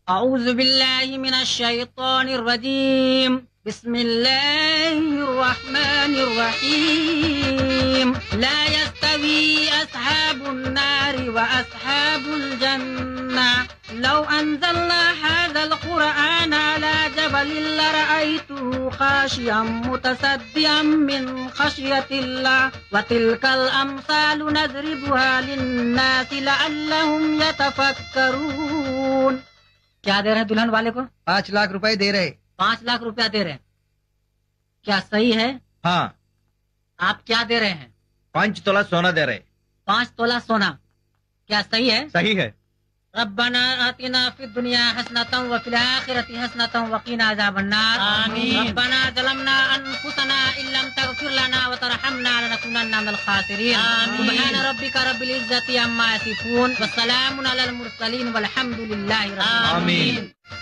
أعوذ بالله من الشيطان الرجيم بسم الله الرحمن الرحيم لا يستوي أصحاب النار وأصحاب الجنة لو أنزلنا هذا القرآن على جبل لرأيته خاشعا متصدعا من خشية الله وتلك الأمثال نضربها للناس لعلهم يتفكرون. क्या दे रहे हैं दुल्हन वाले को? 5 लाख रुपए दे रहे। 5 लाख रुपया दे रहे हैं। क्या सही है? हाँ। आप क्या दे रहे हैं? 5 तोला सोना दे रहे। 5 तोला सोना। क्या सही है? सही है। रब्बना आतिना फिद दुनिया हसनतन व फिल आखिरति हसनतन व क़िना अज़ाबन्नार। आमीन। रब्बना ज़लमना अनफुसना इल्लम तग़फिर लना व तरहमना लनकुनन्ना मिनल ख़ासिरीन। आमीन। सुब्हान रब्बिका रब्बिल इज़्ज़ति अम्मा यसिफून व सलामुन अलल मुरसलीन वल्हम्दुलिल्लाहि रब्बिल आमीन।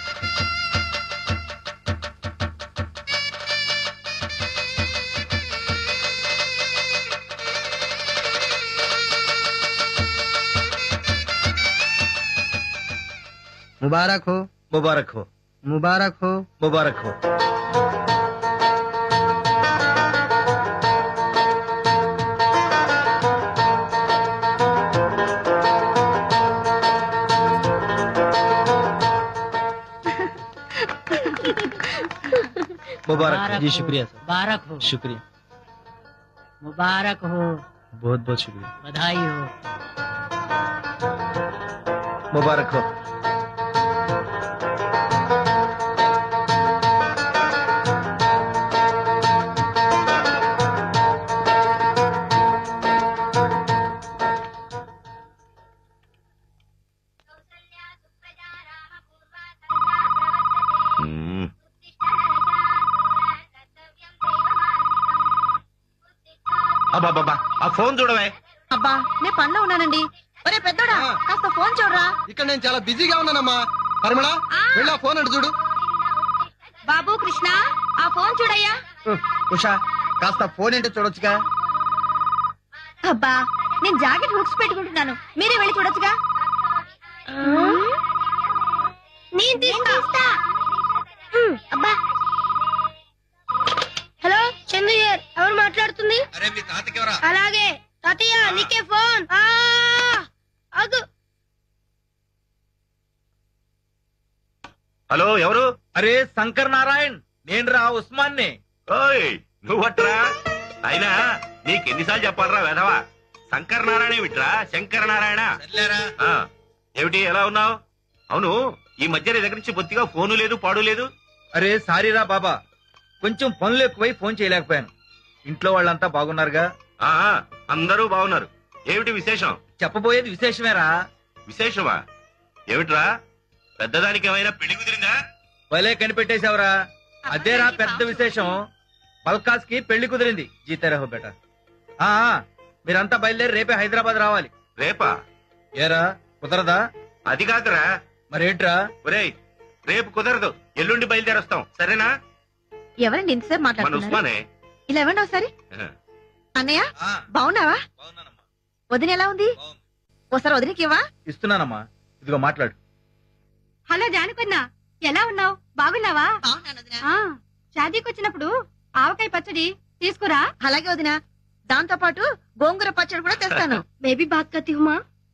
मुबारक हो, मुबारक हो, मुबारक हो, मुबारक हो। मुबारक हो। जी शुक्रिया सर। मुबारक हो। शुक्रिया। मुबारक हो। बहुत बहुत शुक्रिया। बधाई हो। मुबारक हो। అబ్బా ఆ ఫోన్ చూడవే. అబ్బా నేను పనిలో ఉన్నానండి. ఒరే పెద్దోడా కాస్త ఫోన్ చూడరా. ఇక్కడ నేను చాలా బిజీగా ఉన్నానమ్మా. పరిమళ వెళ్ళి ఆ ఫోన్ అటు చూడు. బాబు కృష్ణ ఆ ఫోన్ చూడయ్యా. ఉషా కాస్త ఫోన్ ఏంటో చూడొచ్చుగా. అబ్బా నేను జాకెట్ హుక్స్ పెట్టుకుంటున్నాను, మీరే వెళ్ళి చూడొచ్చుగా. నేను తీస్తా. అబ్బా హలో చందు ఎవరు మాట్లాడుతుంది? అరే మీ తాతకి ఎవరా? అలాగే తాతయ్య నీకే ఫోన్. ఆగు. హలో ఎవరు? అరే శంకర్ నారాయణ్, నేను రా ఉస్మాన్ ని. ఓయ్ నువ్వట్రా? అయినా నీకెన్నిసార్లు చెప్పాలరా వెధవా? శంకర్ నారాయణ విట్రా, శంకర నారాయణ. ఏమిటి ఎలా ఉన్నావు? అవును ఈ మధ్య నీ దగ్గర నుంచి బొత్తిగా ఫోను లేదు పాడు లేదు. అరే సారీరా బాబా, కొంచెం పనులు ఎక్కువై ఫోన్ చేయలేకపోయాను. ఇంట్లో వాళ్ళంతా బాగున్నారుగా? అందరూ బాగున్నారు. ఏమిటి విశేషం? చెప్పబోయేది విశేషమేరా. విశేషమా? ఏమిట్రా? పెద్దదానికి ఏమైనా పెళ్లి కుదిరిందా? భలే కనిపెట్టేశావురా, అదేరా పెద్ద విశేషం. బల్కాస్ కి పెళ్లి కుదిరింది. జీతారాహో బేట. మీరంతా బయలుదేరి రేపే హైదరాబాద్ రావాలి. రేపా? ఏరా కుదరదా? అది కాదురా. మరేంట్రా? ఒరేయ్ రేపు కుదరదు, ఎల్లుండి బయలుదేరొస్తాం సరేనా? ఎవరండి ఇంతసేపు మన మాట్లాడుతున్నారు? ఉస్మానే. ఇలా ఇవ్వండి ఒకసారి. అన్నయ్య బాగున్నావా? వదిన ఎలా ఉంది? ఒకసారి వదినకి ఇవ్వా. ఇస్తున్నానమ్మా, ఇదిగో మాట్లాడు. హలో జానకన్న, ఎలా ఉన్నావు? బాగున్నావా? షాదీకి వచ్చినప్పుడు ఆవకాయ పచ్చడి తీసుకురా. అలాగే వదినా, దాంతో పాటు గోంగూర పచ్చడి కూడా తెస్తాను. బేబీ బాక్కతి హుమా.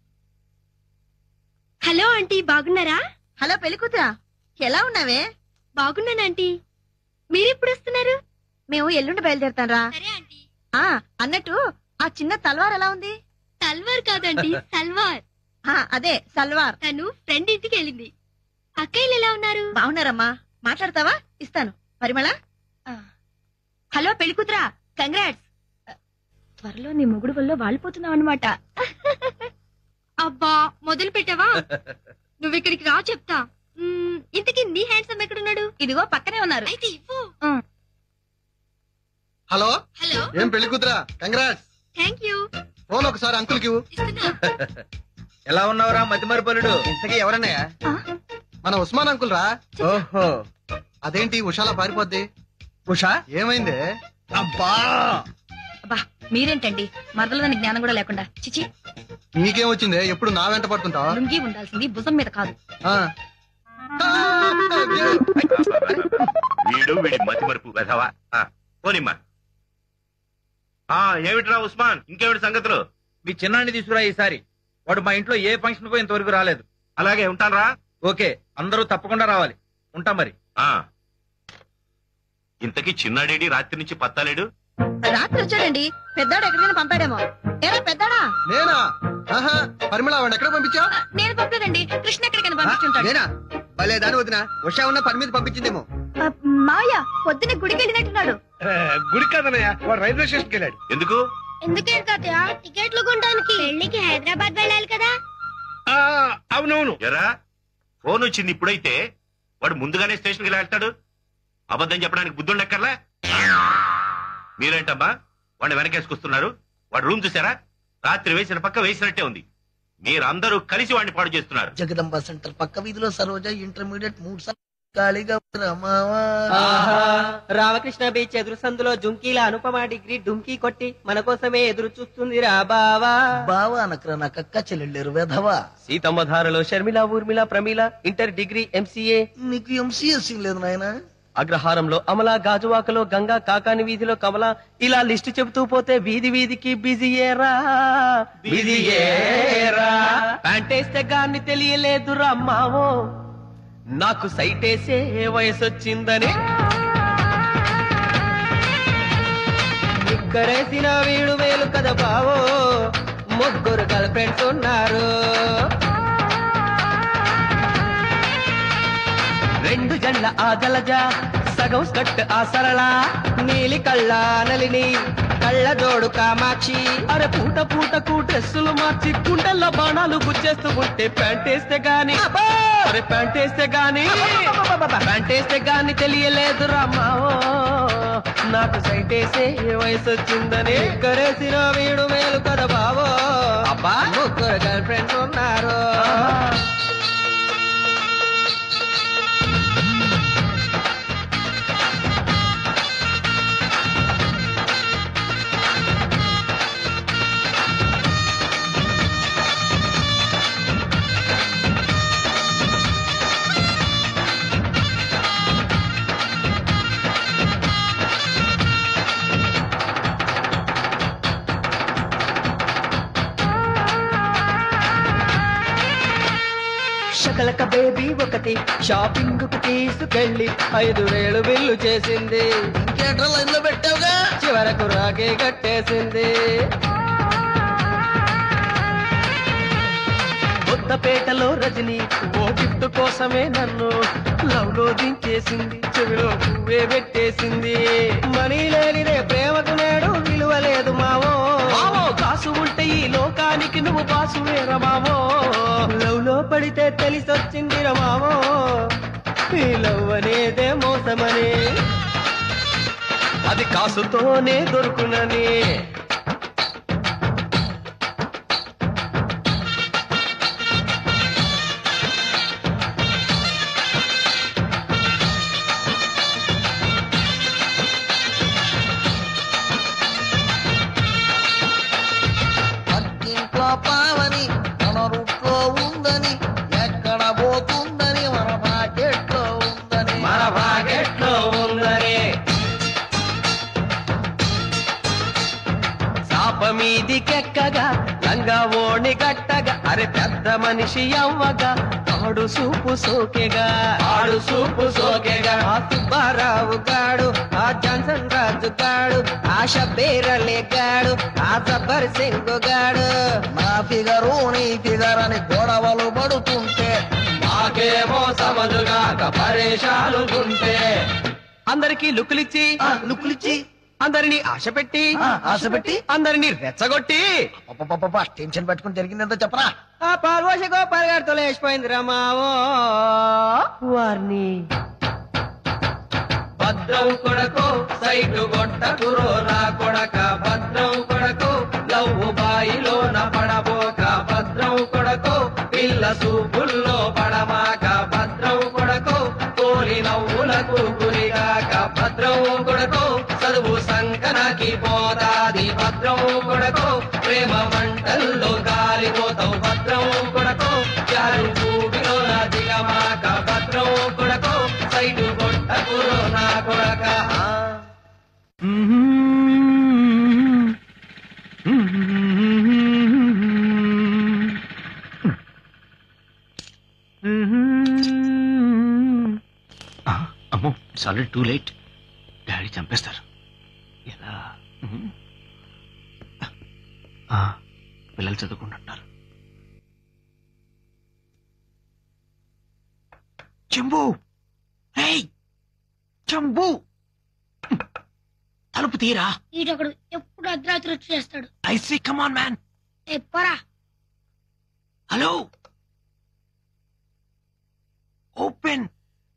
హలో ఆంటీ బాగున్నారా? హలో పెళ్లి కూతురా, ఎలా ఉన్నావే? బాగున్నాను ఆంటీ. మీరెప్పుడు వస్తున్నారు? మేము ఎల్లుండి బయలుదేరుతాంరా. అన్నట్టు ఆ చిన్న తల్వార్ ఎలా ఉంది? తల్వార్ కాదండి సల్వార్. అదే సల్వార్. తను ఫ్రెండ్ ఇంటికి వెళ్ళింది. అక్కయ్యలు ఎలా ఉన్నారు? బాగున్నారమ్మా. మాట్లాడతావా? ఇస్తాను. పరిమళ. హలో పెళ్లి కూతురా, కంగ్రాట్స్. త్వరలో నీ మొగుడు వల్ల వాలిపోతున్నావు అనమాట. అబ్బా మొదలు పెట్టావా? నువ్వు ఇక్కడికి రా చెప్తా. ఇంతకీ నీ హ్యాండ్సమ్ ఎక్కడున్నాడు? ఇదిగో పక్కనే ఉన్నారు. అయితే ఇవ్వు. హలో హలో ఏం పెళ్లి కూతురా, కంగ్రాట్స్. Thank you. ఫోన్ ఒకసారి అంకుల్ కి ఎలా ఉన్నావురా మతిమరుపలుడు? ఇంతకీ ఎవరన్నయ్యా? మన ఉస్మాన్ అంకుల్ రా. ఓహో, అదేంటి ఉషాలా పారిపోద్ది? ఉషా ఏమైందే? అబ్బా అబ్బా మీరేంటండి మరదలని జ్ఞానం కూడా లేకుండా. చిచి, నీకేం వచ్చిందే? ఎప్పుడు నా వెంట పడుతుంటావా? లుంగి ఉండాల్సింది భుజం మీద కాదు. వీడి మతి మరుపు వెధవా. పోనిమ్మా. ఏమిట్రా ఉస్మాన్, ఇంకేమిటి సంగతులు? మీ చిన్నాన్ని తీసుకురా ఈసారి. వాడు మా ఇంట్లో ఏ ఫంక్షన్ కు ఇంతవరకు రాలేదు. అలాగే ఉంటానరా. ఓకే, అందరూ తప్పకుండా రావాలి. ఉంటా మరి. ఇంతకీ చిన్నాడేడి రాత్రి నుంచి పత్తాలేడు? రాత్రి వచ్చాడండి. పెద్దాడు ఎక్కడికైనా పంపాడేమో. ఏరా పెద్దాడా? నేనా? ఆహా, పరిమళ వాడిని ఎక్కడ పంపించా? నేను పంపలేదండి, కృష్ణ ఎక్కడికైనా పంపించుంటాడు. నేనా? భలే దాని వదిన, ఉషా ఉన్న పని మీద పంపించిందేమో. మాయ పొద్దున్న గుడికి వెళ్ళినట్టున్నాడు. గుడి కాదనయ్య, వాడు రైల్వే స్టేషన్కి వెళ్ళాడు. ఎందుకు? ఎందుకే తాతయ్య? టికెట్లు కొనడానికి. పెళ్లికి హైదరాబాద్ వెళ్ళాలి కదా. అవునవును. ఎరా, ఫోన్ వచ్చింది ఇప్పుడైతే వాడు ముందుగానే స్టేషన్కి వెళ్తాడు. అబద్ధం చెప్పడానికి బుద్ధుండక్కర్లా. మీరేంటమ్మా వాడిని వెనకేసుకొస్తున్నారు? వాడు రూమ్ చూసారా? రాత్రి వేసిన పక్క వేసినట్టే ఉంది. మీరందరూ కలిసి వాడిని పాడు చేస్తున్నారు. జగదంబ సెంటర్ పక్క వీధిలో సరోజ ఇంటర్మీడియట్ 3 ఖాళీగా రామకృష్ణ బీచ్ ఎదురు సందులో జుంకీల అనుపమ డిగ్రీ డుంకీ కొట్టి మన కోసమే ఎదురు చూస్తుంది రా బావా. బావా అనకరా నా కక్క చెల్లెళ్ళారు వెధవా. సీతమ్మ ధారలో Sharmila Urmila Pramila inter degree MCA. నీకు ఎంసీఎస్ లేదు నాయన. అగ్రహారంలో అమల, గాజువాకలో గంగా, కాకాని వీధిలో కమల, ఇలా లిస్టు చెబుతూ పోతే వీధి వీధికి బిజీయేరా బిజీయేరా. ప్యాంటేస్తే గాన్ని తెలియలేదు రమ్మావో, నాకు సైటేసే వయసొచ్చిందని. ఇక్కడేసిన వీడు వేలు కదా బావో, ముగ్గురు గర్ల్ ఫ్రెండ్స్ ఉన్నారు. 2 జండ్ల ఆ జలజ, సగం స్కట్ ఆ సరళ, నీలి కళ్ళ నలిని, కళ్ళ జోడు కామాక్షి. అరే పూట పూటకు డ్రెస్సులు మార్చి కుండల్లో బాణాలు గుచ్చేస్తూ ఉంటే ప్యాంటేస్తే గాని, అరే ప్యాంటేస్తే గాని తెలియలేదు రామావో, నాకు సైటేసే వయసొచ్చిందని. కరేసిన వీడు మేలు కదా బావో, అబ్బా ముగ్గురు గర్ల్ ఫ్రెండ్స్ ఉన్నారు. శకలక బేబీ ఒకటి షాపింగ్ కు తీసుకెళ్లి 5,000 బిల్లు చేసింది. ఇంకేట్రా లైన్ లో పెట్టావుగా, చివరకు రాగే కట్టేసింది. కొత్తపేటలో రజని ఓ గిఫ్ట్ కోసమే నన్ను లవ్ లో దించేసింది, చెవిలో పువ్వే పెట్టేసింది. మనీ లేనిదే ప్రేమకు నేడు విలువ లేదు మావో, కాసు ఉంటే ఈ లోకానికి నువ్వు బాసు వేరా మావో. లవ్ లో పడితే తెలిసొచ్చింది రమావో, ఈ లవ్ అనేదే మోసమని, అది కాసుతోనే దొరుకునని. పక్కింట్లో పావని మన రూట్లో ఉందని, ఎక్కడ పోతుందని మన పాకెట్లో ఉందని. చాప మీదికెక్కగా లంగా ఓణి గట్టగా, అరే పెద్ద మనిషి అవ్వగా ఆడు సూపు సోకెగా ఆ సుబ్బారావు గాడు, ఆ జాన్సన్ రాజు గాడు, ఆ షబ్బీరలే గాడు, ఆ జబ్బర్ సింగ్ గాడు. నా ఫిగరు నీ ఫిగర్ అని గొడవలు పడుతుంటే మాకేమో సమజుగాక పరేషాలుంటే, అందరికీ లుక్కులిచ్చి అందరినీ ఆశ పెట్టి అందరినీ రెచ్చగొట్టి టెన్షన్ పెట్టుకుని జరిగిందంతా చెప్పరా. ఆ పాల్వోష గోపాల్ గారితో లేచిపోయింది రమావో. వారిని భద్రం కొడకు సైటు గొట్టకురో నా కొడక, భద్రం కొడకు లవ్వు బాయిలో నా పడబోక, భద్రం కొడకు పిల్ల సూపుల్లో పడమాక, భద్రం కొడకు కోరి నవ్వులకు గురిగాక, భద్రం కొడకు చదువు సంకనాకి పోతాది, భద్రం కొడకు ప్రేమ మంటల్లో కాలిపోతావు, భద్రం కొడకు చాలు భూమిలో నా దిగమాక, భద్రం కొడకు సైటు కొట్టకురో నా కొడక. అమ్మో it's already too late. Daddy చంపేస్తారు. ఎలా? పిల్లలు చదువుకుంటున్నారు. చెంబు, చెంబు, తలుపు తీరా. ఈడొకడు ఎప్పుడు అర్ధరాత్రి వచ్చి చేస్తాడు. I see, come on man. ఎప్పరా? Hello, open.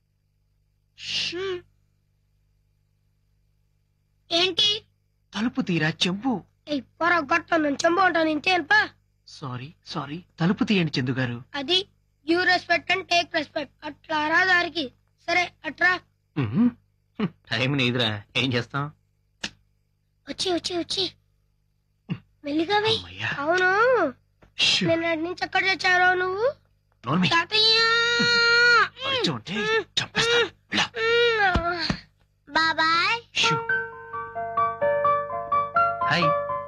ఏంటి? తలుపు తీరా చెంబు. ఎప్పరా గట్ట నుంచి చెంబు ఉంటాను ఇంతేపా. సారీ తలుపు తీయండి చందు గారు. అది you respect and take respect. అట్లా రా దారికి. సరే అట్రా. టైం నీదిరా, ఏం చేస్తాం? వచ్చి మెల్లిగా వెయ్యి. అవును, నిన్నటి నుంచి ఎక్కడ తెచ్చారో నువ్వు? తాతయ్య బాబాయ్. హాయ్.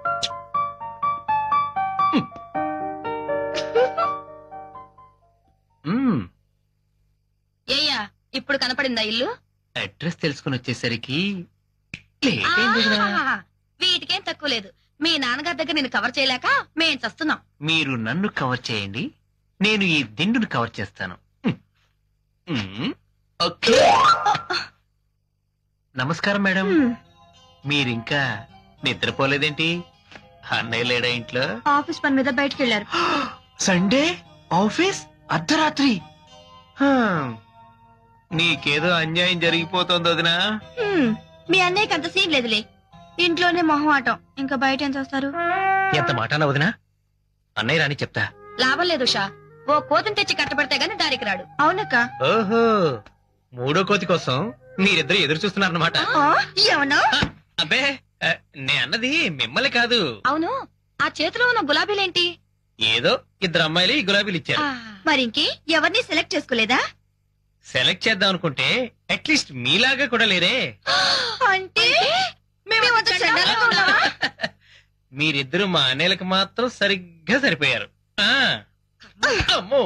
ఏయ్యా, ఇప్పుడు కనపడిందా ఇల్లు? అడ్రస్ తెలుసుకుని వచ్చేసరికి వీటికేం తక్కువ లేదు. మీ నాన్నగారి దగ్గర నేను కవర్ చేయలేక మేం చస్తున్నాం. మీరు నన్ను కవర్ చేయండి, నేను ఈ దిండును కవర్ చేస్తాను. ఓకే. నమస్కారం మేడం. మీరింకా నిద్రపోలేదేంటి? అన్నయ్య లేడా ఇంట్లో? ఆఫీస్ పని మీద బయటకు వెళ్ళారు. సండే ఆఫీస్, అర్ధరాత్రి. నీకేదో అన్యాయం జరిగిపోతుంది వదినా. మీ అన్నయ్యకి అంత సీన్ లేదులే. ఇంట్లోనే మొహమాటం, ఇంకా బయట ఏం చేస్తారు? ఎంత మాటనా వదినా? అన్నయ్య రాని చెప్తా. లాభం లేదు షా. ఓ కోతిని తెచ్చి కట్టబడితే గానీ దారికి రాడు. అవునక్క. ఓహో, మూడో కోతి కోసం మీరిద్దరు ఎదురు చూస్తున్నారన్నమాట. అబ్బే, నే అన్నది మిమ్మల్ని కాదు. అవును, ఆ చేతిలో ఉన్న గులాబీలేంటి? ఏదో ఇద్దరు అమ్మాయిలు ఈ గులాబీలు ఇచ్చారు. మరింకే ఎవరిని సెలెక్ట్ చేసుకోలేదా? సెలెక్ట్ చేద్దాం అనుకుంటే అట్లీస్ట్ మీలాగా కూడా లేరే. అంటే మీరిద్దరు మా అన్నయ్యలకు మాత్రం సరిగ్గా సరిపోయారు. అమ్మో,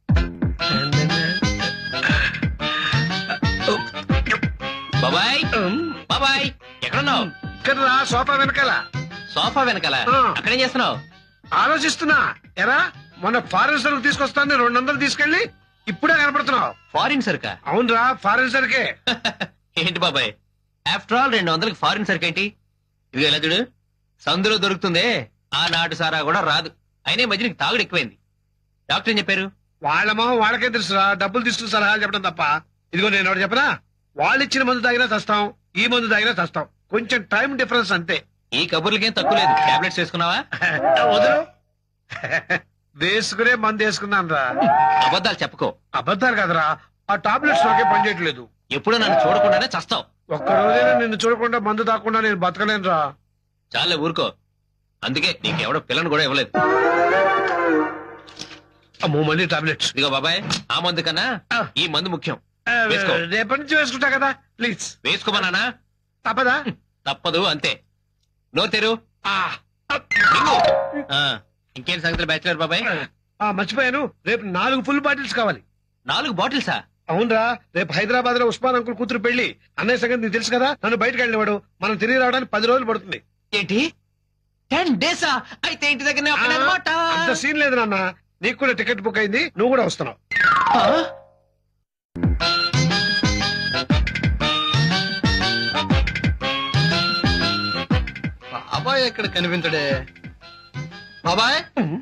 బాబాయ్ బాబాయ్, ఎక్కడున్నావు? ఇక్కడ సోఫా వెనకాల. సోఫా వెనకాల? అక్కడేం చేస్తున్నావు? ఆలోచిస్తున్నా. ఎరా, మొన్న ఫారెన్ సరుకు తీసుకొస్తాను 200 తీసుకెళ్ళి ఇప్పుడే కనపడుతున్నావు. ఫారిన్ సరుకా? అవునరా, ఫారెన్ సరుకే. ఏంటి బాబాయ్, ఆఫ్టర్ ఆల్ 200కి ఫారిన్ సరుకు ఏంటి? ఇది ఎలా చూడు, సందులో దొరుకుతుందే ఆ నాటు సారా కూడా రాదు. అయినా మధ్య నీకు తాగుడు ఎక్కువైంది. డాక్టర్ ఏం చెప్పారు? వాళ్ళ మొహం వాళ్ళకే తెలుసురా, డబ్బులు తీసుకుని సలహాలు చెప్పడం తప్ప. ఇదిగో నేను ఒకటి చెప్పనా, వాళ్ళు ఇచ్చిన మందు తాగినా చస్తాం, ఈ మందు తాగినా చస్తాం. కొంచెం టైం డిఫరెన్స్ అంతే. ఈ కబుర్లకేం తక్కువ లేదు. టాబ్లెట్స్ వేసుకున్నావా? వదలు. వేసుకునే మందు వేసుకున్నాను రా. అబద్ధాలు చెప్పుకో. అబద్ధాలు కదరా, ఆ టాబ్లెట్స్ నాకే పనిచేయట్లేదు. ఎప్పుడూ నన్ను చూడకుండానే చస్తావు. ఒక్కరోజైనా నిన్ను చూడకుండా మందు తాకుండా నేను బతకలేను రా. చాలే ఊరుకో. అందుకే నీకెవడో పిల్లను కూడా ఇవ్వలేదు. అమ్మో, మళ్ళీ టాబ్లెట్స్. ఇదిగో బాబాయ్, ఆ మందు కన్నా ఈ మందు ముఖ్యం. రేపటి నుంచి వేసుకుంటా కదా, ప్లీజ్. వేసుకోమన్నానా? తప్పదా? తప్పదు, అంతే. నోరు తెరు. ఇంకేం సంగతులు బ్యాచిలర్ బాబాయ్? మర్చిపోయాను, రేపు 4 ఫుల్ బాటిల్స్ కావాలి. 4 బాటిల్సా? అవునరా, రేపు హైదరాబాద్ లో ఉస్మాన్ అంకుల్ కూతురు పెళ్లి. అన్నయ్య సంగతి నీకు తెలుసు కదా, నన్ను బయటకు వెళ్ళినవాడు. మనం తిరిగి రావడానికి 10 రోజులు పడుతుంది. ఏంటి 10 డేసా? అయితే ఇంటి దగ్గర అంత సీన్ లేదు నాన్న, నీకు కూడా టికెట్ బుక్ అయింది, నువ్వు కూడా వస్తున్నావు. బాబాయ్ ఎక్కడ కనిపించడే? బాబాయ్,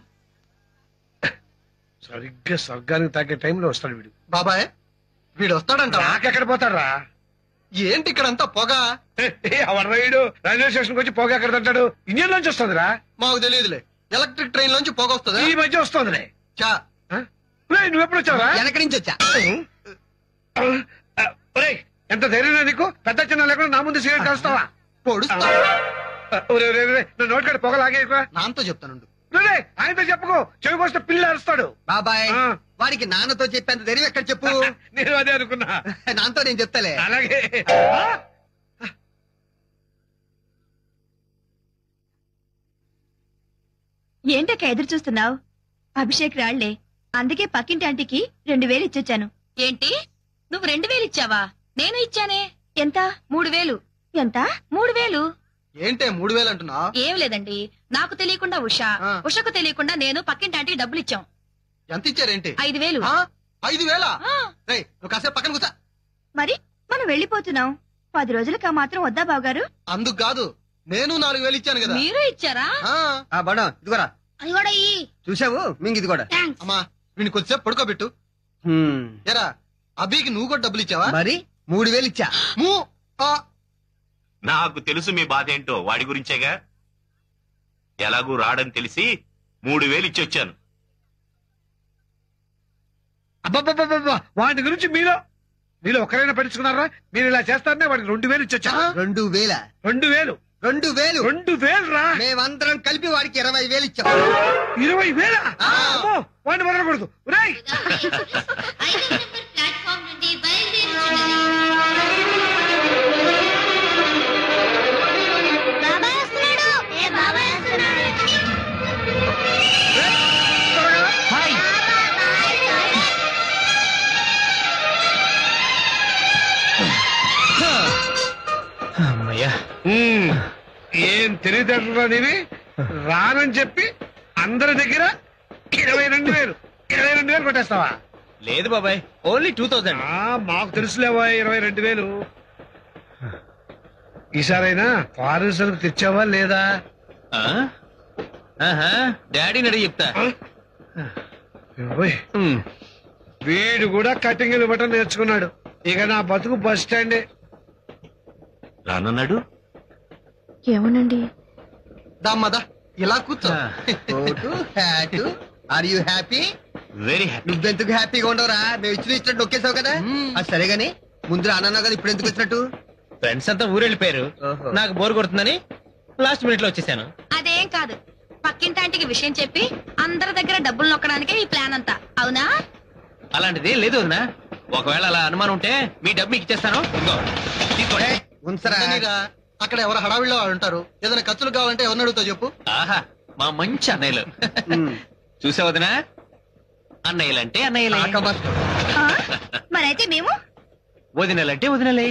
సరిగ్గా స్వర్గానికి తాకే టైంలో వస్తాడు వీడు. బాబాయ్ వీడు వస్తాడంట. నాకెక్కడ పోతాడు? ఏంటి ఇక్కడంతా పొగ? ఎవరు వీడు? రైల్వే స్టేషన్ వచ్చి పొగ ఎక్కడ తింటాడు? ఇండియన్ లోంచి వస్తుందిరా. మాకు తెలియదులే. ఎలక్ట్రిక్ ట్రైన్ లోంచి పొగ వస్తుంది. ఈ మధ్య వస్తుందిలే. నువ్వెప్పుడు వచ్చావా? వెనక నుంచి వచ్చా. ఎంత ధైర్యం నీకు? పెద్ద చిన్న లేకుండా నా ముందు సిగరెట్ కాస్తావా? నోటికాడ పొగ లాగే. నాన్నతో చెప్తాను. ఆయనతో చెప్పుకో, చెవి కోస్తే పిల్ల అరుస్తాడు. బాబాయ్, వాడికి నాన్నతో చెప్పేంత ధైర్యం ఎక్కడ చెప్పు. నేను అదే అనుకున్నా. నాన్నతో నేను చెప్తాలే. అలాగే. ఏంటక్క ఎదురు చూస్తున్నావు? అభిషేక్ రాళ్లే, అందుకే పక్కింటి ఆంటీకి 2000 ఇచ్చొచ్చాను. ఏంటి నువ్వు 2000 ఇచ్చావా? నేను ఇచ్చానే. ఎంత? 3000. ఎంత? 3000. ఏంటే 3000 అంటున్నా? ఏం లేదండి, నాకు తెలియకుండా ఉషకు తెలియకుండా నేను పక్కింటి ఆంటీకి డబ్బులు ఇచ్చాం. ఎంత ఇచ్చారేంటి? 5000. 5000? నువ్వు కాసేపు పక్కన కూర్చో. మరి మనం వెళ్ళిపోతున్నాం, 10 రోజులకి మాత్రం వద్దా బావగారు? అందుకు కాదు, నేను 4000 ఇచ్చాను కదా. మీరు ఇచ్చారా? బండం ఇదిగోరా. అది కూడా ఇయ్యి. చూసావు మింగి ఇది కూడా. థాంక్స్. అమ్మా వీడిని కొద్దిసేపు పడుకోబెట్టు. ఎరా అభికి నువ్వు కూడా డబ్బులు ఇచ్చావా? మరి 3000 ఇచ్చా. నాకు తెలుసు మీ బాధ ఏంటో, వాడి గురించేగా. ఎలాగూ రాడని తెలిసి 3000 ఇచ్చి వచ్చాను. అబ్బబ్బబ్బబ్బా, వాటి గురించి మీరు ఒక్కరైనా పట్టించుకున్నారా? మీరు ఇలా చేస్తారనే వాడికి 2000 ఇచ్చొచ్చా? 2000? 2000? 2000 రా. మేమందరం కలిపి వాడికి 20000 ఇచ్చాం. 20000? వాడిని వదలకూడదు. ప్లాట్ఫామ్ నుండి బయలుదేరుతున్నది. బాబాయ్ వస్తున్నాడు. బాబాయ్ వస్తున్నాడు. అమ్మయ్యా. ఏం తెలియదు నీవి. రానని చెప్పి అందరి దగ్గర 22,000 కొట్టేస్తావా? లేదు బాబాయ్, ఓన్లీ 2000. మాకు తెలుసులేవా 22,000. ఈసారైనా ఫారెన్ సరుకు తెచ్చావా లేదా? డాడీని అడిగి చెప్తా. వీడు కూడా కటింగ్ ఇవ్వటం నేర్చుకున్నాడు. ఇక నా బతుకు బస్ స్టాండే. రానన్నాడు. ఏమోనండి. దామ్మదా ఇలా కూర్చో. Are you happy? Very happy. నువ్వెందుకు హ్యాపీగా ఉండవురా? మేము ఇచ్చినట్టు నొక్కేసావు కదా. అది సరే గాని ముందు అన్నా కదా, ఇప్పుడు ఎందుకు వచ్చినట్టు? ఫ్రెండ్స్ అంతా ఊరెళ్ళిపోయారు, నాకు బోర్ కొడుతుందని లాస్ట్ మినిట్ లో వచ్చేసాను. అదేం కాదు, పక్కింటి ఆంటీకి విషయం చెప్పి అందరి దగ్గర డబ్బులు నొక్కడానికే ఈ ప్లాన్ అంతా. అవునా? అలాంటిది లేదు వదినా. ఒకవేళ అలా అనుమానం ఉంటే మీ డబ్బు మీకు ఇచ్చేస్తాను. అక్కడ ఎవరు హడావిడిలో ఉంటారు. ఏదైనా ఖర్చులు కావాలంటే ఎవరిని అడుగుతావు చెప్పు. ఆహా, మా మంచి అన్నయ్యలు. చూసా వదినా, అన్నయ్యలంటే అన్నయ్యలే, మరైతే మేము వదినలంటే వదినలే.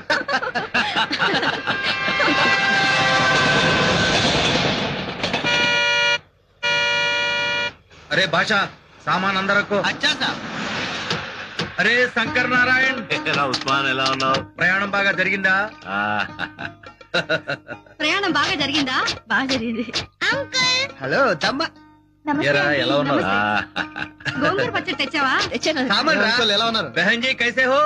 అరే భాష, సామాన్ అందరకు. అరే శంకర్ నారాయణ్, ఉస్మాన్ ఎలా ఉన్నావు? ప్రయాణం బాగా జరిగిందా? ప్రయాణం బాగా జరిగిందా? బాగా జరిగింది. అంకుల్. హలో తమ్మ. ఎలా ఉన్నారు? గోంగూర పచ్చడి తెచ్చావా? తెచ్చాను. సామాన్ రా. ఎలా ఉన్నారు? బహన్ జీ కైసే హో?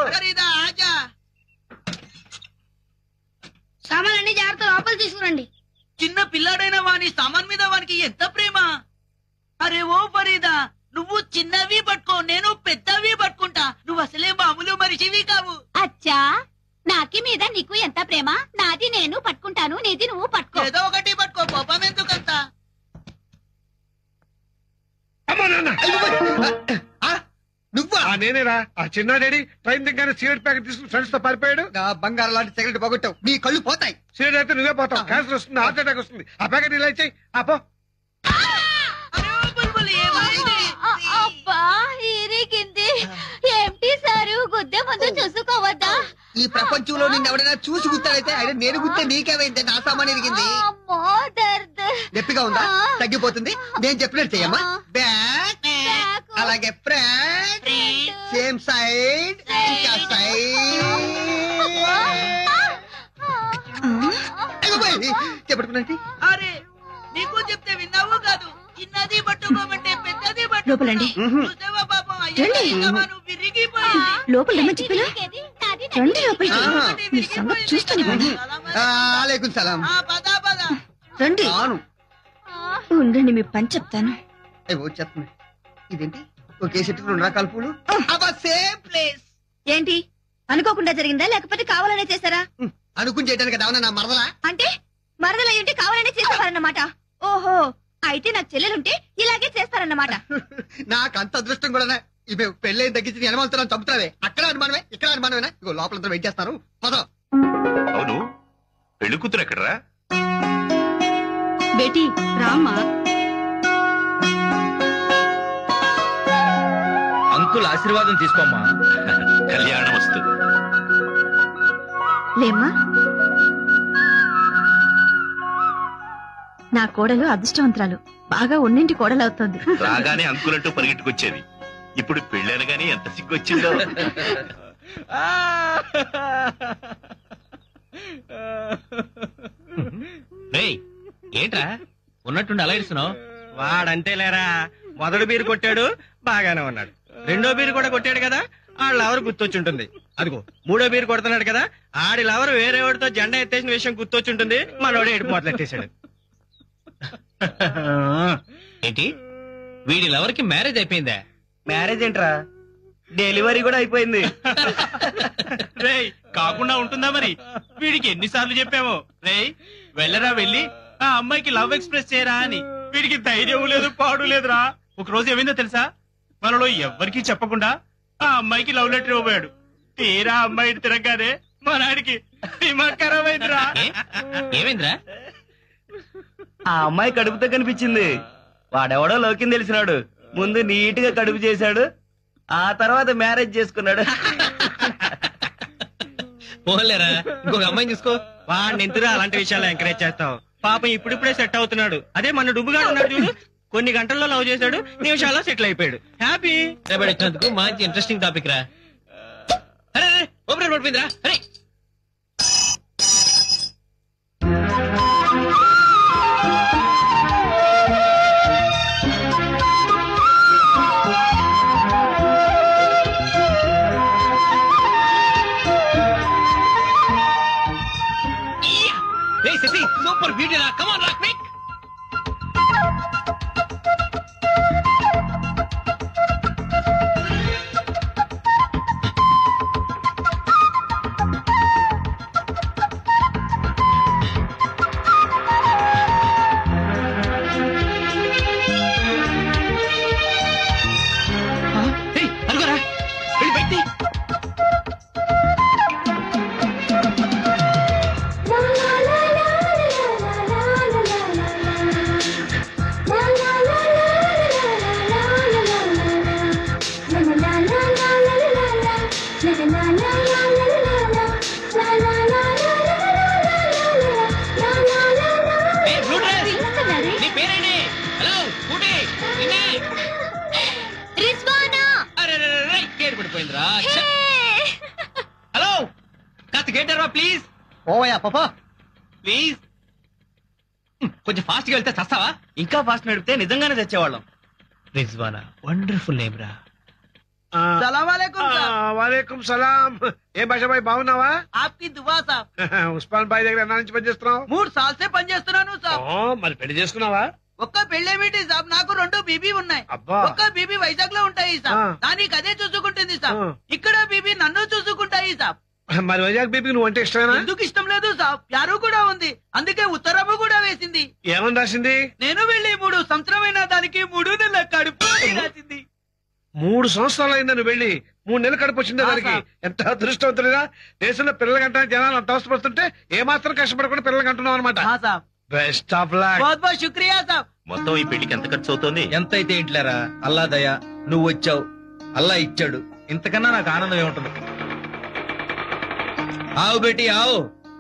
సామాన్లన్నీ జాగ్రత్త లోపల తీసుకురండి. చిన్న పిల్లాడైన వాని సామాన్ మీద వానికి ఎంత ప్రేమ. అరే ఓ ఫరీదా, నువ్వు చిన్నవి పట్టుకో, నేను పెద్దవి పట్టుకుంటా. నువ్వు అసలే మామూలు మనిషివి కావు. అచ్చా, నాకి మీద నీకు ఎంత ప్రేమ. నాది నేను పట్టుకుంటాను, నీది నువ్వు పట్టుకో. ఏదో ఒకటి పట్టుకో, కోపం ఎందుకంతా? నువ్వా? నేనేరా. ఆ చిన్న డాడీ ట్రైన్ దిగ్గానే సిగరెట్ ప్యాకెట్ తీసుకుని ఫ్రెండ్స్ తో పారిపోయాడు. నా బంగారం లాంటి సిగరెట్ పోగొట్టావు, నీ కళ్ళు పోతాయి. సిగరెట్ అయితే నువ్వే పోతావు. క్యాన్సర్ వస్తుంది, హార్ట్ అటాక్ వస్తుంది. ఆ ప్యాకెట్ ఇలా ఇచ్చాయి. పో. అబ్బా, ఇరిగింది. ఏంటి సారు, గుద్దే ముందు చూసుకోవద్దా? ఈ ప్రపంచంలో నిన్ను ఎవడైనా చూసి గుర్తాడైతే ఆయన నేను గుర్తే నీకేమైంది? నా సామాన్ ఎరిగింది. నొప్పిగా ఉందా? తగ్గిపోతుంది. నేను చెప్పినట్టు చెయ్యమ్మా. బ్యాక్, అలాగే ఫ్రంట్, సేమ్ సైడ్, ఇంకా సైడ్. చెప్పట్టుకున్నట్టు. అరే నీకు చెప్తే విన్నావు కాదు. చిన్నది పట్టుకోమంటే పెద్దది లోపలండి. చూసావా పాపం, విరిగిపోయింది. లోపల చెప్పినా రండి లోపలికి. చూస్తాను అలైకుం సలాం. రండి. ఉండండి, మీ పని చెప్తాను. వచ్చేస్తుంది. ఇదేంటి ఒకే చెట్టుకు 2 రకాల పూలు? Same place. ఏంటి అనుకోకుండా జరిగిందా లేకపోతే కావాలనే చేశారా? అనుకుని చేయడానికి కదా నా మరదలా. అంటే మరదలయ్యుంటే కావాలనే చేసేవారన్నమాట. ఓహో, అయితే నాకు చెల్లెలుంటే ఇలాగే చేస్తారన్నమాట. నాకు అంత అదృష్టం కూడా. ఇవి పెళ్ళైన తగ్గించి అనుమానం చంపుతావే. అక్కడ అనుమానమే, ఇక్కడ అనుమానమేనా? ఇగో లోపలంతా వెయిట్ చేస్తారు. పదో. అవును, పెళ్లి కూతురు ఎక్కడరా? బేటీ రామ్మా. అంకుల్ ఆశీర్వాదం తీసుకోమ్మా. కళ్యాణమస్తు. లేమ్మా, నా కోడలు అదృష్టవంతురాలు. బాగా ఉన్నింటి కోడలు అవుతుంది. రాగానే అంకులంటూ పరిగెట్టుకొచ్చేది. ఇప్పుడు పెళ్ళాను గాని ఎంత సిగ్గొచ్చిందో. ఏంట్రా ఉన్నట్టుండి అలా ఇస్తున్నావు? వాడంతే లేరా, మొదటి బీరు కొట్టాడు బాగానే ఉన్నాడు, రెండో బీరు కూడా కొట్టాడు కదా, ఆడ లవర్ గుర్తొచ్చుంటుంది. అదిగో మూడో బీరు కొడుతున్నాడు కదా, ఆడి లవర్ వేరే వాడితో జెండా ఎత్తేసిన విషయం గుర్తొచ్చుంటుంది. మనోడే ఏడుపు మొదలెట్టేశాడు. ఏంటి వీడి లవర్కి మ్యారేజ్ అయిపోయిందా? మ్యారేజ్ ఏంట్రా, డెలివరీ కూడా అయిపోయింది. రేయ్ కాకుండా ఉంటుందా మరి? వీడికి ఎన్నిసార్లు చెప్పామో, రేయ్ వెళ్ళరా వెళ్ళి ఆ అమ్మాయికి లవ్ ఎక్స్ప్రెస్ చేయరా అని. వీడికి ధైర్యం లేదు పాడు లేదురా. ఒక రోజు ఏమైందో తెలుసా, మనలో ఎవ్వరికీ చెప్పకుండా ఆ అమ్మాయికి లవ్ లెటర్ ఇవ్వబోయాడు. తీరా అమ్మాయి తిరగగానే మా నాడికి దిమాగ్ ఖరాబ్ అయిందిరా. ఏమైందిరా? ఆ అమ్మాయి కడుపుతో కనిపించింది. వాడెవడో లోకిని తెలిసినాడు. ముందు నీట్ గా కడుపు చేశాడు, ఆ తర్వాత మ్యారేజ్ చేసుకున్నాడు. పోలేరా, ఇంకొక అమ్మాయిని చూసుకో. వాడిని ఎందుకు అలాంటి విషయాలు ఎంకరేజ్ చేస్తావు? పాపం ఇప్పుడిప్పుడే సెట్ అవుతున్నాడు. అదే మన డుబ్బుగాడు ఉన్నాడు చూడు, కొన్ని గంటల్లో లవ్ చేశాడు, నిమిషాల్లో సెటిల్ అయిపోయాడు. హ్యాపీ. వచ్చినందుకు మంచి ఇంట్రెస్టింగ్ టాపిక్ రా. అరే ఓపెన్ పడిపోయిందిరా. అరే సూపర్ బ్యూటీ రా. కమ్ ఆన్ రా క్విక్. అనుకోరా వెళ్ళి బయట. హలో కాస్త గేటర్వా ప్లీజ్. ఓయా పాపా ప్లీజ్. కొంచెం ఫాస్ట్ గా వెళ్తే చస్తావా? ఇంకా ఫాస్ట్ నడిపితే నిజంగానే తెచ్చేవాళ్ళం. రిజ్వానా వండర్ఫుల్ నేమ్ రా. వాలేకుం సలాం. ఏ భాషాబాయ్ బాగున్నావా? ఆప్కి దువా సాబ్. ఉస్మాన్ బాయ్ దగ్గర ఎన్నా నుంచి పనిచేస్తున్నావు? 3 సాల్ సే పనిచేస్తున్నాను సాబ్. మరి పెళ్లి చేసుకున్నావా? ఒక్క పెళ్ళేమిటి సాబ్, నాకు 2 బీబీ ఉన్నాయి. ఒక్క బీబీ వైజాగ్ లో ఉంటాయి సాబ్, దానికి అదే చూసుకుంటుంది సాబ్. ఇక్కడ బీబీ నన్ను చూసుకుంటాయి సాబ్. మరి వైజాగ్ బీబీకి నువ్వు అంటే ఇష్టమేనా? ఎందుకు ఇష్టం లేదు సాబ్, ప్యారు కూడా ఉంది, అందుకే ఉత్తరము కూడా వేసింది. ఏమని రాసింది? నేను వెళ్ళి 3 సంవత్సరమైన దానికి 3 నెలల కడుపు రాసింది. 3 సంవత్సరాలు అయిందా నువ్వు వెళ్ళి? 3 నెలలు కడుపు వచ్చిందా దానికి? ఎంత అదృష్టవంతులేదా. దేశంలో పిల్లలు కంటే జనాలు అంత అవసరపడుతుంటే ఏమాత్రం కష్టపడకుండా పిల్లలు కంటున్నావు అనమాట. Best of luck. बहुत बहुत शुक्रिया साहब. మొత్తం ఈ పెళ్లికి ఎంత ఖర్చు అవుతుంది? ఎంత అయితే ఇంట్లేరా, అల్లా దయా, నువ్వు వచ్చావు, అల్లా ఇచ్చాడు, ఇంతకన్నా నాకు ఆనందం ఏముంటుంది. ఆవు బేటీ ఆవు.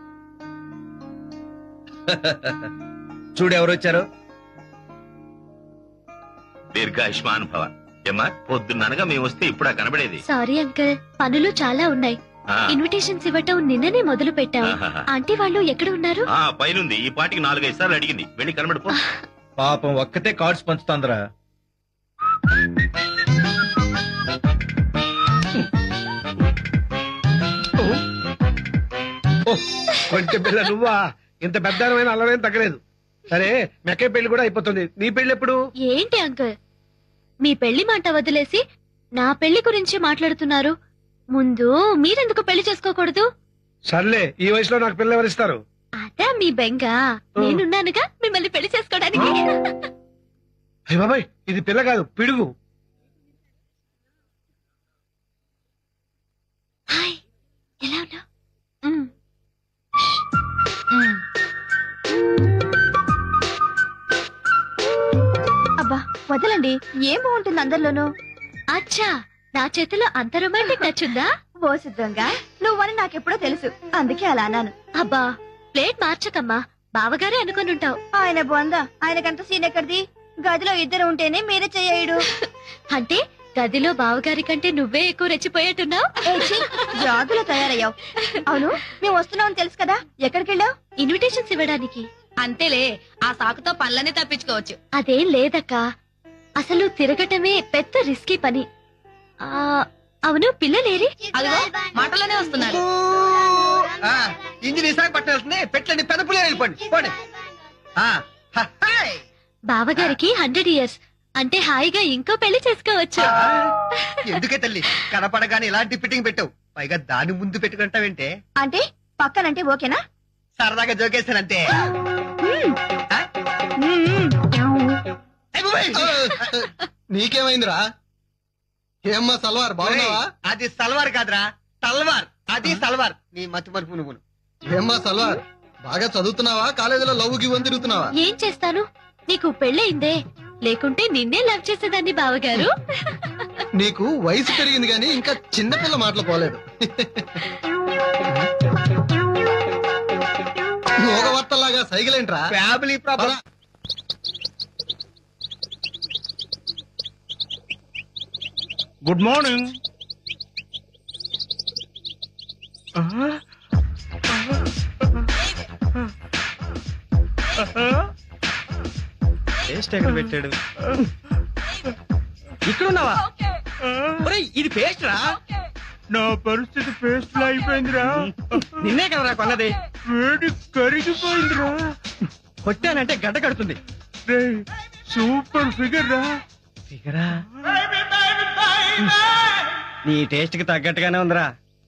చూడు ఎవరు వచ్చారు. దీర్ఘాయుష్మాన్ భవ. ఏమ్మా పొద్దున్ననగా మేము వస్తే ఇప్పుడు కనబడేది. సారీ అంకుల్, పనులు చాలా ఉన్నాయి. ఇన్విటేషన్స్ ఇవ్వటం నిన్ననే మొదలు పెట్టాం. ఆంటీ వాళ్ళు ఎక్కడ ఉన్నారు? పైనుంది. ఈ పాటికి 4-5 సార్లు అడిగింది, వెళ్ళి కనబడిపో. పాపం ఒక్కతే కార్డ్స్ పంచుతాందిరా. కొంచెం పిల్ల నువ్వా? ఇంత పెద్దమైన అల్లరేం తగ్గలేదు. సరే మెక్కే పెళ్లి కూడా అయిపోతుంది. నీ పెళ్లి ఎప్పుడు? ఏంటి అంకుల్, మీ పెళ్లి మాట వదిలేసి నా పెళ్లి గురించి మాట్లాడుతున్నారు. ముందు మీరెందుకు పెళ్లి చేసుకోకూడదు? సర్లే, ఈ వయసులో నాకు పిల్ల ఎవరిస్తారు? అదే మీ బెంగ. నేనున్నానుగా మిమ్మల్ని పెళ్లి చేసుకోవడానికి. అయ్య బాబాయ్, ఇది పిల్ల కాదు పిడుగు. హాయ్, ఎలా ఉన్నావు? అబ్బా వదలండి, ఏం బాగుంటుంది అందరిలోనూ. అచ్చా, నా చేతిలో అంత రొమాంటిక్ నచ్చుందా? బోసు దొంగ నువ్వని నాకెప్పుడో తెలుసు, అందుకే అలా అన్నాను. అబ్బా ప్లేట్ మార్చకమ్మా, బావగారే అనుకుని ఉంటావు. ఆయన బొంద, ఆయనకంత సీన్ ఎక్కడిది? గదిలో ఇద్దరు ఉంటేనే మీరే చెయ్యడు. అంటే గదిలో బావగారి కంటే నువ్వే ఎక్కువ రెచ్చిపోయేట్టున్నావు. జాగులో తయారయ్యావు. అవును, మేము వస్తున్నామని తెలుసు కదా, ఎక్కడికి వెళ్ళావు? ఇన్విటేషన్స్ ఇవ్వడానికి. అంతేలే, ఆ సాకుతో పనులన్నీ తప్పించుకోవచ్చు. అదేం లేదక్క, అసలు తిరగటమే పెద్ద రిస్కీ పని. అవును, పిల్లలేరి? అదిగో మాటలోనే వస్తున్నారు. ఇంజిన్ విశాఖపట్నం వెళ్తుంది, పెట్టండి పెదపులే వెళ్ళిపోండి పోండి. బావగారికి 100 years అంటే హాయిగా ఇంకో పెళ్లి చేసుకోవచ్చు. ఎందుకే తల్లి కనపడగానే ఇలాంటి ఫిట్టింగ్ పెట్టావు, పైగా దాని ముందు పెట్టుకుంటావేంటే? అంటే పక్కనంటే ఓకేనా? సరదాగా జోకేశానంతే. నీకేమైందిరా? ఏమ్మా సల్వార్ బాగున్నావా? అది సల్వార్ కాదురా, తల్వార్. అది సల్వార్. నీ మతి మరుపు నువ్వు. ఏమ్మా సల్వార్ బాగా చదువుతున్నావా? కాలేజీలో లవ్ గివ్వని తిరుగుతున్నావా? ఏం చేస్తాను, నీకు పెళ్ళయిందే, లేకుంటే నిన్నే లవ్ చేసేదాన్ని బావగారు. నీకు వయసు పెరిగింది గాని ఇంకా చిన్నపిల్ల మాటలు పోలేదు. మోగవర్తలాగా సైకిలేంట్రా? Family problem. Good morning. Paste ఎక్కడ పెట్టాడు? ఇక్కడ ఉన్నావా? ఇది పేస్ట్ రా. నా పరిస్థితి పేస్ట్ లో అయిపోయిందిరా. నిన్నే కదరా కొన్నది. వేడి కరిగిపోయిందిరా. కొట్టానంటే గడ్డ కడుతుంది. సూపర్ ఫిగర్ రా. ఫిగరా? నీ టేస్ట్ కి తగ్గట్టుగానే ఉందిరా.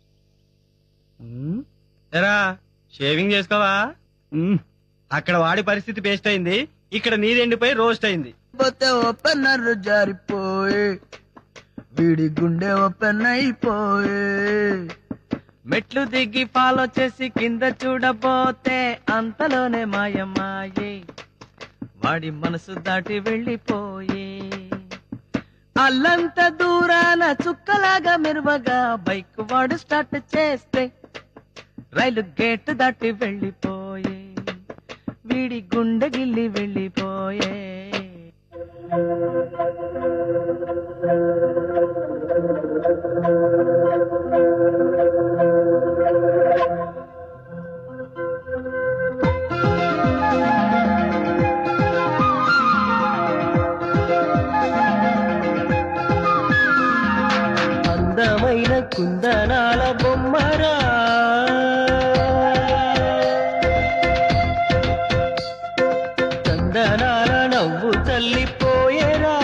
ఎరా షేవింగ్ చేసుకోవా? అక్కడ వాడి పరిస్థితి పేస్ట్ అయింది, ఇక్కడ నీదెండిపోయి రోస్ట్ అయింది. ఓపెనర్ జారిపోయి వీడి గుండె ఓపెన్ అయిపోయి మెట్లు దిగి ఫాలో చేసి కింద చూడబోతే అంతలోనే మాయమాయే వాడి మనసు దాటి వెళ్ళిపోయే. అల్లంత దూరాన చుక్కలాగా మెరువగా బైక్ వాడు స్టార్ట్ చేస్తే రైలు గేట్ దాటి వెళ్ళిపోయే వీడి గుండె గిల్లి వెళ్ళిపోయే. అందమైన కుందనాల బొమ్మరా, చందనాల నవ్వు చల్లిపోయేరా.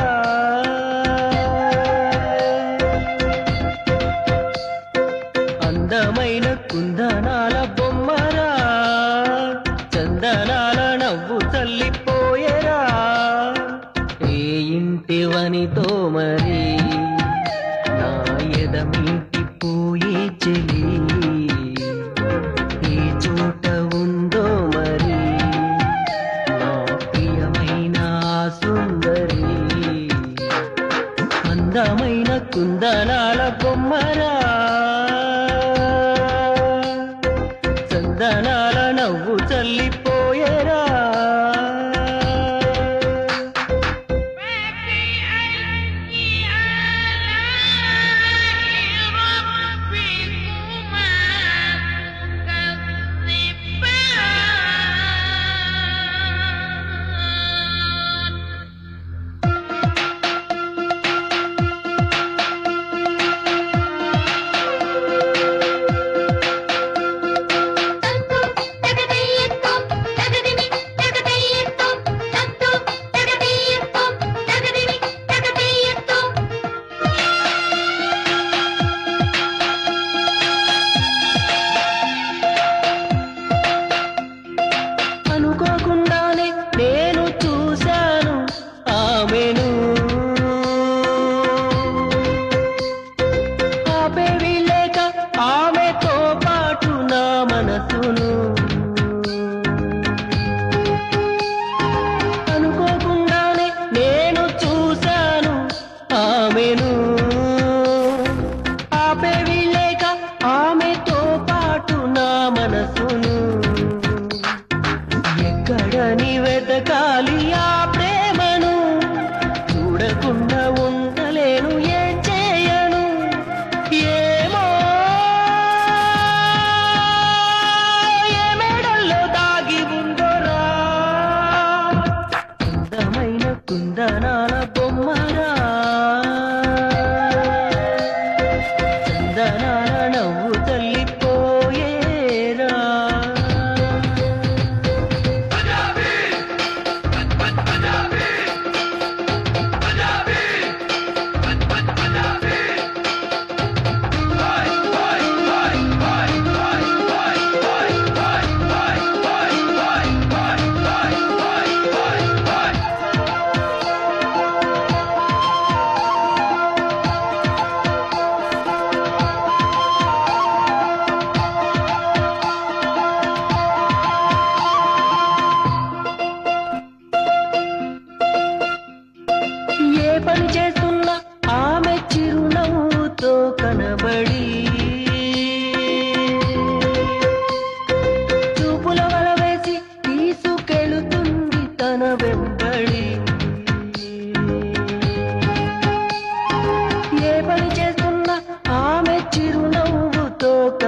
అందమైన కుందనాల బొమ్మరా, చందనాల నవ్వు చల్లిపోయేరా. ఏ ఇంటివనితో మరి నా ఎదమింటి పోయే చెలి, ఏ చోట ఉందో మరి నా ప్రియమైన సుందరి. అందమైన కుందనాల బొమ్మరా, చందనాల నవ్వు చల్లిపోయేరా. అనుకోకుండానే నేను చూశాను ఆమెను, ఆపేవి లేక ఆమెతో పాటు నా మనసును. అనుకోకుండానే నేను చూశాను ఆమెను, ఆపేవి లేక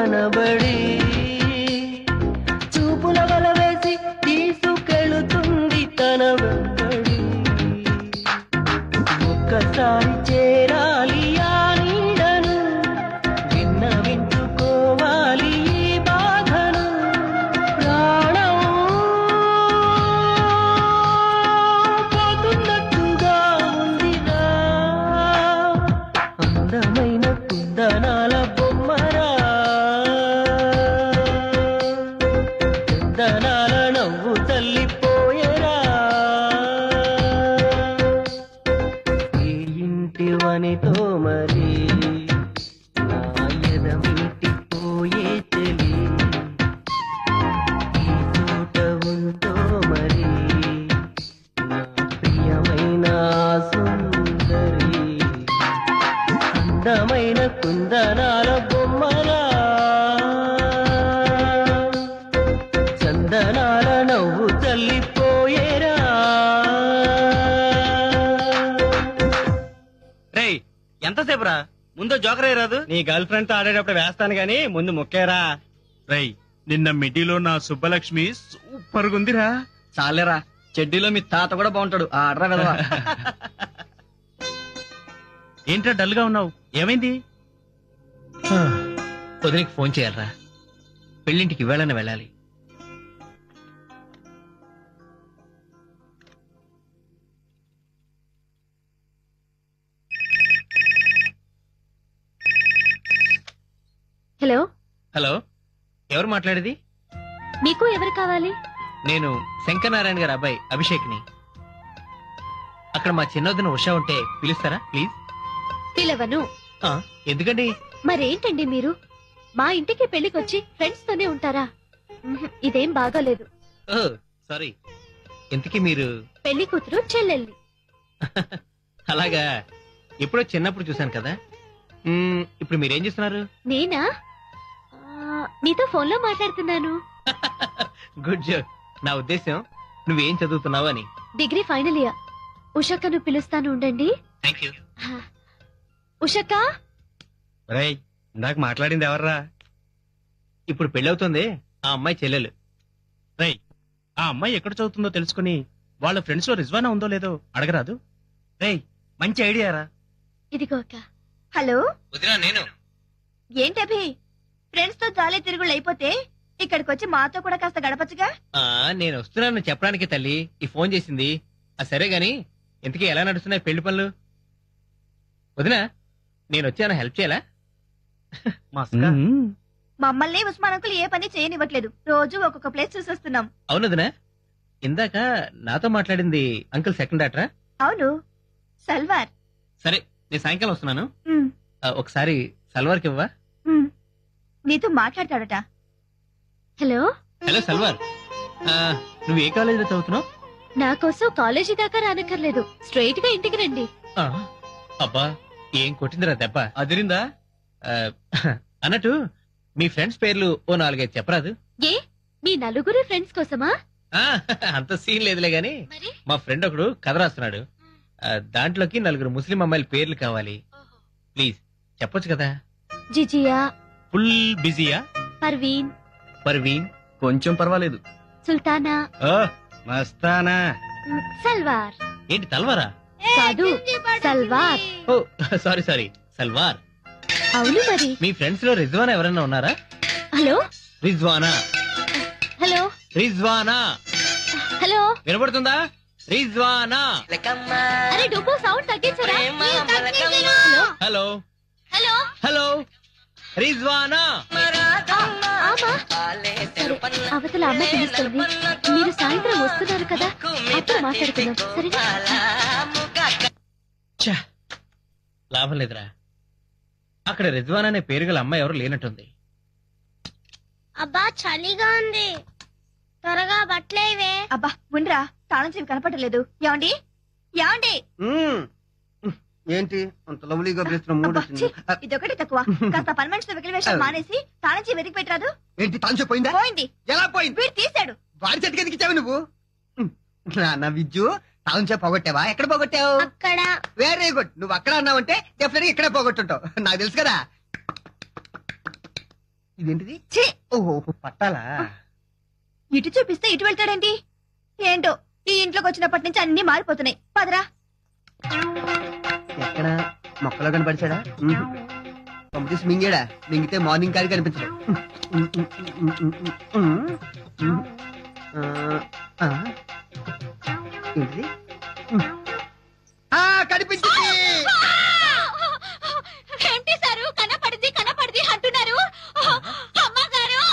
కనబడి చూపుల వల వేసి తీసుకెళుతుంది తన వెంబడి ఒక్కసారి చేరాలి ఆ నీడను విన్నవించుకోవాలి ఈ బాధను ప్రాణం పోతున్నట్టుగా ఉందిగా అందమైన కుందనాల బొమ్మరా కుందనాల నవ్వు తల్లిపోయరా ఈ ఇంటి వనితో మరి నా ఎదమిటి పోయే తెలి ఈ చోట ఉందో మరి నా ప్రియమైన సుందరి అందమైన కుందనాల బొమ్మలా చందనాల నవ్వు తల్లిపోయేరా రేయ్ ఎంతసేపు రా ముందు జోకరే రాదు నీ గర్ల్ ఫ్రెండ్ తో ఆడేటప్పుడు వేస్తాను గాని ముందు ముక్కేరా రై నిన్న మిడ్డీలో నా సుబ్బలక్ష్మి సూపర్ గుందిరా. చాలేరా చెడ్డీలో మీ తాత కూడా బాగుంటాడు ఆడరా వెదవా ఏంట్రా డల్ గా ఉన్నావు, ఏమైంది? వదిలికి ఫోన్ చేయాలరా, పెళ్ళింటికి వెళ్ళని వెళ్ళాలి. హలో, హలో, ఎవరు మాట్లాడేది? మీకు ఎవరు కావాలి? నేను శంకరనారాయణ గారి అబ్బాయి అభిషేక్ని. అక్కడ మా చిన్నదిన ఉషా ఉంటే పిలుస్తారా ప్లీజ్? పిలవను. ఎందుకండి? మరేంటండి మీరు మా ఇంటికి పెళ్లికొచ్చి ఫ్రెండ్స్ తోనే ఉంటారా? ఇదేం బాగాలేదు. సారీ. ఇంతకీ మీరు? పెళ్లి కూతురు చెల్లెల్ని. అలాగా, ఎప్పుడో చిన్నప్పుడు చూశాను కదా. ఇప్పుడు మీరేం చేస్తున్నారు? నేనా? నీతో ఫోన్ లో మాట్లాడుతున్నాను. Good joke. నా ఉద్దేశం నువ్వేం చదువుతున్నావు అని. Degree final year. ఉషక్కను పిలుస్తాను, ఉండండి. Thank you. ఉషక్క. రేయ్ ఇందాక మాట్లాడింది ఎవర్రా? ఇప్పుడు పెళ్ళవుతుంది ఆ అమ్మాయి చెల్లెలు. రై ఆ అమ్మాయి ఎక్కడ చదువుతుందో తెలుసుకుని వాళ్ళ ఫ్రెండ్స్ లో రిజ్వానా ఉందో లేదో అడగరాదు? రేయ్ మంచి ఐడియారా. ఇదిగో అక్క. హలో వదినా, నేను. ఏంటభి, ఫ్రెండ్స్ తో జాలీ తిరుగుళ్ళు అయిపోతే ఇక్కడికి వచ్చి మాతో కూడా కాస్త గడపచ్చుగా? నేను వస్తున్నాను చెప్పడానికి తల్లి ఈ ఫోన్ చేసింది. సరే గాని ఇంతకీ ఎలా నడుస్తున్నాయి పెళ్లి పనులు? వదినా, నేను వచ్చాను, హెల్ప్ చేయాలా? మమ్మల్ని ఉస్మాన్ అంకుల్ ఏ పని చేయనివ్వట్లేదు. రోజు ఒక్కొక్క ప్లేస్ చూసి వస్తున్నాం. అవును వదినా, ఇందాక నాతో మాట్లాడింది అంకుల్ సెకండ్ డాక్టరా? అవును, సల్వార్. సరే, నేను సాయంకాలం వస్తున్నాను. ఒకసారి సల్వార్కి ఇవ్వవా? నీతో మాట్లాడతాడట. హలో. హలో సల్వార్, నువ్వు ఏ కాలేజీలో చదువుతున్నావు? నా కోసం కాలేజీ దాకా రానక్కర్లేదు, స్ట్రైట్ గా ఇంటికి రండి. అబ్బా, ఏం కొట్టిందిరా దెబ్బ? అదిరిందా? అన్నట్టు మీ ఫ్రెండ్స్ పేర్లు ఓ 4-5 చెప్పరాదు? ఏ, మీ నలుగురు ఫ్రెండ్స్ కోసమా? అంత సీన్ లేదులే గాని మా ఫ్రెండ్ ఒకడు కథ రాస్తున్నాడు. దాంట్లోకి 4 ముస్లిం అమ్మాయిల పేర్లు కావాలి. ప్లీజ్ చెప్పొచ్చు కదా? జిజియా. ఫుల్ బిజీయా? పర్వీన్. పర్వీన్ కొంచెం పర్వాలేదు. సుల్తానా. మస్తానా. సల్వార్. ఏంటి తల్వారా? కాదు, salwar. Oh sorry sorry, salwar. అవును మరి. మీ ఫ్రెండ్స్ లో రిజ్వానా ఎవరైనా ఉన్నారా? Hello. Rizwana. Hello. Rizwana. Hello. వినపడుతుందా? రిజ్వానా. అరే డబ్బు సౌండ్ తగ్గించరా? హలో. హలో. హలో. రిజ్వానా. అవతల అమ్మ పిలుస్తుంది. మీరు సాయంత్రం వస్తున్నారు కదా, అప్పుడు మాట్లాడుకుందాం సరేనా? లాభం లేదురా, అక్కడ రిజ్వానా అనే పేరు గల అమ్మాయి ఎవరు లేనట్టుంది. అబ్బా చలిగా ఉంది, త్వరగా బట్టలేవే. అబ్బా ఉండ్రా, తాళం చెవి కనపడలేదు. ఏమండి ఏమండి? ఏంటి అంత లవ్లీగా పిలుస్తున్న మూడు వచ్చింది? ఇదొకటి తక్కువ. కాస్త పని మనిషితో వెకిలి వేషం మానేసి తాళం చెవి వెతికి పెట్టరాదు? ఏంటి తాళం పోయిందా? పోయింది. ఎలా పోయింది? వీడు తీశాడు. వాడి చెట్టుకి ఎందుకు ఇచ్చావు నువ్వు? నా విజ్జు తాళం చెవి పోగొట్టావా? ఎక్కడ పోగొట్టావు? అక్కడ. వెరీ గుడ్, నువ్వు అక్కడ అన్నావంటే డెఫినెట్ గా ఇక్కడే పోగొట్టుంటావు. నాకు తెలుసు కదా. ఇదేంటిది? ఓహో పట్టాలా? ఇటు చూపిస్తే ఇటు వెళ్తాడేంటి? ఏంటో ఈ ఇంట్లోకి వచ్చినప్పటి నుంచి అన్ని మారిపోతున్నాయి. పదరా. ఎక్కడ మొక్కలో కనపడిచాడా? పంపిసి మింగాడా? మింగితే మార్నింగ్ కాడి కనిపించడు. ఏంటిది? కనిపించింది. ఏంటి సారు కనపడింది కనపడింది అంటున్నారు? అమ్మగారు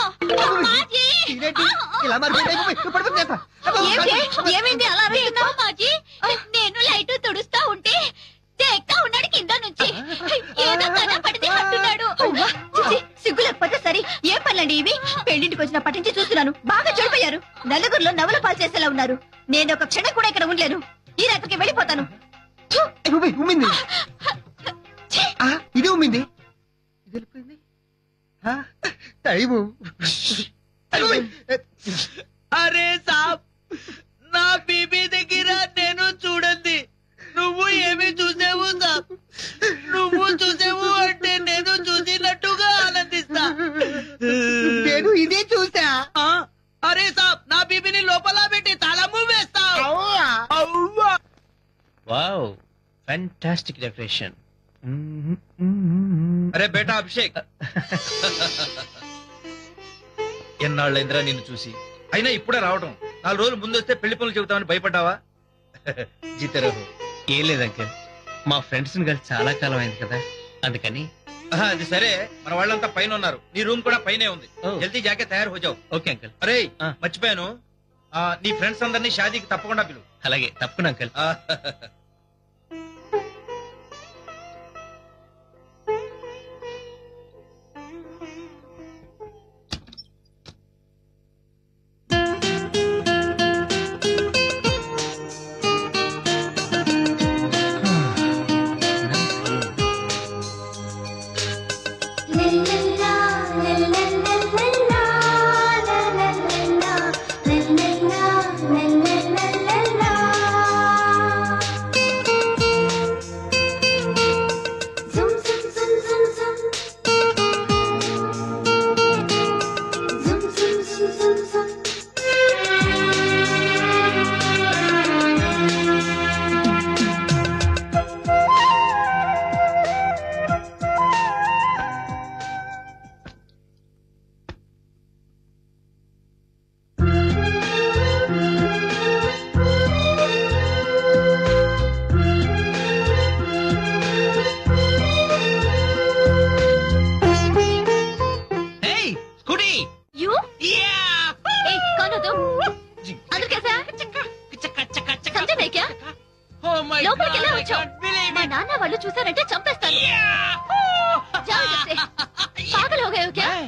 ఏమైంది అలా అరుస్తున్నావు? మాజీ నేను లైట్ తుడుస్తా ఉంటే దేక్తా ఉన్నాడు కింద నుంచి. ఏదో కనపడింది అంటున్నాడు. సిగ్గు లేకపోతే సరే. ఏం పనులండి ఇవి? పెళ్లింటికి వచ్చినప్పటి నుంచి చూస్తున్నాను. బాగా చెడిపోయారు. నలుగురిలో నవ్వుల పాలు చేసేలా ఉన్నారు. నేను ఒక క్షణం కూడా ఇక్కడ ఉండలేను. ఈ రాత్రికి వెళ్ళిపోతాను. ఉమ్మింది. ఇది ఉమ్మింది. టైము. అరే సాబ్, నా బీబీ దగ్గర నేను చూడండి. నువ్వు ఏమి చూసావు సాబ్? నువ్వు చూసావు అంటే నేను చూసినట్టుగా ఆనందిస్తా. నేను ఇదే చూసా. అరే సాబ్, నా బీబీని లోపల పెట్టి తాళము వేస్తావు. Wow, fantastic decoration. అరే బేటా అభిషేక్, ఎన్నాళ్ళైందిరా నిన్ను చూసి. అయినా ఇప్పుడే రావడం. 4 రోజులు ముందు వస్తే పెళ్లి పనులు చెబుతామని భయపడ్డావా? జీతరావు. ఏం లేదు అంకల్, మా ఫ్రెండ్స్ కలిసి చాలా కాలం అయింది కదా, అందుకని. అది సరే, మన వాళ్ళంతా పైన ఉన్నారు. నీ రూమ్ కూడా పైనే ఉంది. జల్దీ జాకే తయారు హో జావ్. Okay uncle. అరే మర్చిపోయాను, నీ ఫ్రెండ్స్ అందరినీ షాదీకి తప్పకుండా పిలువు. అలాగే, తప్పకుండా అంకల్. మా నాన్న వాళ్ళు చూసారంటే చంపేస్తాను. పాగల్ हो गए हो क्या?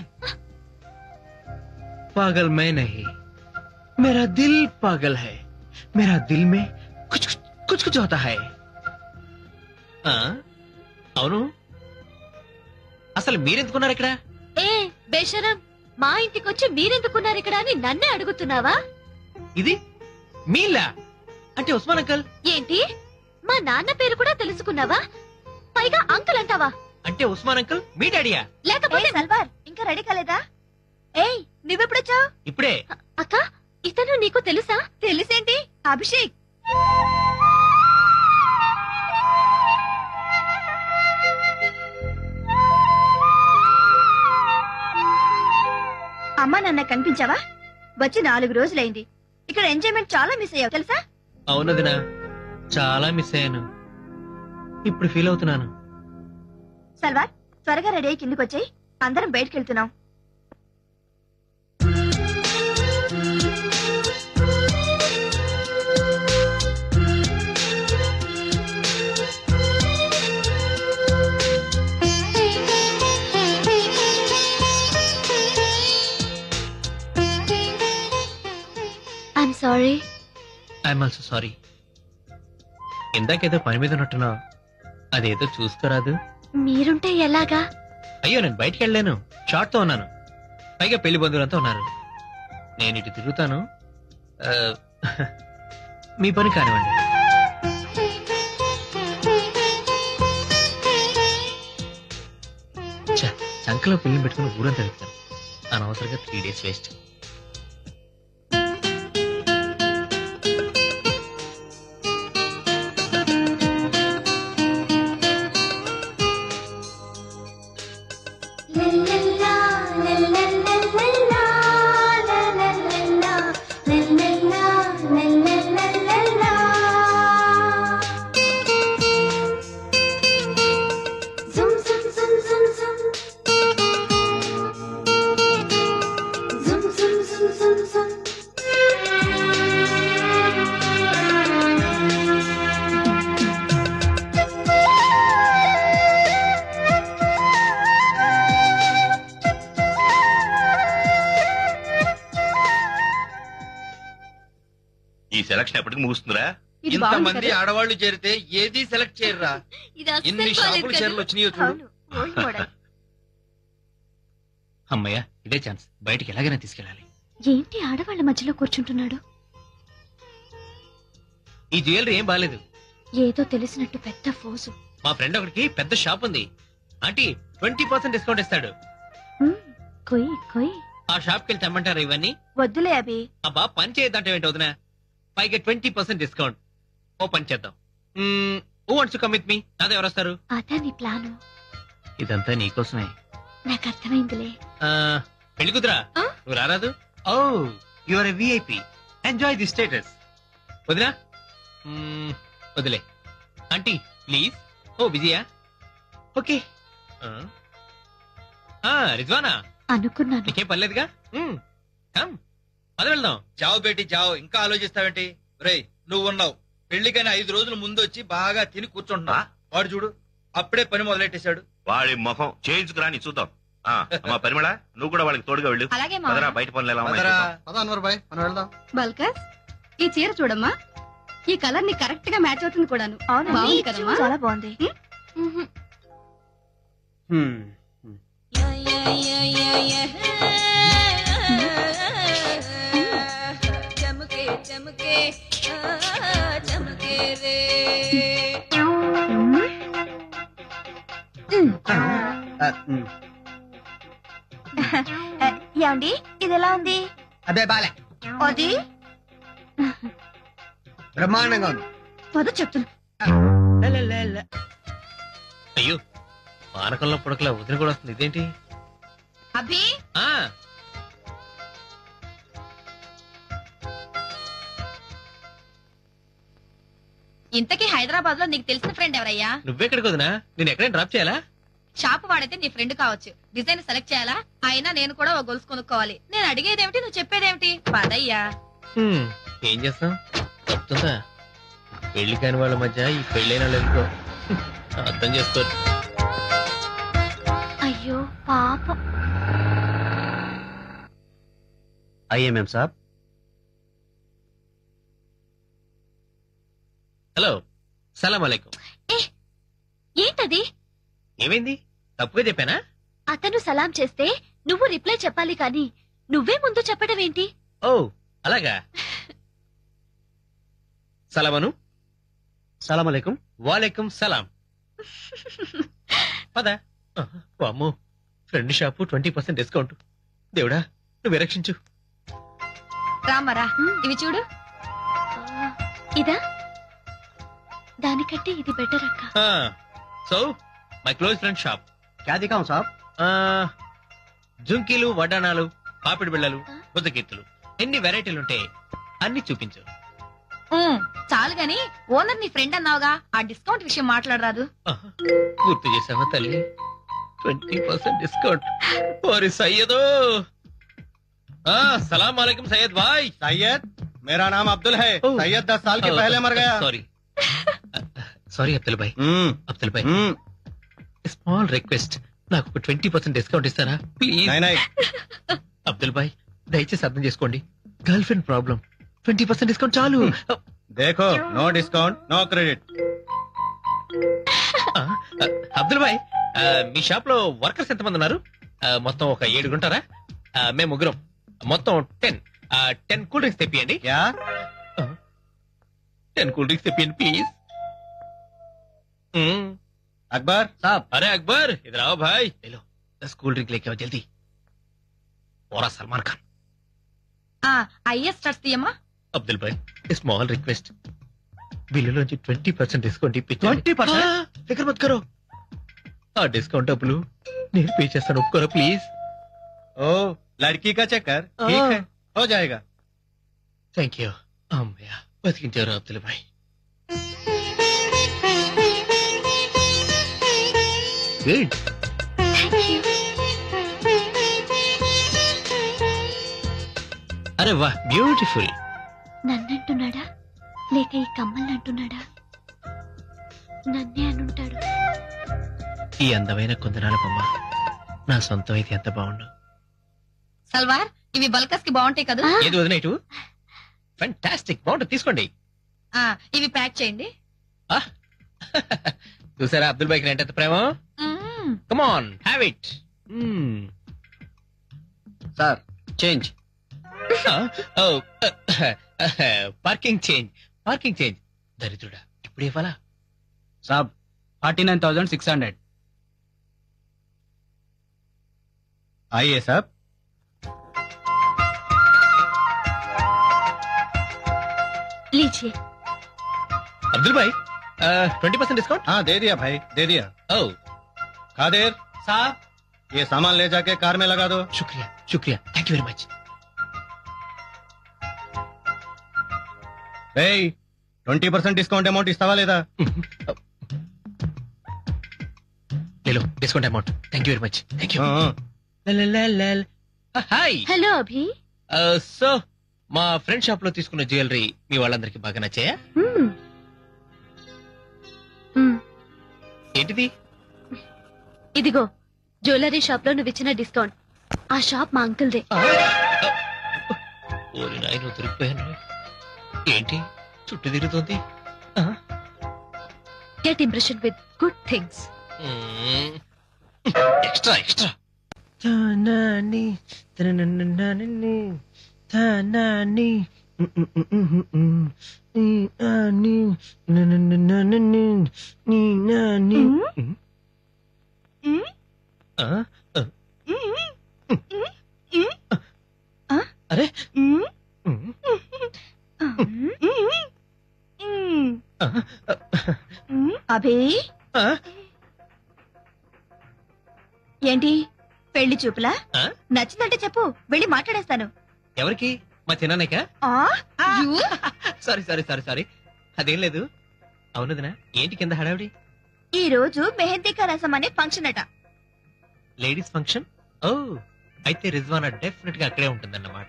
पागल मैं नहीं, मेरा दिल पागल है. मेरा दिल में कुछ कुछ कुछ होता है. అవును, అసలు మీరెందుకున్నారు ఇక్కడ? ఏ బేషరం, మా ఇంటికొచ్చి మీరెందుకున్నారు ఇక్కడ అని నన్నే అడుగుతున్నావా? ఇది మీలా అంటే ఉస్మాన్ అంకల్. ఏంటి, మా నాన్న పేరు కూడా తెలుసుకున్నావా? పైగా అంకుల్ అంటావా? అంటే ఉస్మాన్ అంకల్ మీ డాడీయా? లేకపోతే సల్వార్ ఇంకా రెడీ కాలేదా? ఏయ్, నువ్వెప్పుడొచ్చావు? ఇప్పుడే. అక్క, ఇతను నీకు తెలుసా? తెలుసేంటి? అభిషేక్. అమ్మా నాన్న కనిపించావా? వచ్చి 4 రోజులైంది. ఇక్కడ ఎంజాయ్మెంట్ చాలా మిస్ అయ్యావు తెలుసా? అవునదినా, చాలా మిస్ అయ్యాను. ఇప్పుడు ఫీల్ అవుతున్నాను. సల్వార్, త్వరగా రెడీ అయ్యి కిందికి వచ్చాయి. అందరం బయటకు వెళ్తున్నాం. I'm sorry. I'm also sorry. ఇందాకేదో పని మీద ఉన్నట్టున్నా, అదేదో చూసుకోరాదు? మీరుంటే ఎలాగా? అయ్యో, నేను బయటికి వెళ్ళాను, షార్ట్ తో ఉన్నాను. పైగా పెళ్లి బంధువులంతా ఉన్నారు. నేను ఇటు తిరుగుతాను, మీ పని కానివ్వండి. చంకలో పెళ్లి పెట్టుకుని ఊరంతా తిరుగుతాను. అనవసరంగా 3 days వేస్ట్. ఈ సెలక్షన్ ఎప్పటికి ముగుస్తుందిరా? ఇంతమంది ఆడవాళ్ళు చేరితే ఏది సెలెక్ట్ చేయరురా. ఎన్ని షాపులు చీరలు వచ్చినాయో చూడు. అమ్మయ్య, ఇదే ఛాన్స్. బయటికి ఎలాగైనా తీసుకెళ్ళాలి. ఏంటి ఆడవాళ్ళ మధ్యలో కూర్చుంటున్నాడు? ఈ జ్యువెలరీ ఏం బాలేదు. ఏదో తెలిసినట్టు పెద్ద ఫోజు. మా ఫ్రెండ్ ఒకటికి పెద్ద షాప్ ఉంది. ఆంటీ 20% డిస్కౌంట్ ఇస్తాడు. కొయ్ కొయ్. ఆ షాప్ కి వెళ్ళి తెమ్మంటారు ఇవన్నీ? వద్దులే అభి. అబ్బా పని చేయొద్దంటే ఏంటి వదినా? పైగా 20% డిస్కౌంట్. ఓ పని చేద్దాం. Who wants to come with me? నాతో ఎవరు వస్తారు? అదే నీ ప్లాను. ఇదంతా నీకోసమే. నాకు అర్థమైందిలే. పెళ్లి కుదురా, నువ్వు రారాదు? Oh you are a VIP. Enjoy the status. వదినా వదిలే. Aunty please. ఓ బిజీయా? ఓకే. రిజ్వానా అనుకున్నాను. నీకేం పర్లేదుగా? కమ్ అది వెళ్దాం. చావు బేటి చావు, ఇంకా ఆలోచిస్తావేంటి? రేయ్ నువ్వు ఉన్నావు, పెళ్లికైనా 5 రోజుల ముందు వచ్చి బాగా తిని కూర్చుంటున్నా. వాడు చూడు అప్పుడే పని మొదలెట్టేశాడు. వాడి ముఖం చేయించుకురా నీ చూద్దాం. అమ్మా పరిమళ, నువ్వు కూడా వాళ్ళకి తోడుగా వెళ్ళు. అలాగే పదరా, బయట పనులు ఎలా ఉన్నాయి చూద్దాం. బల్కస్, ఈ చీర చూడమ్మా. ఈ కలర్ ని కరెక్ట్ గా మ్యాచ్ అవుతుంది కూడాను. బాగుంది కదమ్మా? చాలా బాగుంది. చమకే చమకే చమకే రే. ఏమండి ఇది ఎలా ఉంది? అదే బాలే, అది బ్రహ్మాండంగా ఉంది. పద చెప్తున్నా. అయ్యో, పానకంలో పుడకలా వదిన కూడా వస్తుంది. ఇదేంటి? అభి, ఇంతకీ హైదరాబాద్ లో నీకు తెలిసిన ఫ్రెండ్ ఎవరయ్యా? నువ్వెక్కడికి వదినా? నేను ఎక్కడైనా డ్రాప్ చేయాలా? షాప్ వాడైతే నీ ఫ్రెండ్ కావచ్చు. డిజైన్ సెలెక్ట్ చేయాలా? అయినా నేను కూడా ఒక గొలుసు కొనుక్కోవాలి. నేను అడిగేదేమిటి, నువ్వు చెప్పేదేమిటి? పదయ్యా. ఏం చేస్తాం, చెప్తుందా? పెళ్లి కాని వాళ్ళ మధ్య ఈ పెళ్ళైన లేదు, అర్థం చేసుకోరు. అయ్యో పాపం. ఐఎంఎం సాబ్. హలో, సలాం అలైకుం. ఏంటది? ఏమైంది? తప్పుగా చెప్పానా? అతను సలాం చేస్తే నువ్వు రిప్లై చెప్పాలి కానీ నువ్వే ముందు చెప్పడం ఏంటి? ఓ అలాగా. సలామను. సలాం అలైకుం. వాలేకుం సలాం. పద. అమ్మో, ఫ్రెండ్ షాపు 20% డిస్కౌంట్. దేవుడా నువ్వు రక్షించు. రామరా, ఇవి చూడు. ఇదా? దానికంటే ఇది బెటర్ అక్క. So my close friend shop. క్యా దిఖాऊं సాబ్? జుంకీలు, వడ్డానాలు, పాపిడి బిళ్ళలు, బుద్ధకీర్తులు, ఎన్ని వెరైటీలుంటే అన్ని చూపించు. చాలు గాని ఓనర్ నీ ఫ్రెండ్ అన్నావుగా, ఆ డిస్కౌంట్ విషయం మాట్లాడరాదు. గుర్తు చేసావా తల్లి? 20% డిస్కౌంట్. ఓరి సయ్యదో. सलाम वालेकुम सैयद भाई. सैयद, मेरा नाम अब्दुल है. सैयद 10 साल के पहले मर गया. सॉरी सॉरी अब्दुल भाई. अब्दुल भाई, स्मॉल रिक्वेस्ट, నాకు 20% డిస్కౌంట్ ఇస్తారా ప్లీజ్? అబ్దుల్ భాయ్ దయచేసి అర్థం చేసుకోండి, గర్ల్ ఫ్రెండ్ ప్రాబ్లం. 20% డిస్కౌంట్ చాలు. देखो, no discount no credit. Abdul భాయ్, మీ షాప్ లో వర్కర్స్ ఎంతమంది ఉన్నారు? మొత్తం ఒక 7 ఉంటారా? మేము ముగ్గురం. మొత్తం 10 కూల్ డ్రింక్స్ తెప్పియండి. 10 కూల్ డ్రింక్స్ తెప్పియండి ప్లీజ్. अकबर साहब. अरे अकबर इधर आओ भाई. ले लो 10 కూల్ డ్రింక్ लेके आओ जल्दी. ఓరా సల్మాన్ ఖాన్. ఐఎస్ స్టార్ట్స్ తీయమ్మా. అబ్దుల్ భాయ్ స్మాల్ రిక్వెస్ట్, బిల్లులోంచి 20% డిస్కౌంట్ ఇప్పించండి. 20%? ఫికర్ మత్ కరో. ఆ డిస్కౌంట్ డబ్బులు నేను పే చేస్తాను, ఒప్పుకోరా ప్లీజ్. ఓ లడ్కీ కా చక్కర్ ठीक है हो जाएगा. Thank you. అమ్మయ్య బతికించారు అబ్దుల్ భాయ్. గుడ్. అరే వా బ్యూటిఫుల్. నన్నంటున్నాడా లేక ఈ కమ్మల్ని అంటున్నాడా? నన్నే అనుంటాడు. ఈ అందమైన కుందనాల బొమ్మ నా సొంతం అయితే ఎంత బాగుండు. సల్వార్ ఇవి బల్కస్ కి బాగుంటాయి కదా. ఏది వదిలేటు? ఫెంటాస్టిక్, బాగుంటుంది, తీసుకోండి. ఇవి ప్యాక్ చేయండి. చూసారా అబ్దుల్ భాయ్ ఎంత ప్రేమ. Come on have it. Sir change. Parking change. దరిద్రుడా ఇప్పుడు ఇవ్వాలా? साहब 49,600. आइए साहब. लीजिए. अब्दुल भाई 20% डिस्काउंट. हाँ दे दिया भाई, दे दिया. ओ कादिर साहब, ये सामान ले जाके कार में लगा दो. शुक्रिया, thank you very much. Hey, 20% discount amount इस्तावा लेदा. ले लो discount amount. Thank you very much. Thank you. Hi. Hello Abhi. So మా ఫ్రెండ్ షాప్ లో తీసుకున్న జ్యువెలరీ మీ వాళ్ళందరికి బాగా నచ్చాయా? ఏంటిది? ఇదిగో జ్యువెలరీ షాప్ లో నువ్వు ఇచ్చిన డిస్కౌంట్. ఆ షాప్ మా అంకుల్ దే. ఓరి నాయన దొరికిపోయాను. ఏంటి చుట్టూ తిరుగుతుంది? Get impression with good things. Extra తానాని తననననని తానాని నీ నాని ననననని నీ నాని. అరే అభి ఏంటి పెళ్లి చూపులా? నచ్చిందంటే చెప్పు, వెళ్ళి మాట్లాడేస్తాను. ఎవరికి? మా చిన్నానక? సారీ అదేం లేదు. అవునదినా ఏంటి కింద హడావిడి? ఈ రోజు మెహందీ కా రసం అనే ఫంక్షన్ అట. Ladies function? ఓ అయితే రిజ్వానా డెఫినెట్ గా అక్కడే ఉంటుందన్నమాట.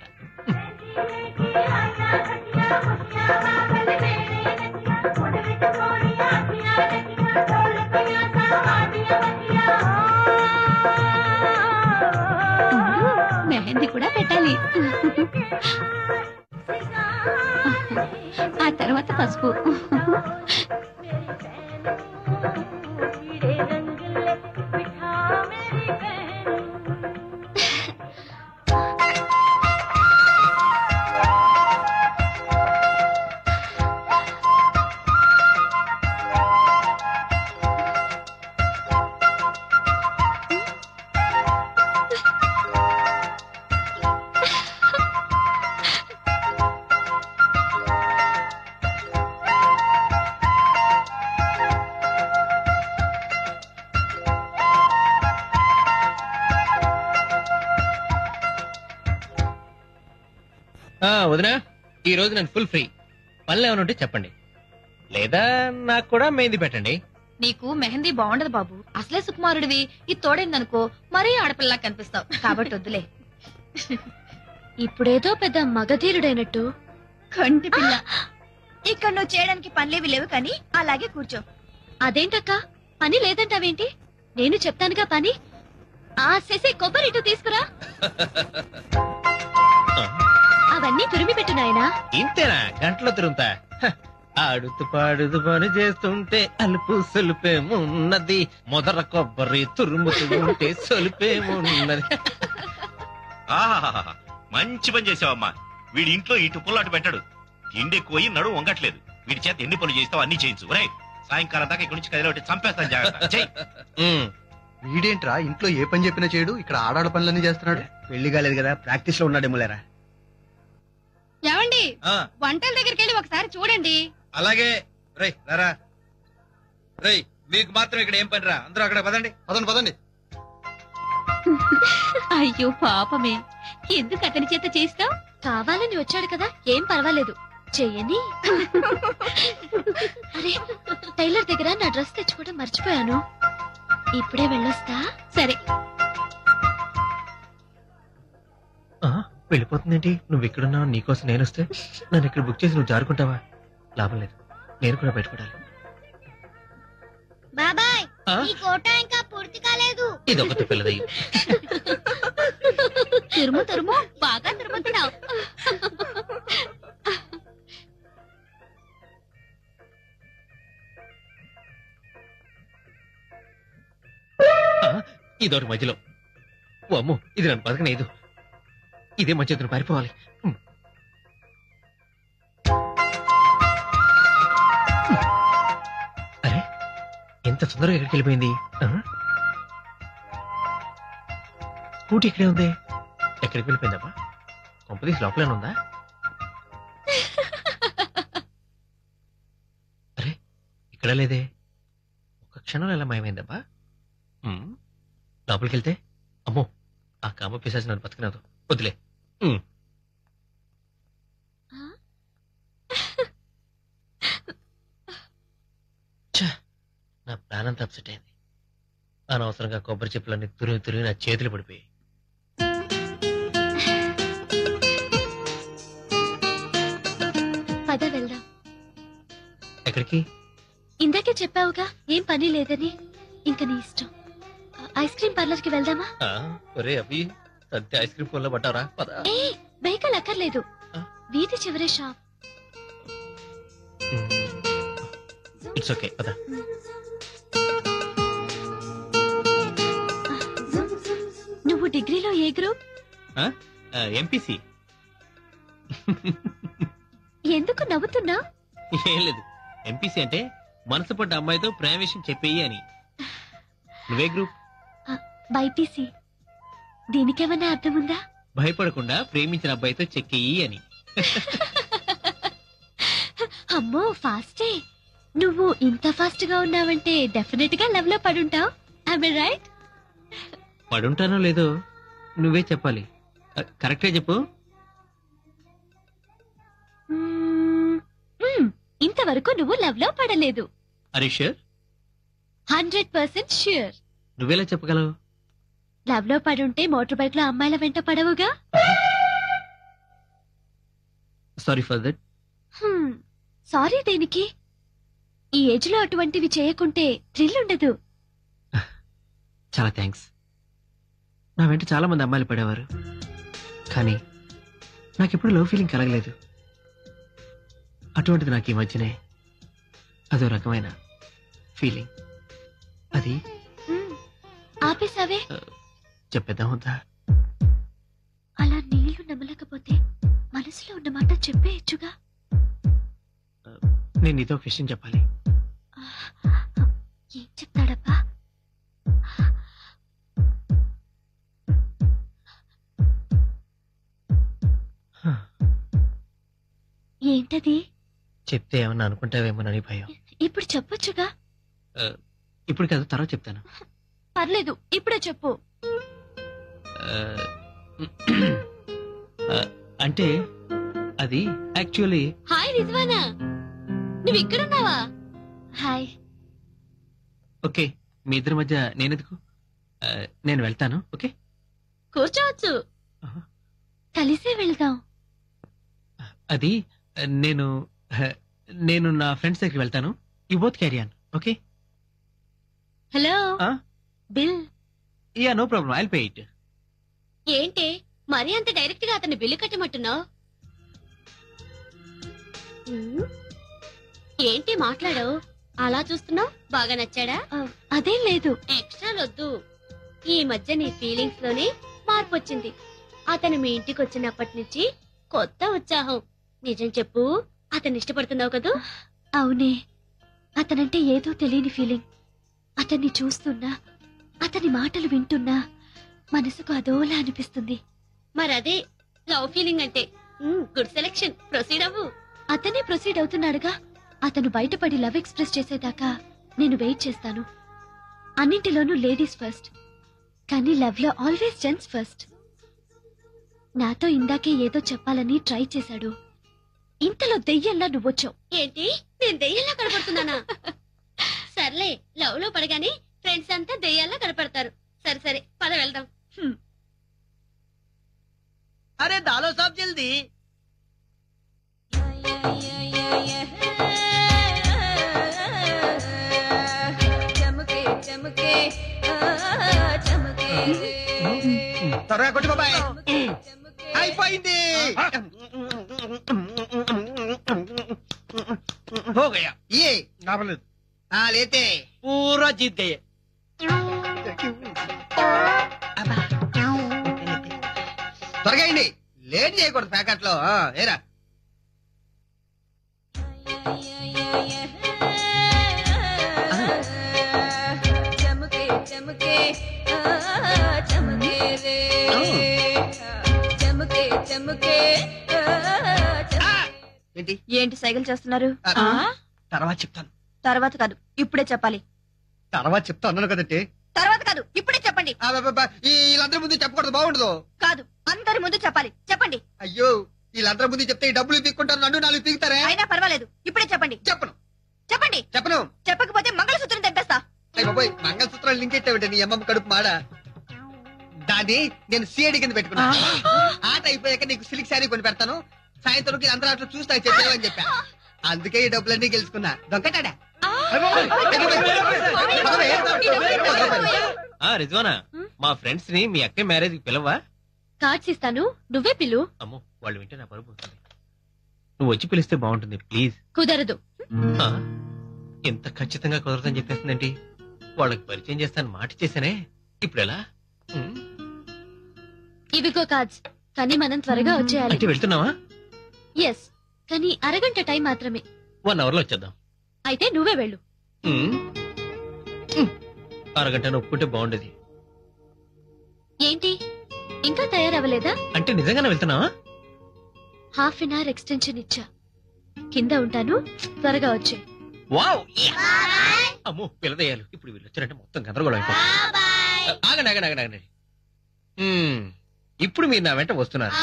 మెహందీ కూడా పెట్టాలి. ఆ తర్వాత పసుపు. వదినా ఈ రోజు నేను ఫుల్ ఫ్రీ. పనులు ఏమైనా ఉంటే చెప్పండి, లేదా నాకు కూడా మెహందీ పెట్టండి. నీకు మెహందీ బాగుండదు బాబు, అసలే సుకుమారుడివి. ఇది తోడైందనుకో మరీ ఆడపిల్లలా కనిపిస్తావు, కాబట్టి వద్దులే. ఇప్పుడేదో పెద్ద మగధీరుడైనట్టు. కంటి పిల్ల. ఇక్కడ నువ్వు చేయడానికి పనులేవి లేవు కానీ అలాగే కూర్చో. అదేంటక్క పని లేదంటావేంటి? నేను చెప్తానుగా పని. శశి కొబ్బరి ఇటు తీసుకురా. అవన్నీ తురిమి పెట్టు నాయనా. ఇంతేనా? గంటలో తిరుగుతా. ఆడుతూ పాడుతూ పని చేస్తుంటే అలుపు సొలుపేమున్నది, మొదర కొబ్బరి తురుముతూ ఉంటే సొలుపేమున్నది. మంచి పని చేసావమ్మా. వీడి ఇంట్లో ఇటు పుల్లాటు పెట్టాడు, తిండి ఎక్కువయి నడు వంగట్లేదు. వీడి చేత ఎన్ని పనులు చేస్తావు అన్ని చేయించు. ఒరే సాయంకాలం దాకా ఇక్కడి నుంచి కదిలో చంపేస్తాను, జాగ్రత్త. వీడేంట్రా ఇంట్లో ఏ పని చెప్పినా చేయడు, ఇక్కడ ఆడాడ పనులన్నీ చేస్తున్నాడు. పెళ్లి కాలేదు కదా, ప్రాక్టీస్ లో ఉన్నాడేమో లేరా. ఏమండి వంటల దగ్గరికి వెళ్ళి ఒకసారి చూడండి. అలాగే. రై రారా. రై మీకు మాత్రం ఇక్కడ ఏం పని రా, అందరూ అక్కడ పదండి. పదండి. అయ్యో పాపమే, ఎందుకు అతని చేత చేస్తావు? కావాలని వచ్చాడు కదా, ఏం పర్వాలేదు చెయ్యని. అరే టైలర్ దగ్గర నా డ్రెస్ తెచ్చుకోవడం మర్చిపోయాను, ఇప్పుడే వెళ్ళొస్తా. సరే. వెళ్ళిపోతుందేంటి? నువ్వు ఇక్కడున్నావు, నీకోసం నేను వస్తే నన్ను ఇక్కడ బుక్ చేసి నువ్వు జారుకుంటావా? లాభం లేదు, నేను కూడా బయటపడాలి. బాబాయ్ ఈ కోట ఇంకా పూర్తి కాలేదు. ఇదొకటి పిల్లదయ్యి. తిరుము బాగా తిరుగుతున్నావు. ఇదొకటి మధ్యలో. ఓ అమ్మో, ఇది నన్ను బతకనేదు. ఇదే మంచి అతను పారిపోవాలి. అరే ఎంత తొందరగా ఎక్కడికి వెళ్ళిపోయింది? స్కూటీ ఇక్కడే ఉంది, ఎక్కడికి వెళ్ళిపోయిందబ్బా? కొంపదీసి లోపలనే ఉందా? అరే ఇక్కడ లేదే, ఒక క్షణంలో ఎలా మాయమైందబ్బా? లోపలికి వెళ్తే అమ్మో, ఆ కామ పిశాచి నన్ను బతకనాదు. వదిలే. నా ప్లాన్ అంతా అప్సెట్ అయింది. అనవసరంగా కొబ్బరి చెప్పులన్నీ తురిమి నా చేతులు పడిపోయాయి. పద వెళ్దాం. ఎక్కడికి? ఇందాకే చెప్పావుగా ఏం పని లేదని, ఇంక నీ ఇష్టం. ఐస్ క్రీమ్ పార్లర్ కి వెళ్దామా? ఒరే అభి, అంతే ఐస్ క్రీమ్ ఫోన్ లో పట్టావరా? ఏ వెహికల్ అక్కర్లేదు, వీధి చివరే షాప్. ఇట్స్ ఓకే, పద. నువ్వు డిగ్రీలో ఏ గ్రూప్? ఎంపీసీ. ఎందుకు నవ్వుతున్నా? ఏం లేదు, ఎంపీసీ అంటే మనసు పడ్డ అమ్మాయితో ప్రేమ విషయం చెప్పేయి అని. నువ్వే గ్రూప్? బైపీసీ. దీనికేమన్నా అర్థం ఉందా? భయపడకుండా ప్రేమించిన అబ్బాయితో చెక్కేయి అని. అమ్మో ఫాస్టే. నువ్వు ఇంత ఫాస్ట్ గా ఉన్నావంటే డెఫినెట్ గా లవ్ లో పడుంటావు. I right? పడుంటానో లేదో నువ్వే చెప్పాలి. కరెక్టే చెప్పు. ఇంతవరకు నువ్వు లవ్ లో పడలేదు. Are you sure? 100% ష్యూర్. నువ్వెలా చెప్పగలవు? లవ్ లో పడుంటే మోటార్ బైక్ లో అమ్మాయిల వెంట పడవుగా. Sorry for that. సారీ దేనికి? ఈ ఏజ్ లో అటువంటివి చేయకుంటే థ్రిల్ ఉండదు. చాలా థ్యాంక్స్. నా వెంట చాలా మంది అమ్మాయిలు పడేవారు, కానీ నాకెప్పుడు లవ్ ఫీలింగ్ కలగలేదు. అటువంటిది నాకు ఈ మధ్యనే అదో రకమైన ఫీలింగ్. అది ఆపేసావే. చెప్పేద్దాం వద్దా? అలా నీళ్లు నమ్మలేకపోతే మనసులో ఉన్న మాట చెప్పేయచ్చుగా. నేను నీతో ఒక విషయం చెప్పాలి. ఏం చెప్తాడబ్బా? ఏంటది? చెప్తే ఏమన్నా అనుకుంటావేమోనని భయం. ఇప్పుడు చెప్పొచ్చుగా. ఇప్పుడు కాదు, తర్వాత చెప్తాను. పర్లేదు, ఇప్పుడే చెప్పు. అంటే అది యాక్చువల్లీ. హాయ్ రిజ్వానా, నువ్వు ఇక్కడున్నావా? హాయ్. ఓకే, మీ ఇద్దరి మధ్య నేనెందుకు? నేను వెళ్తాను. ఓకే, కూర్చోవచ్చు. కలిసే వెళ్దాం. అది నేను నా ఫ్రెండ్స్ దగ్గరికి వెళ్తాను. You both carry on. Okay. Hello. Bill? Yeah, no problem, I'll pay it. ఏంటి మరీ అంత డైరెక్ట్ గా అతన్ని బిల్లు కట్టమంటున్నావు? ఏంటి మాట్లాడావు? అలా చూస్తున్నావు? బాగా నచ్చాడా? అదేం లేదు. ఎక్స్ట్రా వద్దు. ఈ మధ్య నీ ఫీలింగ్స్ లోనే మార్పు వచ్చింది. అతను మీ ఇంటికి వచ్చినప్పటి నుంచి కొత్త ఉత్సాహం. నిజం చెప్పు, అతన్ని ఇష్టపడుతున్నావు కదూ? అవునే, అతనంటే ఏదో తెలియని ఫీలింగ్. అతన్ని చూస్తున్నా, అతని మాటలు వింటున్నా మనసుకు అదోలా అనిపిస్తుంది. మరదే లవ్ ఫీలింగ్ అంటే. Good selection. ప్రొసీడ్ అవ్వు. అతనే ప్రొసీడ్ అవుతున్నాడుగా. అతను బయటపడి లవ్ ఎక్స్ప్రెస్ చేసేదాకా నేను వెయిట్ చేస్తాను. అన్నింటిలోనూ లేడీస్ ఫస్ట్, కానీ లవ్ లో ఆల్వేస్ జెంట్స్ ఫస్ట్. నాతో ఇందాకే ఏదో చెప్పాలని ట్రై చేశాడు. ఇంతలో దెయ్యంలా నువ్వొచ్చావు. ఏంటి, నేను దెయ్యంలా కనపడుతున్నానా? సర్లే, లవ్ లో పడగానే ఫ్రెండ్స్ అంతా దెయ్యాల్లా కనపడతారు. సరే సరే, పద వెళ్దాం. అరే దాలో సాబ్ జల్దీ. త్వరగా కొట్టు బాబాయ్. అయిపోయింది. हो गया ये కావలేదు. लेते पूरा जीत गए. త్వరగా అయింది, లేట్ చేయకూడదు ప్యాకెట్ లో. ఏరా ఏంటి సైకిల్ చేస్తున్నారు? తర్వాత చెప్తాను. తర్వాత కాదు, ఇప్పుడే చెప్పాలి. తర్వాత చెప్తా అన్నాను కదంటే. తర్వాత కాదు, ఇప్పుడే చెప్పండి. వీళ్ళందరి ముందు చెప్పకూడదు, బాగుండదు. కాదు, అందరి ముందు చెప్పాలి. చెప్పండి. అయ్యో, వీళ్ళందరి ముందు చెప్తే ఈ డబ్బులు పీక్కుంటారు, నన్ను 4 పీకుతారే. అయినా పర్వాలేదు, ఇప్పుడే చెప్పండి. చెప్పను. చెప్పండి. చెప్పను. చెప్పకపోతే మంగళసూత్రం తెంపేస్తా. బాబోయ్, మంగళసూత్రాలు లింక్ ఎట్టావిట నీ అమ్మమ్మ కడుపు మాడ. దాన్ని నేను సిఐడి కింద పెట్టుకున్నా. ఆట అయిపోయాక నీకు సిల్క్ శారీ కొని పెడతాను. సాయంత్రం అందరూ అట్లా చూస్తా చెప్పావు అని చెప్పా. అందుకే ఈ డబ్బులన్నీ గెలుచుకున్నా. దొంగటాడా? రిజ్వానా, మా ఫ్రెండ్స్ ని మీ అక్క మ్యారేజ్ కి పిలవా? కార్డ్స్ ఇస్తాను, నువ్వే పిలు. అమ్మో, వాళ్ళు వింటే నా పరుపు పోతుంది. నువ్వు వచ్చి పిలిస్తే బాగుంటుంది ప్లీజ్. కుదరదు. ఎంత ఖచ్చితంగా కుదరదని చెప్పేస్తుందండి. వాళ్ళకి పరిచయం చేస్తాను మాట చేశానే, ఇప్పుడు ఎలా? ఇవిగో కార్డ్స్, కానీ మనం త్వరగా వచ్చేయాలి. అంటే వెళ్తున్నావా? ఎస్, కానీ అరగంట టైం మాత్రమే. 1 hour లో వచ్చేద్దాం. అయితే నువ్వే వెళ్ళు. అరగంట ఒప్పుకుంటే బాగుండేది. ఏంటి, ఇంకా తయారవ్వలేదా? అంటే నిజంగానే వెళ్తున్నావా? ½ an hour ఎక్స్టెన్షన్ ఇచ్చా. కింద ఉంటాను, త్వరగా వచ్చే. వావ్! అమ్మో, పిల్లదయ్యాలు. ఇప్పుడు వీళ్ళు వచ్చారంటే మొత్తం గందరగోళం అయిపోతుంది. ఆగండి. ఇప్పుడు మీరు నా వెంట వస్తున్నారు.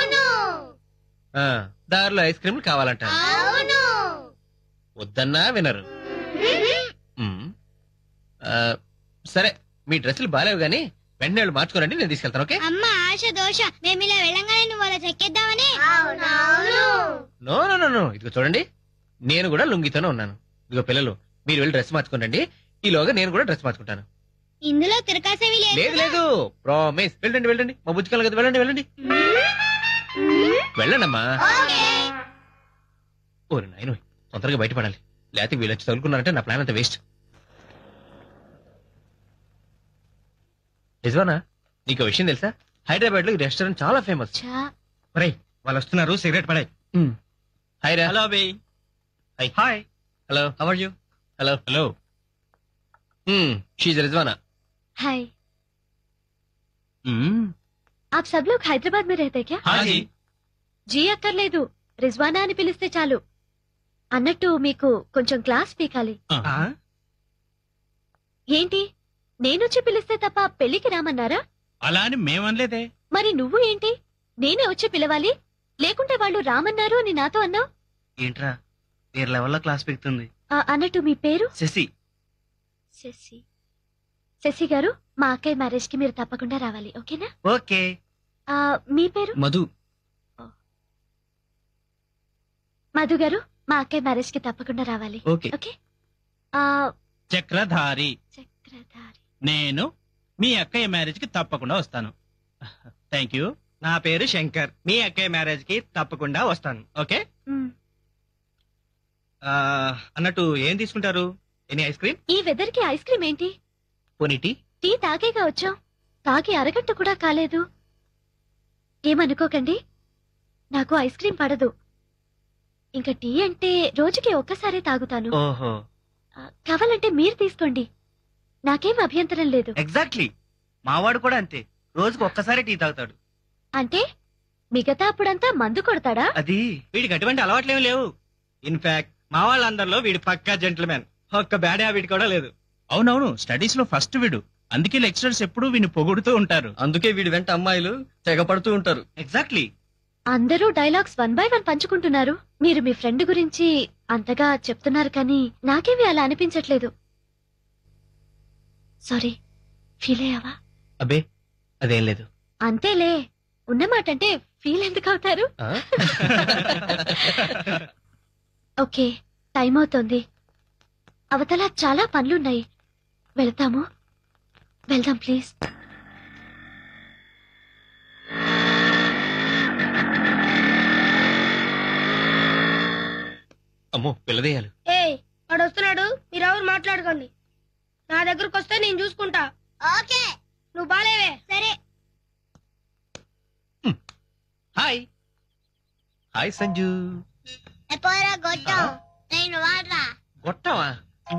దారిలో ఐస్ క్రీమ్లు కావాలంటారు. వద్దన్నా వినరు. సరే, మీ డ్రెస్సులు బాలేవు గానీ వెంటనే వాళ్ళు మార్చుకోరండి, నేను తీసుకెళ్తాను. ఓకే? అమ్మ ఆశ దోష, మేము ఇలా వెళ్ళంగానే నువ్వు అలా చెక్కేద్దామని. నో, ఇదిగో చూడండి, నేను కూడా లుంగితోనే ఉన్నాను. ఇదిగో పిల్లలు, మీరు వెళ్ళి డ్రెస్ మార్చుకోండి. ఈలోగా నేను కూడా డ్రెస్ మార్చుకుంటాను. ఇందులో తిరకాసేవి లేదు, ప్రామిస్. వెళ్ళండి, మా బుజ్జికలు కదా, వెళ్ళండి. వెళ్ళండమ్మా. ఓరి నాయన, తొందరగా బయటపడాలి, లేకపోతే వీళ్ళొచ్చి తగులుకున్నారంటే నా ప్లాన్ అంతా వేస్ట్. రిజ్వానా, నీకు విషయం తెలుసా? హైదరాబాద్ లో ఈ రెస్టారెంట్ చాలా ఫేమస్. వాళ్ళు వస్తున్నారు, సిగరెట్ పడాయి. హాయ్ రా. Hello Abhi. Hi. Hello, how are you? Hello. She is Rizwana. Hi. आप सब लोग हैदराबाद में रहते क्या? हाँ जी। जी అక్కర్లేదు, రిజ్వానా అని పిలిస్తే చాలు. అన్నట్టు మీకు కొంచెం క్లాస్ పీకాలి. ఏంటి, నేనొచ్చి పిలిస్తే తప్ప పెళ్లికి రామన్నారా? అలా అని మేమనలేదే. మరి నువ్వు ఏంటి, నేనే వచ్చి పిలవాలి, లేకుంటే వాళ్ళు రామన్నారు అని నాతో అన్నావు ఏంట్రా? వేరే లెవెల్లో క్లాస్ పీకుతుంది. అన్నట్టు మీ పేరు? శశి. శశి గారు, మా అక్కయ్య మ్యారేజ్ కి మీరు తప్పకుండా రావాలి, ఓకేనా? ఓకే. మీ పేరు? మధు. మధు గారు, మా అక్కయ్య మ్యారేజ్ కి తప్పకుండా రావాలి, ఓకే? చక్రధారి. నేను మీ అక్కయ్య మ్యారేజ్ కి తప్పకుండా వస్తాను. Thank you. నా పేరు శంకర్, మీ అక్కయ్య మ్యారేజ్ కి తప్పకుండా వస్తాను, ఓకే? అన్నట్టు ఏం తీసుకుంటారు? Any ice cream? ఈ వెదర్ కి ఐస్ క్రీమ్ ఏంటి? టీ తాగేగా వచ్చాం, తాగి అరగంట కూడా కాలేదు. ఏమనుకోకండి, నాకు ఐస్ క్రీమ్ పడదు. ఇంకా టీ అంటే రోజుకి ఒక్కసారి తాగుతాను. ఓహో, కావాలంటే మీరు తీసుకోండి, నాకేం అభ్యంతరం లేదు. ఎగ్జాక్ట్లీ, మావాడు కూడా అంతే, రోజుకు ఒక్కసారి టీ తాగుతాడు. అంటే మిగతా అప్పుడంతా మందు కొడతాడా? అది వీడికి అటువంటి అలవాట్లేమి లేవు. ఇన్ఫాక్ట్ మా వాళ్ళందరిలో వీడి పక్కా జెంట్మెన్. ఒక్క బ్యాడ్ హ్యాబిట్ కూడా లేదు. అవునవును, స్టడీస్ లో ఫస్ట్ వీడు. అందుకే లెక్చరర్స్ ఎప్పుడు వీడిని పొగుడుతూ ఉంటారు. అందుకే వీడి వెంట అమ్మాయిలు తెగపడుతూ ఉంటారు. ఎగ్జాక్ట్లీ. అందరూ డైలాగ్స్ 1 by 1 పంచుకుంటున్నారు. మీరు మీ ఫ్రెండ్ గురించి అంతగా చెప్తున్నారు కానీ నాకేమీ అలా అనిపించట్లేదు. సారీ, ఫీల్ అయ్యావా? అబ్బే అదేం లేదు. అంతేలే, ఉన్నమాట అంటే ఫీల్ ఎందుకు అవుతారు? ఓకే, టైం అవుతోంది. అవతల చాలా పనులున్నాయి. వెళ్దాం ప్లీజ్. అమ్మో పిల్లదేయాలు. వాడు వస్తున్నాడు, మీరెవరు మాట్లాడుకోండి. నా దగ్గరకు వస్తే నేను చూసుకుంటా. ఓకే, నువ్వు బాలేవే. సరే. Hi hi Sanju. గొట్టవా?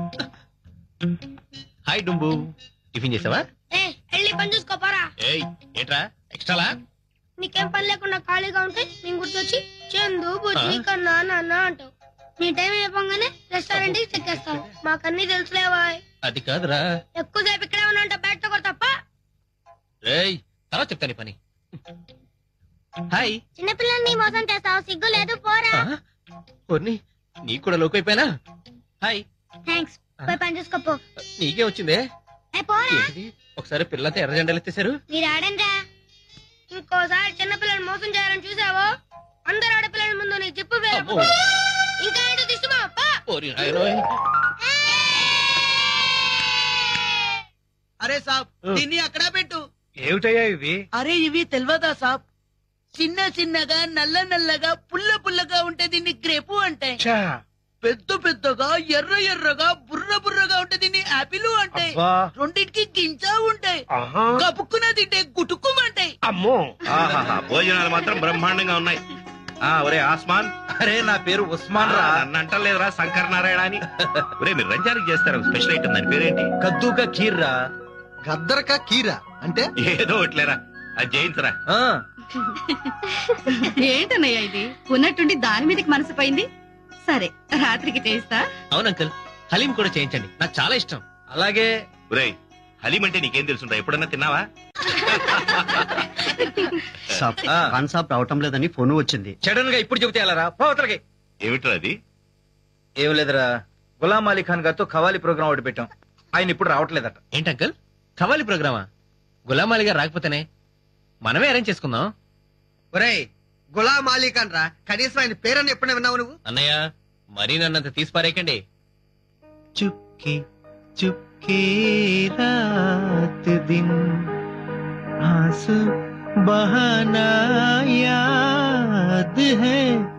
హాయ్ డుంబు, టిఫిన్ చేసావా? వెళ్ళి పని చూసుకోపారా. ఏయ్ ఏంట్రా ఎక్స్ట్రాలా? నీకేం పని లేకుండా ఖాళీగా ఉంటే నేను గుర్తొచ్చి చందు బుజ్జి కన్నా నాన్న అంటావు. నీ టైం అయిపోగానే రెస్టారెంట్ కి చెక్కేస్తావు. మాకన్నీ తెలుసులేవా? అది కాదురా. ఎక్కువసేపు ఇక్కడే ఉన్నా బయట కూడా తప్ప. రేయ్ తర్వాత చెప్తాను పని. హాయ్. చిన్నపిల్లల్ని మోసం చేస్తావు, సిగ్గు లేదు, పోరా. నీకు కూడా లోకు అయిపోయినా. హాయ్. థ్యాంక్స్, పోయి పని చూసుకోపో. నీకే వచ్చిందే. ఒకసారి పిల్లలతో ఎర్ర జెండాలు ఎత్తేసారు. మీరు ఆడండి. ఇంకోసారి చిన్నపిల్లలు మోసం చేయాలని చూసావో అందరు ఆడపిల్లల ముందు నీ జిప్పు వేరు. ఇంకా ఏంటో దిష్టిమా. అరే సాబ్, దీన్ని అక్కడ పెట్టు. ఏమిటయ్యా ఇవి? అరే ఇవి తెలియదా సాబ్? చిన్న చిన్నగా నల్ల నల్లగా పుల్ల పుల్లగా ఉంటే దీన్ని గ్రేపు అంటే. పెద్ద పెద్దగా ఎర్ర ఎర్రగా బుర్ర బుర్రగా ఉంటే దీన్ని యాపిల్ అంటాయి. రెండింటికి గింజ ఉంటాయి. కపుక్కున తింటే గుటుక్కుమంటాయి. అమ్మో, భోజనాలు మాత్రం బ్రహ్మాండంగా ఉన్నాయి. ఒరే ఆస్మాన్. అరే నా పేరు ఉస్మాన్ రా. నన్ను అంటలేదురా శంకర్ నారాయణ అని. ఒరే మీరు రంజానికి చేస్తారు స్పెషల్ ఐటమ్, దాని పేరేంటి? కద్దూకా ఖీర్ రా. గద్దరకా కీరా అంటే ఏదో ఒకట్లేరా, అది జయించరా. ఏంటన్నయ్యా ఇది? ఉన్నట్టుండి దాని మీదకి మనసు పోయింది. సరే రాత్రికి చేస్తా. అవును అంకుల్, హలీం కూడా చేయించండి, నాకు చాలా ఇష్టం. అలాగే. ఒరేయ్ హలీం అంటే నీకేం తెలుసుంటా? ఎప్పుడన్నా తిన్నావా? ఖాన్ సాబ్ రావటం లేదని ఫోన్ వచ్చింది. సడన్ గా ఇప్పుడు చెబితే ఎలా రా? పోతలకి. ఏమిట్రా అది? ఏం లేదురా, గులాం అలీ ఖాన్ గారితో ఖవాలీ ప్రోగ్రామ్ ఒకటి పెట్టాం. ఆయన ఇప్పుడు రావట్లేదట. ఏంటి అంకుల్, ఖవాలీ ప్రోగ్రామా? గులాం అలీ గారు రాకపోతేనే మనమే అరేంజ్ చేసుకుందాం. ఒరేయ్ గులాం అలీ ఖాన్ రా, కనీసం ఆయన పేరని ఎప్పుడైనా విన్నావు నువ్వు? అన్నయ్య మరీ నన్నంత తీసి పారేయకండి. चुपके चुपके रात दिन आंसू बहाना याद है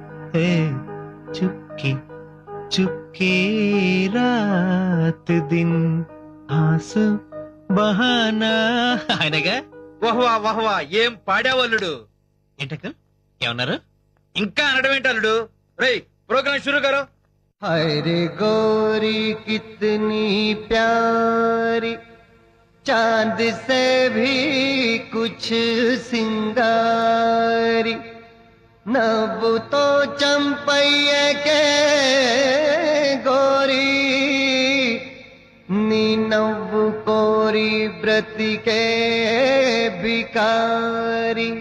चुपके चुपके रात दिन आंसू बहाना. ఆయనగా వహ్వా వహ్వా, ఏం పాడావల్లుడు. ఏంటంకల్ ఏమన్నారు? ఇంకా అనడం ఏంటల్లుడు? రేయ్ ప్రోగ్రామ్ షురూ కరో. अरे गोरी कितनी प्यारी, चांद से भी कुछ सिंगारी, नब तो चंपैये के गोरी, नी नव कोरी व्रत के भिखारी.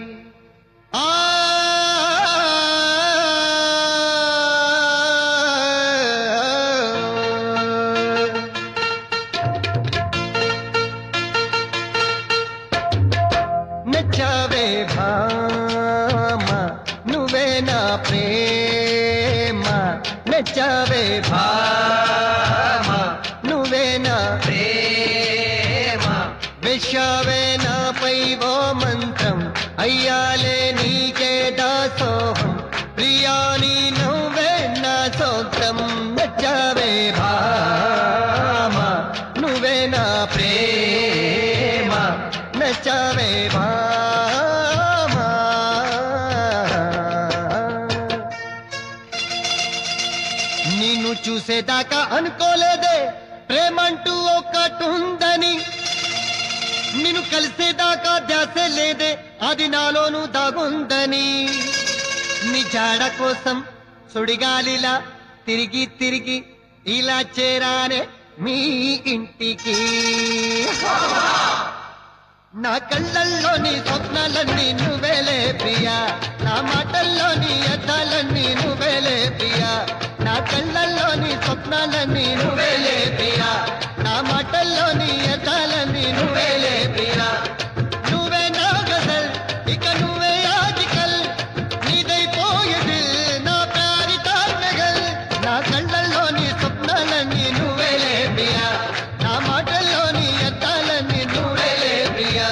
నచ్చావే భామా నువ్వే నా ప్రేమ, నచ్చావే భామా నువ్వే నా ప్రేమ, విశ్వవే నాపై ఓ మంత్రం అయ్యాలే నీకే దాసోహం, ప్రియాని నువ్వే నా సోత్రం. నచ్చావే భామా నువ్వే నా ప్రేమ, నచ్చావే భామా. నిన్ను చూసేదాకా అనుకోలేదే ప్రేమంటూ ఒకటుందని, నిన్ను కలిసేదాకా ధ్యాస లేదే అది నాలోను దాగుందని నీ జాడ కోసం సుడిగాలిలా తిరిగి తిరిగి ఇలా చేరానే మీ ఇంటికి నా కళ్ళల్లోని స్వప్నాలన్నీ నువ్వేలే ప్రియా నా మాటల్లోని అర్థాలన్నీ నువ్వేలే ప్రియా నా కళ్ళల్లోని స్వప్నాలన్నీ నువ్వేలే ప్రియా నా మాటల్లోని అర్థాలన్నీ నువ్వేలే ప్రియా నువ్వే నా గజల్ ఇక నువ్వే ఆజికల్ నీదైపోయేది నా ప్యారి తాజ్ మహల్ నా కళ్ళల్లోని స్వప్నాలన్నీ నువ్వేలే ప్రియా నా మాటల్లోని అర్థాలన్నీ నువ్వేలే ప్రియా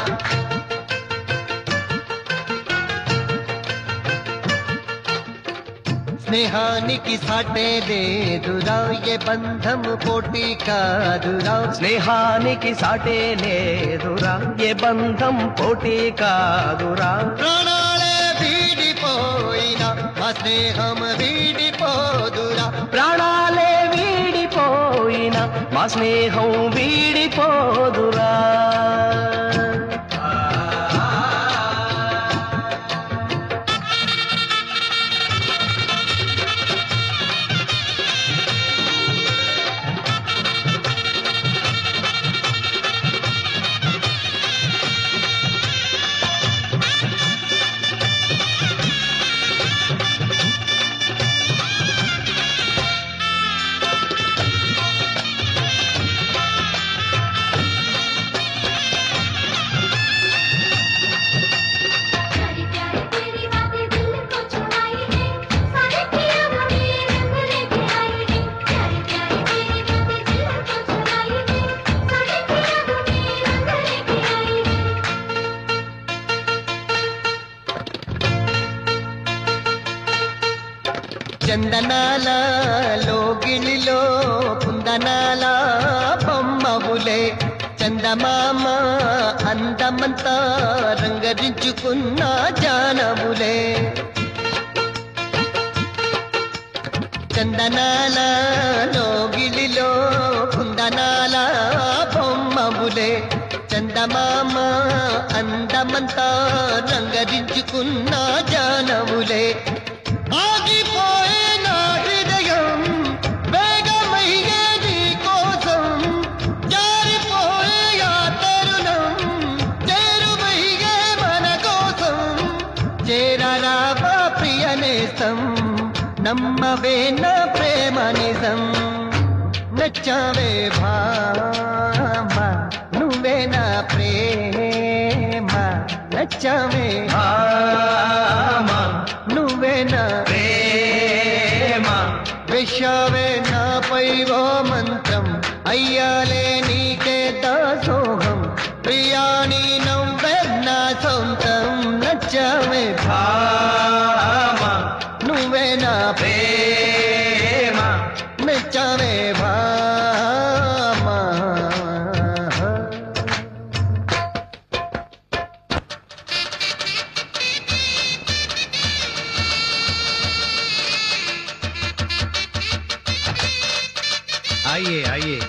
స్నేహానికి సాటే లేదురా ఏ బంధం పోటీ కాదురా స్నేహానికి సాటే లేదురా ఏ బంధం పోటీ కాదురా ప్రాణాలే వీడిపోయినా మా స్నేహం వీడిపోదురా ప్రాణాలే వీడిపోయినా మా స్నేహం వీడిపోదురా చందనాల లోగిలిలో కుందనాల బొమ్మవులే చందమామ అందమంతా రంగరించుకున్న జానవులే చందనాల లోగిలిలో కుందనాల బొమ్మవులే చందమామ అందమంతా రంగరించుకున్న జానవులే ఆగిపోయే నా హృదయం వేగమయ్యేది కోసం జారిపోయే ఆ తరుణం చేరువయ్యే మన కోసం చేరరావా ప్రియ నేస్తం నమ్మవే నా ప్రేమ నిజం నచ్చావే భామ నువ్వే నా ప్రేమ నచ్చావే భామ నువ్వే నా ప్రేమ విషావే నాపై ఓ మంత్రం అయ్యాలే నీకే దాసోహం ప్రియాని నవ్వే నా సొంతం నచ్చావే భామ నువ్వే నా ప్రేమ నచ్చావే భామ आइए आइए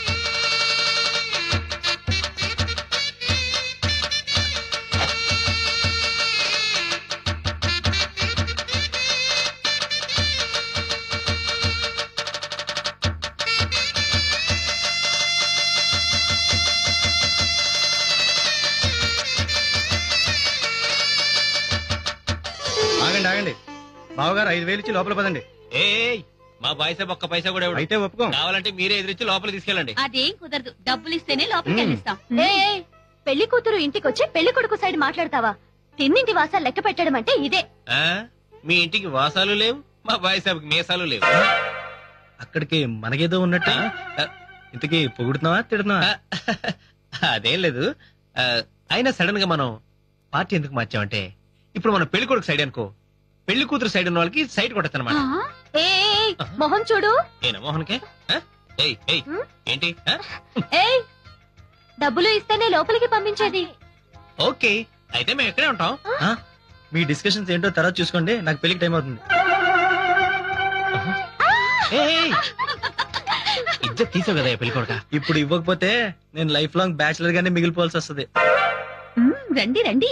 ఆగండి ఆగండి బావగారు 5,000 ఇచ్చి లోపల పదండి. ఏయ్ మా బాయ్సాబ్ ఒక్క పైసా కూడా ఇవ్వడు. అయితే ఒప్పుకోం. కావాలంటే మీరే ఎదురిచ్చి లోపలికి తీసుకెళ్ళండి. అదేం కుదరదు, డబ్బులు ఇస్తేనే లోపలికి వెళ్ళిస్తాం. పెళ్లి కూతురు ఇంటికొచ్చి పెళ్లి కొడుకు సైడ్ మాట్లాడతావా? తిన్నింటి వాసాలు లెక్క పెట్టడం అంటే ఇదే. ఆ? మీ ఇంటికి వాసాలు లేవు, మా బాయ్సాబ్కి మీసాలు లేవు. అక్కడికి మనకేదో ఉన్నట్టు. ఇంతకీ పొగుడుతున్నావా తిడుతున్నావా? అదేం లేదు. అయినా సడన్ గా మనం పార్టీ ఎందుకు మార్చామంటే ఇప్పుడు మనం పెళ్లి కొడుకు సైడ్ అనుకో, పెళ్లి కూతురు సైడ్ ఉన్న వాళ్ళకి సైడ్ కొట్టద్దన్నమాట. మొహం చూడు. ఏనా మోహన్కే? ఏంటి? ఏయ్ డబ్బులు ఇస్తేనే లోపలికి పంపించేది. ఓకే అయితే మేము ఎక్కడే ఉంటాం. మీ డిస్కషన్స్ ఏంటో తర్వాత చూసుకోండి, నాకు పెళ్లికి టైం అవుతుంది. ఇస్తే తీసావు కదా పెళ్లి కొడుక. ఇప్పుడు ఇవ్వకపోతే నేను లైఫ్ లాంగ్ బ్యాచిలర్ గానే మిగిలిపోవాల్సి వస్తుంది. రండి రండి.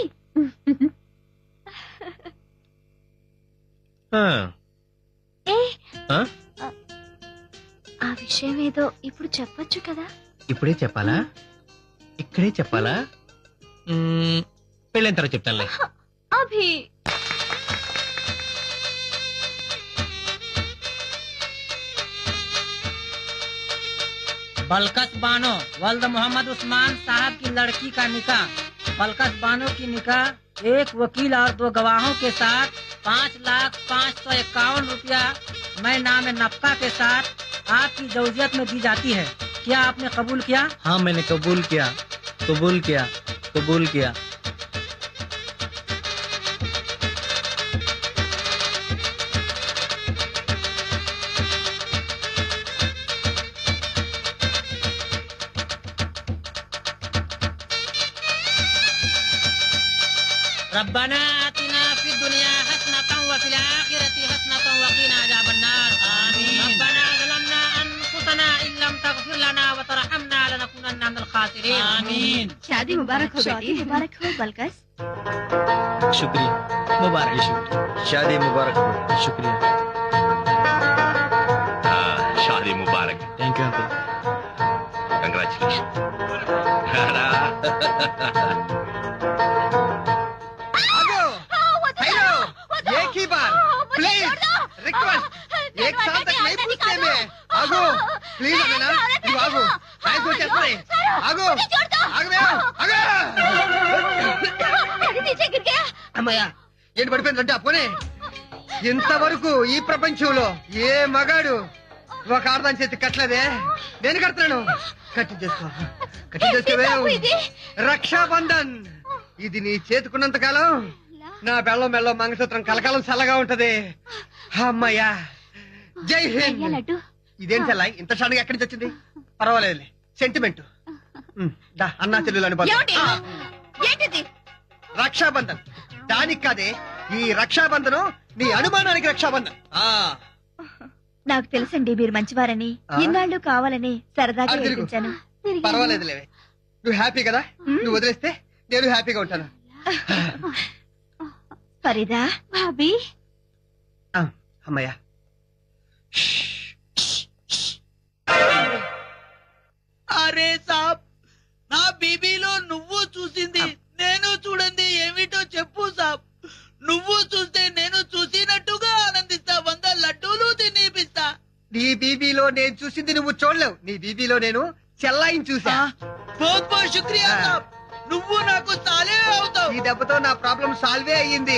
ఆ విషయం ఏదో ఇప్పుడు చెప్పొచ్చు కదా. ఇప్పుడే చెప్పాలా? ఇక్కడే చెప్పాలా? పెళ్ళైన తర్వాత చెప్తానులే. అభి बलकस बानो वल्द मोहम्मद उस्मान साहब की लड़की का निकाह बलकस बानो की निकाह एक वकील और 2 गवाहों के साथ 5,551 रुपया मैं नाम नफका के साथ आपकी जौजियत में दी जाती है। क्या आपने कबूल किया? हाँ मैंने कबूल किया, कबूल किया, कबूल किया। रब्बना आतिना फिद दुनिया हसनतन व फिल आखिरति हसनतन व क़िना अज़ाबन्नार। आमीन। रब्बना ज़लमना अनफुसना इन लम तग़फिर लना व तरहमना लनकुनन्ना मिनल ख़ासिरीन। आमीन। शादी मुबारक हो बेटी। शादी मुबारक हो बलकस। शुक्रिया। मुबारक। शादी मुबारक हो। शुक्रिया। शादी मुबारक। Thank you uncle. कंग्रेचुलेशन। एक ही बार प्लीज रिक्वेस्ट, एक साल तक नहीं पूछते मैं। आगो प्लीज ना, तू आगो काय सोचत रे, आगो आगो आगो అమ్మయ్య ఏంటి పడిపోయిందంటే అప్పునే. ఇంతవరకు ఈ ప్రపంచంలో ఏ మగాడు ఒక ఆడదాని చేతి కట్టలేదే, నేను కడతాను. కట్టి చేసుకో, కట్టి చేసుకోవే. రక్షాబంధన్ ఇది నీ చేతుకున్నంత కాలం నా బెల్లం మెల్లో మంగళసూత్రం కలకాలం చల్లగా ఉంటది. అమ్మయ్యా జై హింద్. ఇదేం చల్ల ఇంత సడన్ గా ఎక్కడి నుంచి వచ్చింది? పర్వాలేదు, సెంటిమెంట్. అన్నా చెల్లెలు అని రక్షాబంధన్ దానికి కాదే, ఈ రక్షాబంధనం నీ అనుమానానికి రక్షాబంధన్. నాకు తెలుసండి మీరు మంచివారని, ఇన్నాళ్ళు కావాలని సరదాగా ఏడిపించాను. పర్వాలేదులే, నువ్వు హ్యాపీ కదా, నువ్వు వదిలేస్తే నేను హ్యాపీగా ఉంటాను. ఫరీదా భాబీ. అమ్మయ్యా అరే సాబ్, నా బీబీలో నువ్వు చూసింది నేను చూడండి ఏమిటో చెప్పు సాబ్. నువ్వు చూస్తే నేను చూసినట్టుగా ఆనందిస్తా, 100 లడ్డూలు తినిపిస్తా. నీ బీబీలో నేను చూసింది నువ్వు చూడలేవు, నీ బీబీలో నేను చెల్లాయిని చూసా. బహుత్ బహుత్ శుక్రియా సాబ్, నువ్వు నాకు సాలే అవుతావు. ఈ దెబ్బతో నా ప్రాబ్లం సాల్వే అయ్యింది.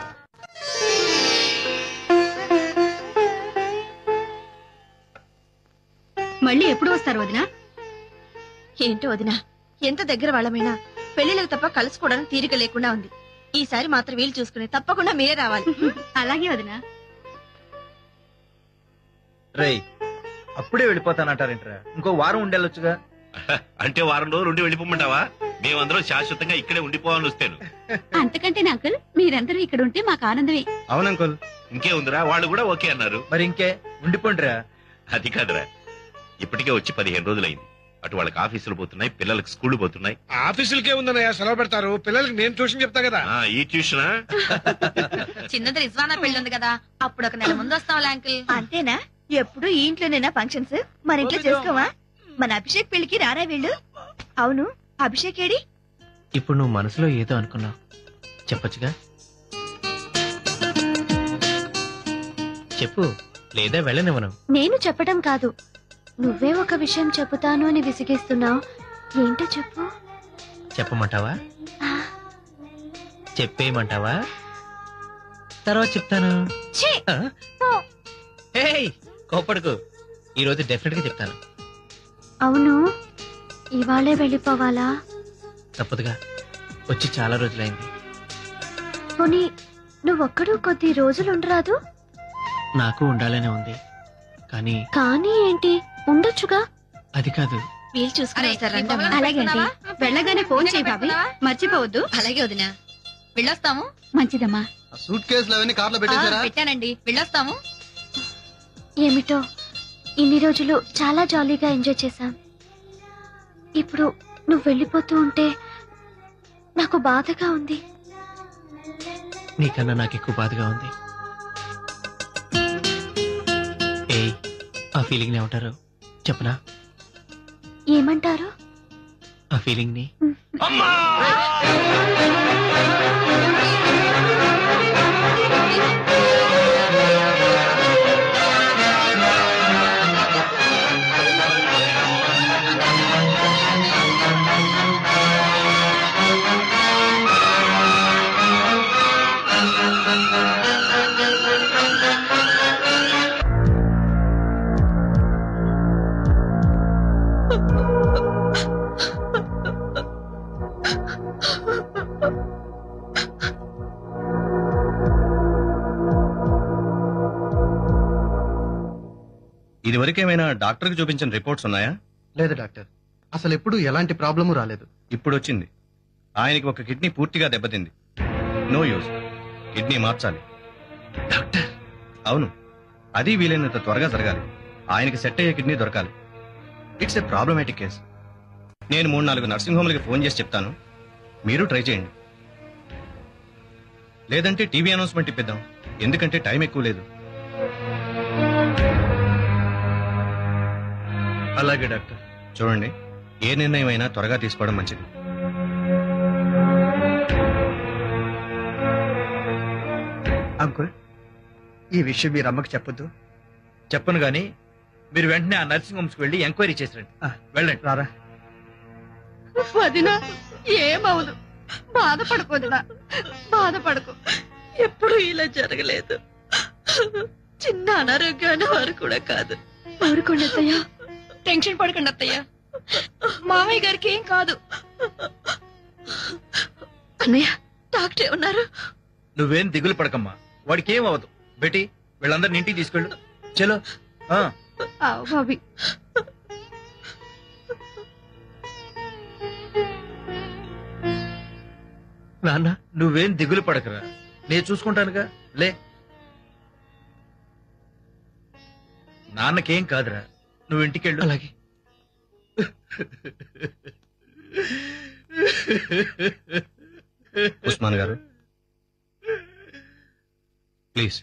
మళ్ళీ ఎప్పుడు వస్తారు వదినా? ఏంటో వదినా, ఎంత దగ్గర వాళ్ళమైనా పెళ్లిలకు తప్ప కలుసుకోవడానికి తీరిక లేకుండా ఉంది. ఈసారి మాత్రం వీలు చూసుకుని తప్పకుండా మీరే రావాలి. అలాగే వదినా. రేయ్ అప్పుడే వెళ్ళిపోతానంటారేంట్రా? ఇంకో వారం ఉండేళ్ళొచ్చుగా. అంటే వారం రోజులు ఉండి వెళ్ళిపోమంటావా? మేమందరం శాశ్వతంగా ఇక్కడే ఉండిపోవాలని వస్తాను. అంతకంటే అంకుల్ మీరందరూ ఇక్కడ ఉంటే మాకు ఆనందమే. అవును అంకుల్. ఇంకే ఉందిరా, వాళ్ళు కూడా ఓకే అన్నారు. మరి ఇంకే ఉండిపోండిరా. అది కాదురా, ఇప్పటికే వచ్చి 15 రోజులైంది. అటు వాళ్ళకి ఆఫీసులు పోతున్నాయి, పిల్లలకి స్కూల్ పోతున్నాయి. ఆఫీసులకే ఉందన్నయ్య, సెలవు పెడతారు. పిల్లలకి నేను ట్యూషన్ చెప్తా కదా. ఈ ట్యూషనా? చిన్నది రిజ్వానా పెళ్లి ఉంది కదా, అప్పుడు ఒక నెల ముందు వస్తాంలే అంకుల్. అంతేనా? ఎప్పుడు ఈ ఇంట్లోనేనా ఫంక్షన్స్? మన ఇంట్లో చేసుకోవా? మన అభిషేక్ పెళ్లికి రారా వీళ్ళు? అవును, అభిషేక్ ఏడి? ఇప్పుడు నువ్వు మనసులో ఏదో అనుకున్నావు, చెప్పొచ్చుగా. చెప్పు, లేదా వెళ్ళనివ్వను. నేను చెప్పడం కాదు, నువ్వే ఒక విషయం చెబుతాను అని విసిగిస్తున్నావు. ఏంటో చెప్పు. చెప్పమంటావా? చెప్పేయమంటావా? తర్వాత చెప్తాను. కోపడుకు, ఈ రోజు డెఫినెట్ గా చెప్తాను. అవును, ఇవాళే వెళ్ళిపోవాలా? తప్పదుగా, వచ్చి చాలా రోజులైంది. పోనీ నువ్వొక్కడు కొద్ది రోజులు ఉండరాదు? నాకు ఉండాలనే ఉంది, కానీ కానీ ఏంటి, ఉండొచ్చుగా. అది కాదు. వీలు చూసుకుని అలాగే అండి, వెళ్ళగానే ఫోన్ చేయి బాబీ, మర్చిపోవద్దు. అలాగే వదినా, వెళ్ళొస్తాము. మంచిదమ్మా. సూట్ కేసులు అవన్నీ కార్లో పెట్టేశారా? పెట్టానండి, వెళ్ళొస్తాము. ఏమిటో ఇన్ని రోజులు చాలా జాలీగా ఎంజాయ్ చేశాం. ఇప్పుడు నువ్వు వెళ్ళిపోతూ ఉంటే నాకు బాధగా ఉంది. నీకన్నా నాకు ఎక్కువ బాధగా ఉంది. ఏయ్, ఆ ఫీలింగ్ ని ఏమంటారు చెప్పనా? ఏమంటారు? ఆ ఫీలింగ్ ని ఇది వరకేమైనా డాక్టర్కి చూపించిన రిపోర్ట్స్ ఉన్నాయా? లేదు డాక్టర్, అసలు ఎప్పుడు ఎలాంటి ప్రాబ్లము రాలేదు. ఇప్పుడు వచ్చింది. ఆయనకి ఒక కిడ్నీ పూర్తిగా దెబ్బతింది. నో యూజ్, కిడ్నీ మార్చాలి. డాక్టర్? అవును, అది వీలైనంత త్వరగా జరగాలి. ఆయనకి సెట్ అయ్యే కిడ్నీ దొరకాలి. It's a problematic case. నేను 3-4 నర్సింగ్ హోమ్లకి ఫోన్ చేసి చెప్తాను, మీరు ట్రై చేయండి. లేదంటే టీవీ అనౌన్స్మెంట్ ఇప్పిద్దాం, ఎందుకంటే టైం ఎక్కువ లేదు. అలాగే డాక్టర్. చూడండి, ఏ నిర్ణయం అయినా త్వరగా తీసుకోవడం మంచిది. అంకుల్, ఈ విషయం మీరు అమ్మకి చెప్పొద్దు. చెప్పను గాని మీరు వెంటనే ఆ నర్సింగ్ హోమ్స్ కి వెళ్ళి ఎంక్వైరీ చేసిరండి. వెళ్ళండి. రారా. వదినా ఏమవుదు, బాధపడకు వదినా, బాధపడకు. ఎప్పుడు ఇలా జరగలేదు. చిన్న అనారోగ్యాన్ని వారు కూడా కాదు. ఊరుకోండి అత్తయ్య, టెన్షన్ పడకండి అత్తయ్య. మామయ్య గారికి ఏం కాదు. అన్నయ్య, డాక్టర్ ఏమన్నారు? నువ్వేం దిగులు పడకమ్మా, వాడికి ఏం అవ్వదు. బేటీ, వీళ్ళందరిని ఇంటికి తీసుకెళ్ళు. చలో. బాబీ, నాన్న నువ్వేం దిగులు పడకరా, నేను చూసుకుంటానుగా. లే, నాన్నకేం కాదురా, నువ్వు ఇంటికెళ్ళు. అలాగే. ఉస్మాన్ గారు, ప్లీజ్.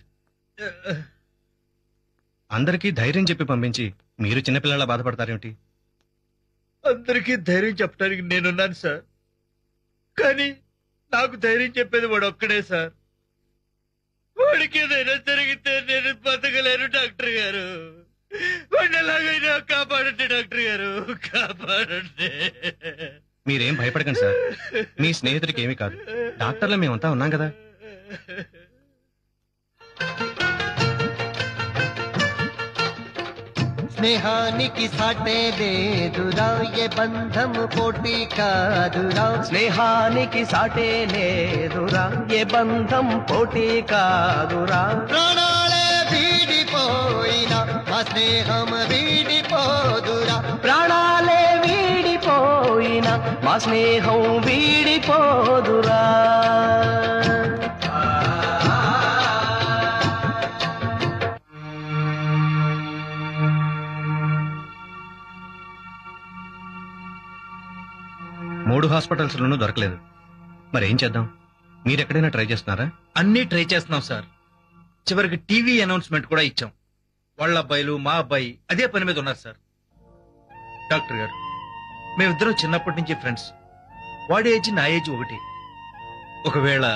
అందరికీ ధైర్యం చెప్పి పంపించి మీరు చిన్నపిల్లల బాధపడతారేమిటి? అందరికీ ధైర్యం చెప్పడానికి నేనున్నాను సార్, కానీ నాకు ధైర్యం చెప్పేది వాడు ఒక్కడే సార్. వాడికి ఏదైనా జరిగితే నేను బతకలేను డాక్టర్ గారు. వాడిని ఎలాగైనా కాపాడండి డాక్టర్ గారు, కాపాడండి. మీరేం భయపడకండి సార్, మీ స్నేహితుడికి ఏమీ కాదు. డాక్టర్లు మేమంతా ఉన్నాం కదా. స్నేహానికి సాటే లేదురా, ఏ బంధం పోటీ కాదురా. స్నేహానికి సాటే లేదురా, ఏ బంధం పోటీ కాదురా. ప్రాణాలే వీడిపోయినా మా స్నేహం వీడిపోదురా. ప్రాణాలే వీడిపోయినా మా స్నేహం వీడిపోదురా. మూడు హాస్పిటల్స్ లోనూ దొరకలేదు. మరేం చేద్దాం? మీరెక్కడైనా ట్రై చేస్తున్నారా? అన్నీ ట్రై చేస్తున్నాం సార్. చివరికి టీవీ అనౌన్స్మెంట్ కూడా ఇచ్చాం. వాళ్ళ అబ్బాయిలు మా అబ్బాయి అదే పని మీద ఉన్నారు సార్. డాక్టర్ గారు, మేమిద్దరం చిన్నప్పటి నుంచి ఫ్రెండ్స్. వాడి ఏజ్ నా ఏజ్ ఒకటి. ఒకవేళ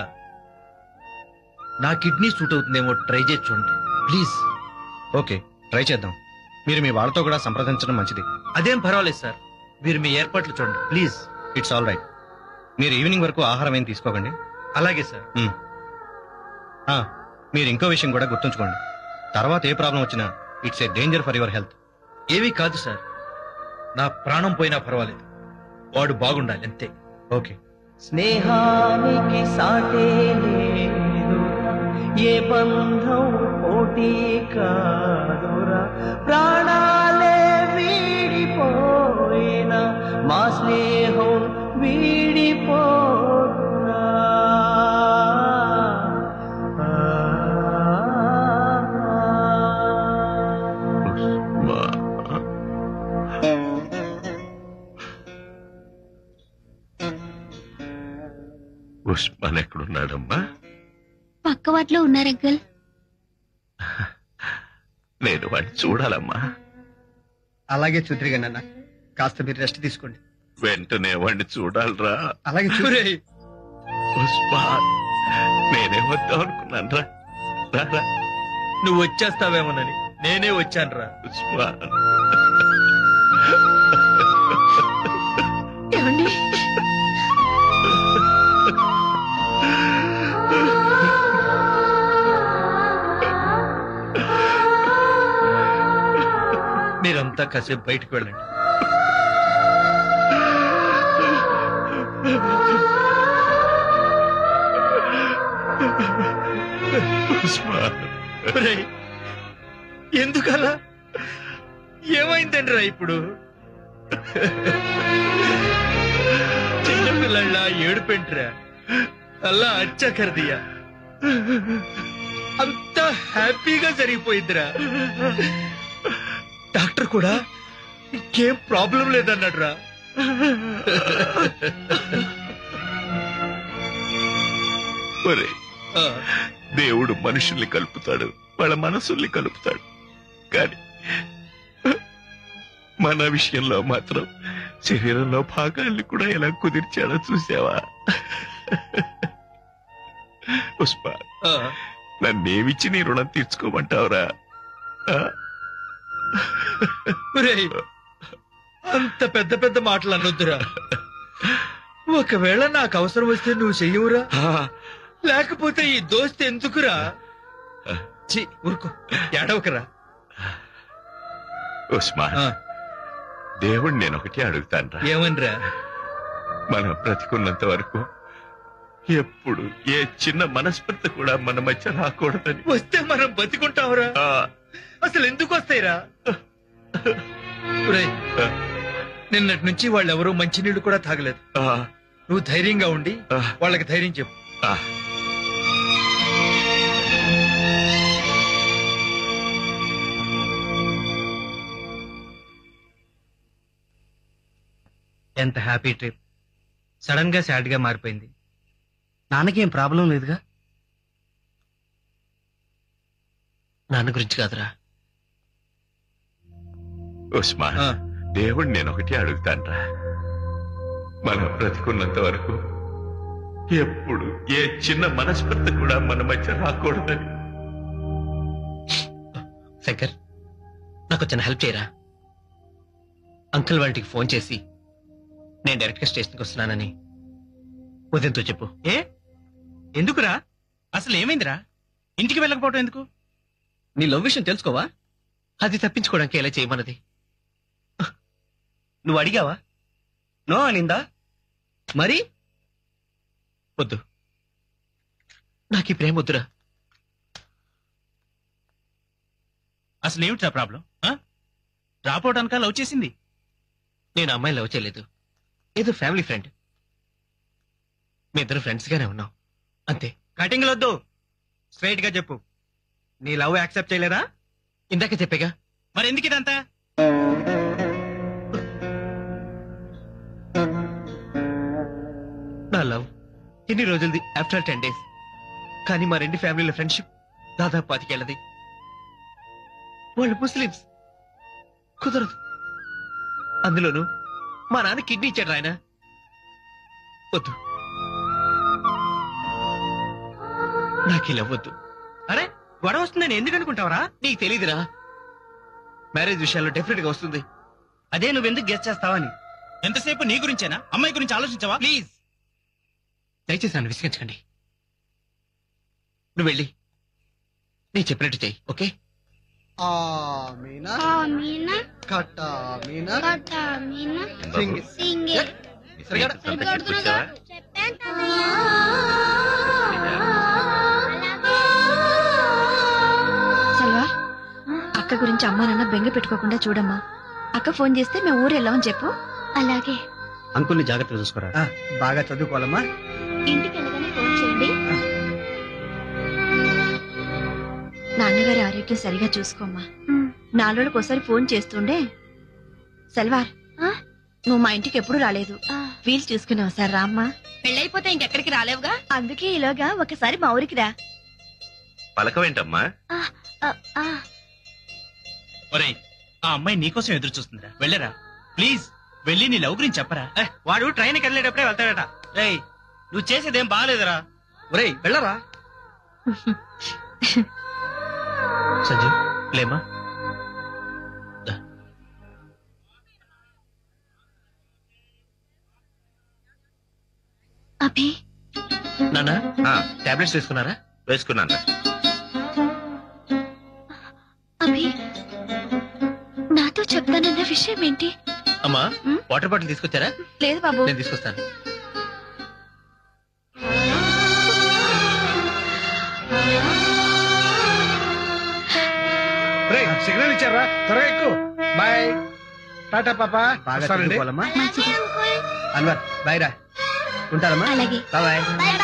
నా కిడ్నీ సూట్ అవుతుందేమో ట్రై చేసి చూడండి ప్లీజ్. ఓకే, ట్రై చేద్దాం. మీరు మీ వాళ్ళతో కూడా సంప్రదించడం మంచిది. అదేం పర్వాలేదు సార్, మీరు మీ ఏర్పాట్లు చూడండి ప్లీజ్. It's all right. మీరు ఈవినింగ్ వరకు ఆహారం ఏం తీసుకోకండి. అలాగే సార్. మీరు ఇంకో విషయం కూడా గుర్తుంచుకోండి, తర్వాత ఏ ప్రాబ్లం వచ్చినా it's a danger for your health. ఏమీ కాదు సార్, నా ప్రాణం పోయినా పర్వాలేదు, వాడు బాగుండాలి అంతే. ఓకే. స్నేహానికి సాటే లేదురా, ఏ బంధం పోటీ కాదురా. ప్రాణాలే వీడిపోయినా మా స్నేహం వీడిపోదురా. ఉస్మాన్. ఉస్మాన్ ఎక్కడున్నాడమ్మా? పక్క వాటిలో ఉన్నారు అంకుల్. నేను వాడిని చూడాలమ్మా. అలాగే చూద్దరు నాన్న, కాస్త మీరు రెస్ట్ తీసుకోండి. వెంటనే వాడిని చూడాలరా. అలాగే ఉస్మాన్, నేనే వద్దాం అనుకున్నాను రా. నువ్వు వచ్చేస్తావేమోనని నేనే వచ్చాను రా. ఉస్మాన్ ఏమండి? మీరంతా కాసేపు బయటకు వెళ్ళండి. ఎందుకలా? ఏమైందండి రా ఇప్పుడు? చిన్నపిల్లళ్ళ ఏడుపెంట్రా, అల్లా అచ్చకరదియా, అంతా హ్యాపీగా జరిగిపోయిందిరా. డాక్టర్ కూడా ఇంకేం ప్రాబ్లం లేదన్నాడు రా. దేవుడు మనుషుల్ని కలుపుతాడు, వాళ్ళ మనసుల్ని కలుపుతాడు. కానీ మన విషయంలో మాత్రం శరీరంలో భాగాల్ని కూడా ఎలా కుదిర్చాడో చూసావా? ఉస్మాన్, నన్నేమిచ్చి నీ రుణం తీర్చుకోమంటావురా? అంత పెద్ద పెద్ద మాటలు అనొద్దురా. ఒకవేళ నాకు అవసరం వస్తే నువ్వు చెయ్యవురా? లేకపోతే ఈ దోస్త్ ఎందుకురా? ఊరుకో, ఏడవకరా. ఉస్మాన్, దేవుడు నేను ఒకటి అడుగుతాను. ఏమనిరా? మనం బ్రతికున్నంత వరకు ఎప్పుడు ఏ చిన్న మనస్పర్ధ కూడా మన మధ్య రాకూడదని. వస్తే మనం బతికుంటావురా? అసలు ఎందుకు వస్తాయిరా? నిన్నటి నుంచి వాళ్ళెవరూ మంచినీళ్లు కూడా తాగలేదు. నువ్వు ధైర్యంగా ఉండి వాళ్ళకి ధైర్యం చెప్పు. ఎంత హ్యాపీ ట్రిప్. సడన్ గా సాడ్ గా మారిపోయింది. నాన్నకేం ప్రాబ్లం లేదుగా? నాన్న గురించి కాదురా. ఉస్మాన్, దేవుడు నేను ఒకటి అడుగుతానురా. మనం బ్రతికున్నంత వరకు ఎప్పుడు ఏ చిన్న మనస్పర్ధ కూడా మన మధ్య రాకూడదని. శంకర్, నాకు చిన్న హెల్ప్ చేయరా? అంకుల్ వాళ్ళకి ఫోన్ చేసి నేను డైరెక్ట్ గా స్టేషన్కి వస్తున్నానని ఉదయంతో చెప్పు. ఎందుకురా? అసలు ఏమైందిరా? ఇంటికి వెళ్ళకపోవటం ఎందుకు? నీ లవ్ విషయం తెలుసుకోవా? అది తప్పించుకోవడానికి ఎలా చేయమన్నది? నువ్వు అడిగావా? నో అనిందా? మరి వద్దు, నాకు ఈ ప్రేమ వద్దురా. అసలు ఏమిట్రా ప్రాబ్లం? రాపోవడానిక లవ్ చేసింది? నేను అమ్మాయి లవ్ చేయలేదు, ఏదో ఫ్యామిలీ ఫ్రెండ్. మీ ఇద్దరు ఫ్రెండ్స్ గానే ఉన్నాం అంతే. కటింగ్ వద్దు, స్ట్రైట్ గా చెప్పు. నీ లవ్ యాక్సెప్ట్ చేయలేదా? ఇందాక చెప్పేగా. మరి ఎందుకు ఇదంతా? నా లవ్ ఎన్ని రోజులది? After 10 days. కానీ మా రెండు ఫ్యామిలీల ఫ్రెండ్షిప్ దాదాపు 25 ఏళ్ళది. వాళ్ళు ముస్లిమ్స్. కుదరదు. అందులోనూ మా నాన్న కిడ్నీ ఇచ్చాడు ఆయన. వద్దు, నాకు ఇలా వద్దు. అరే, గొడవ వస్తుందని ఎందుకు అనుకుంటావరా? నీకు తెలీదురా, మ్యారేజ్ విషయాల్లో డెఫినెట్ గా వస్తుంది. అదే నువ్వెందుకు గెస్ చేస్తావని. ఎంతసేపు నీ గురించేనా? అమ్మాయి గురించి ఆలోచించవా? ప్లీజ్, దయచేసి నన్ను విసిగించకండి. నువ్వు వెళ్ళి నేను చెప్పినట్టు చెయ్యి, ఓకే? ఆమీనా ఆమీనా కటామీనా కటామీనా సింగి సింగే సరిగడుతున్నా చెప్పాను. సల్వార్, అక్క గురించి అమ్మా నాన్న బెంగ పెట్టుకోకుండా చూడమ్మా. అక్క ఫోన్ చేస్తే మేము ఊరు వెళ్ళామని చెప్పు. అలాగే. అంకుల్ని జాగ్రత్తగా చూసుకోరా. బాగా చదువుకోవాలమ్మా. ఇంటికి వెళ్ళగానే ఫోన్ చేయండి. నాన్నగారి ఆరోగ్యం సరిగా చూసుకోమ్మా. 4 రోజులకు ఒకసారి ఫోన్ చేస్తుండే. సల్వార్, నువ్వు మా ఇంటికి ఎప్పుడు రాలేదు. వీలు చూసుకున్నావు సార్ రామ్మా. పెళ్ళైపోతే ఇంకెక్కడికి రాలేవుగా, అందుకే ఈలోగా ఒకసారి మా ఊరికి రా. పలకవేంటమ్మా? ఒరేయ్, ఆ అమ్మాయి నీకోసం ఎదురు చూస్తుందిరా, వెళ్ళరా ప్లీజ్. వెళ్ళి నీ లవ్ గురించి చెప్పరా. వాడు ట్రైన్కి వెళ్ళేటప్పుడే వెళ్తాడట. రేయ్, నువ్వు చేసేదేం బాగాలేదురా. ఒరేయ్ వెళ్ళరా. సంజు లేమా. అభి నాన్న టాబ్లెట్స్ వేసుకున్నారా? వేసుకున్నాను. అభి నాతో చెప్తానన్న విషయం ఏంటి? అమ్మా వాటర్ బాటిల్ తీసుకొచ్చారా? లేదు బాబు, నేను తీసుకొస్తాను. సిగ్నల్ ఇచ్చారా? త్వరగా ఎక్కువ. బాయ్, టాటా పాపా. అన్వర్ బాయ్ రా. ఉంటారమ్మా. బాయ్.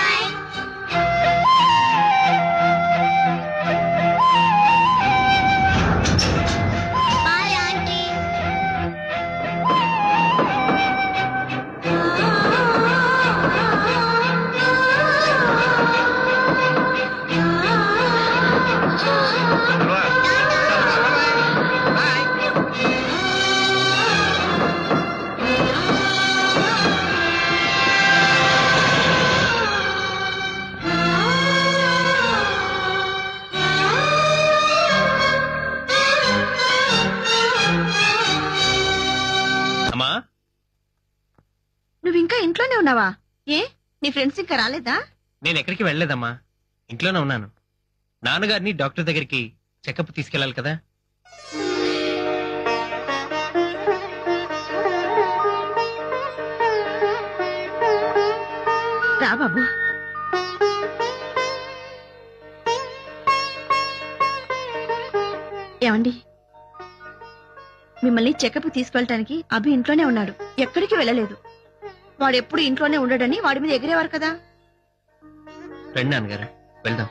నువ్వు ఇంకా ఇంట్లోనే ఉన్నావా? ఏ, నీ ఫ్రెండ్స్ ఇంకా రాలేదా? నేను ఎక్కడికి వెళ్ళలేదమ్మా, ఇంట్లోనే ఉన్నాను. నాన్నగారిని డాక్టర్ దగ్గరికి చెకప్ తీసుకెళ్ళాలి కదా. రా బాబు. ఏమండి, మిమ్మల్ని చెకప్ తీసుకెళ్ళటానికి అభి ఇంట్లోనే ఉన్నాడు, ఎక్కడికి వెళ్ళలేదు. వాడు ఎప్పుడు ఇంట్లోనే ఉండడని వాడి మీద ఎగిరేవారు కదా. రండి నాన్నగారు వెళ్దాం.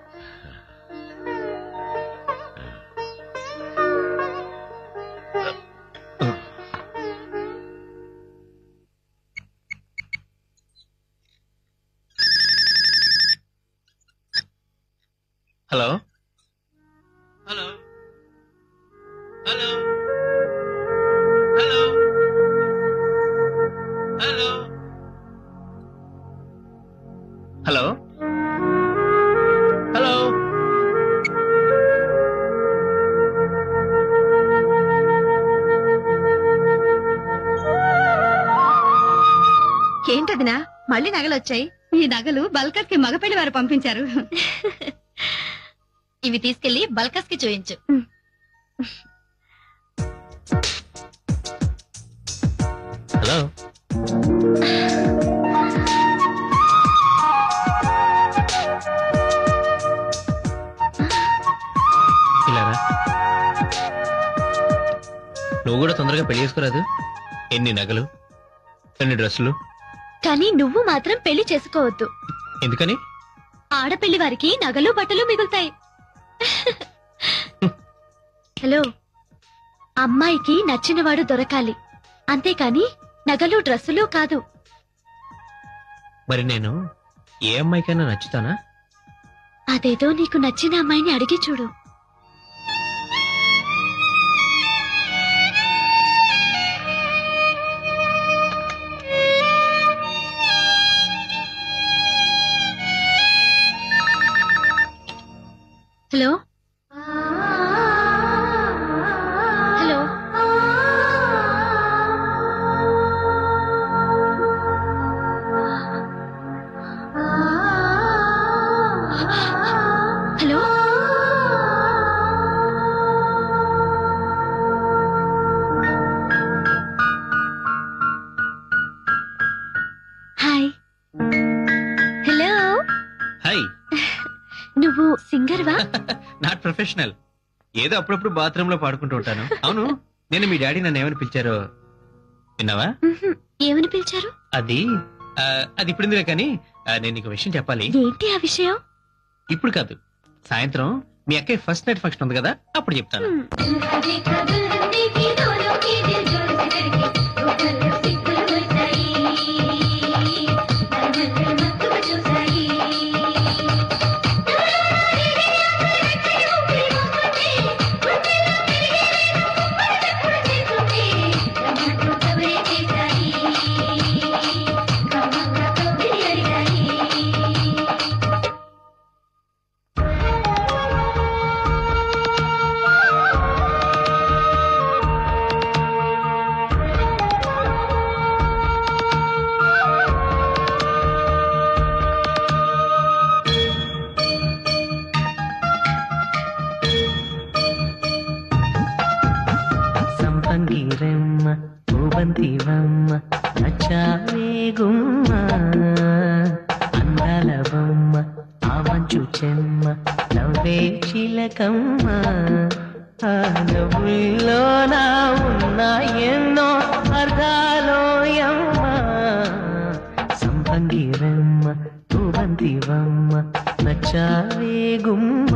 Hello hello hello hello hello hello hello. ఏంటదినా మళ్ళీ నగలు వచ్చాయి? ఈ నగలు బల్కస్ కి మగపెళ్లి వారు పంపించారు. ఇవి తీసుకెళ్లి బల్కస్ కి చూయించు. హలో ఇలారా, నువ్వు కూడా తొందరగా పెళ్లి చేసుకోరాదు? ఎన్ని నగలు, ఎన్ని డ్రెస్సులు. కానీ నువ్వు మాత్రం పెళ్లి చేసుకోవద్దు. ఎందుకని? ఆడపెళ్లి వారికి నగలు బట్టలు మిగులుతాయి. హలో, అమ్మాయికి నచ్చినవాడు దొరకాలి, అంతేకాని నగలు డ్రెస్సులు కాదు. మరి నేను ఏ అమ్మాయికైనా నచ్చుతానా? అదేదో నీకు నచ్చిన అమ్మాయిని అడిగి చూడు. Hello hello. Hello hi. Hello hi. నువ్వు సింగర్వా? నాట్ ప్రొఫెషనల్, ఏదో అప్పుడప్పుడు బాత్రూమ్ లో పాడుకుంటూ ఉంటాను. అవును, నేను మీ డాడీ నన్ను ఏమని పిలిచారో విన్నావా? ఏమని పిలిచారు? అది ఇప్పుడు ఇందులో కానీ నేను నీకు విషయం చెప్పాలి. ఏంటి ఆ విషయం? ఇప్పుడు కాదు, సాయంత్రం మీ అక్కయ్య ఫస్ట్ నైట్ ఫంక్షన్ ఉంది కదా, అప్పుడు చెప్తాను. నవ్వే చిలకమ్మ ఆ నవ్వుల్లో నా ఉన్న ఎన్నో అర్థాలోయమ్మ సంపంగిరమ్మ పూవంతివమ్మ నచ్చావే గుమ్మ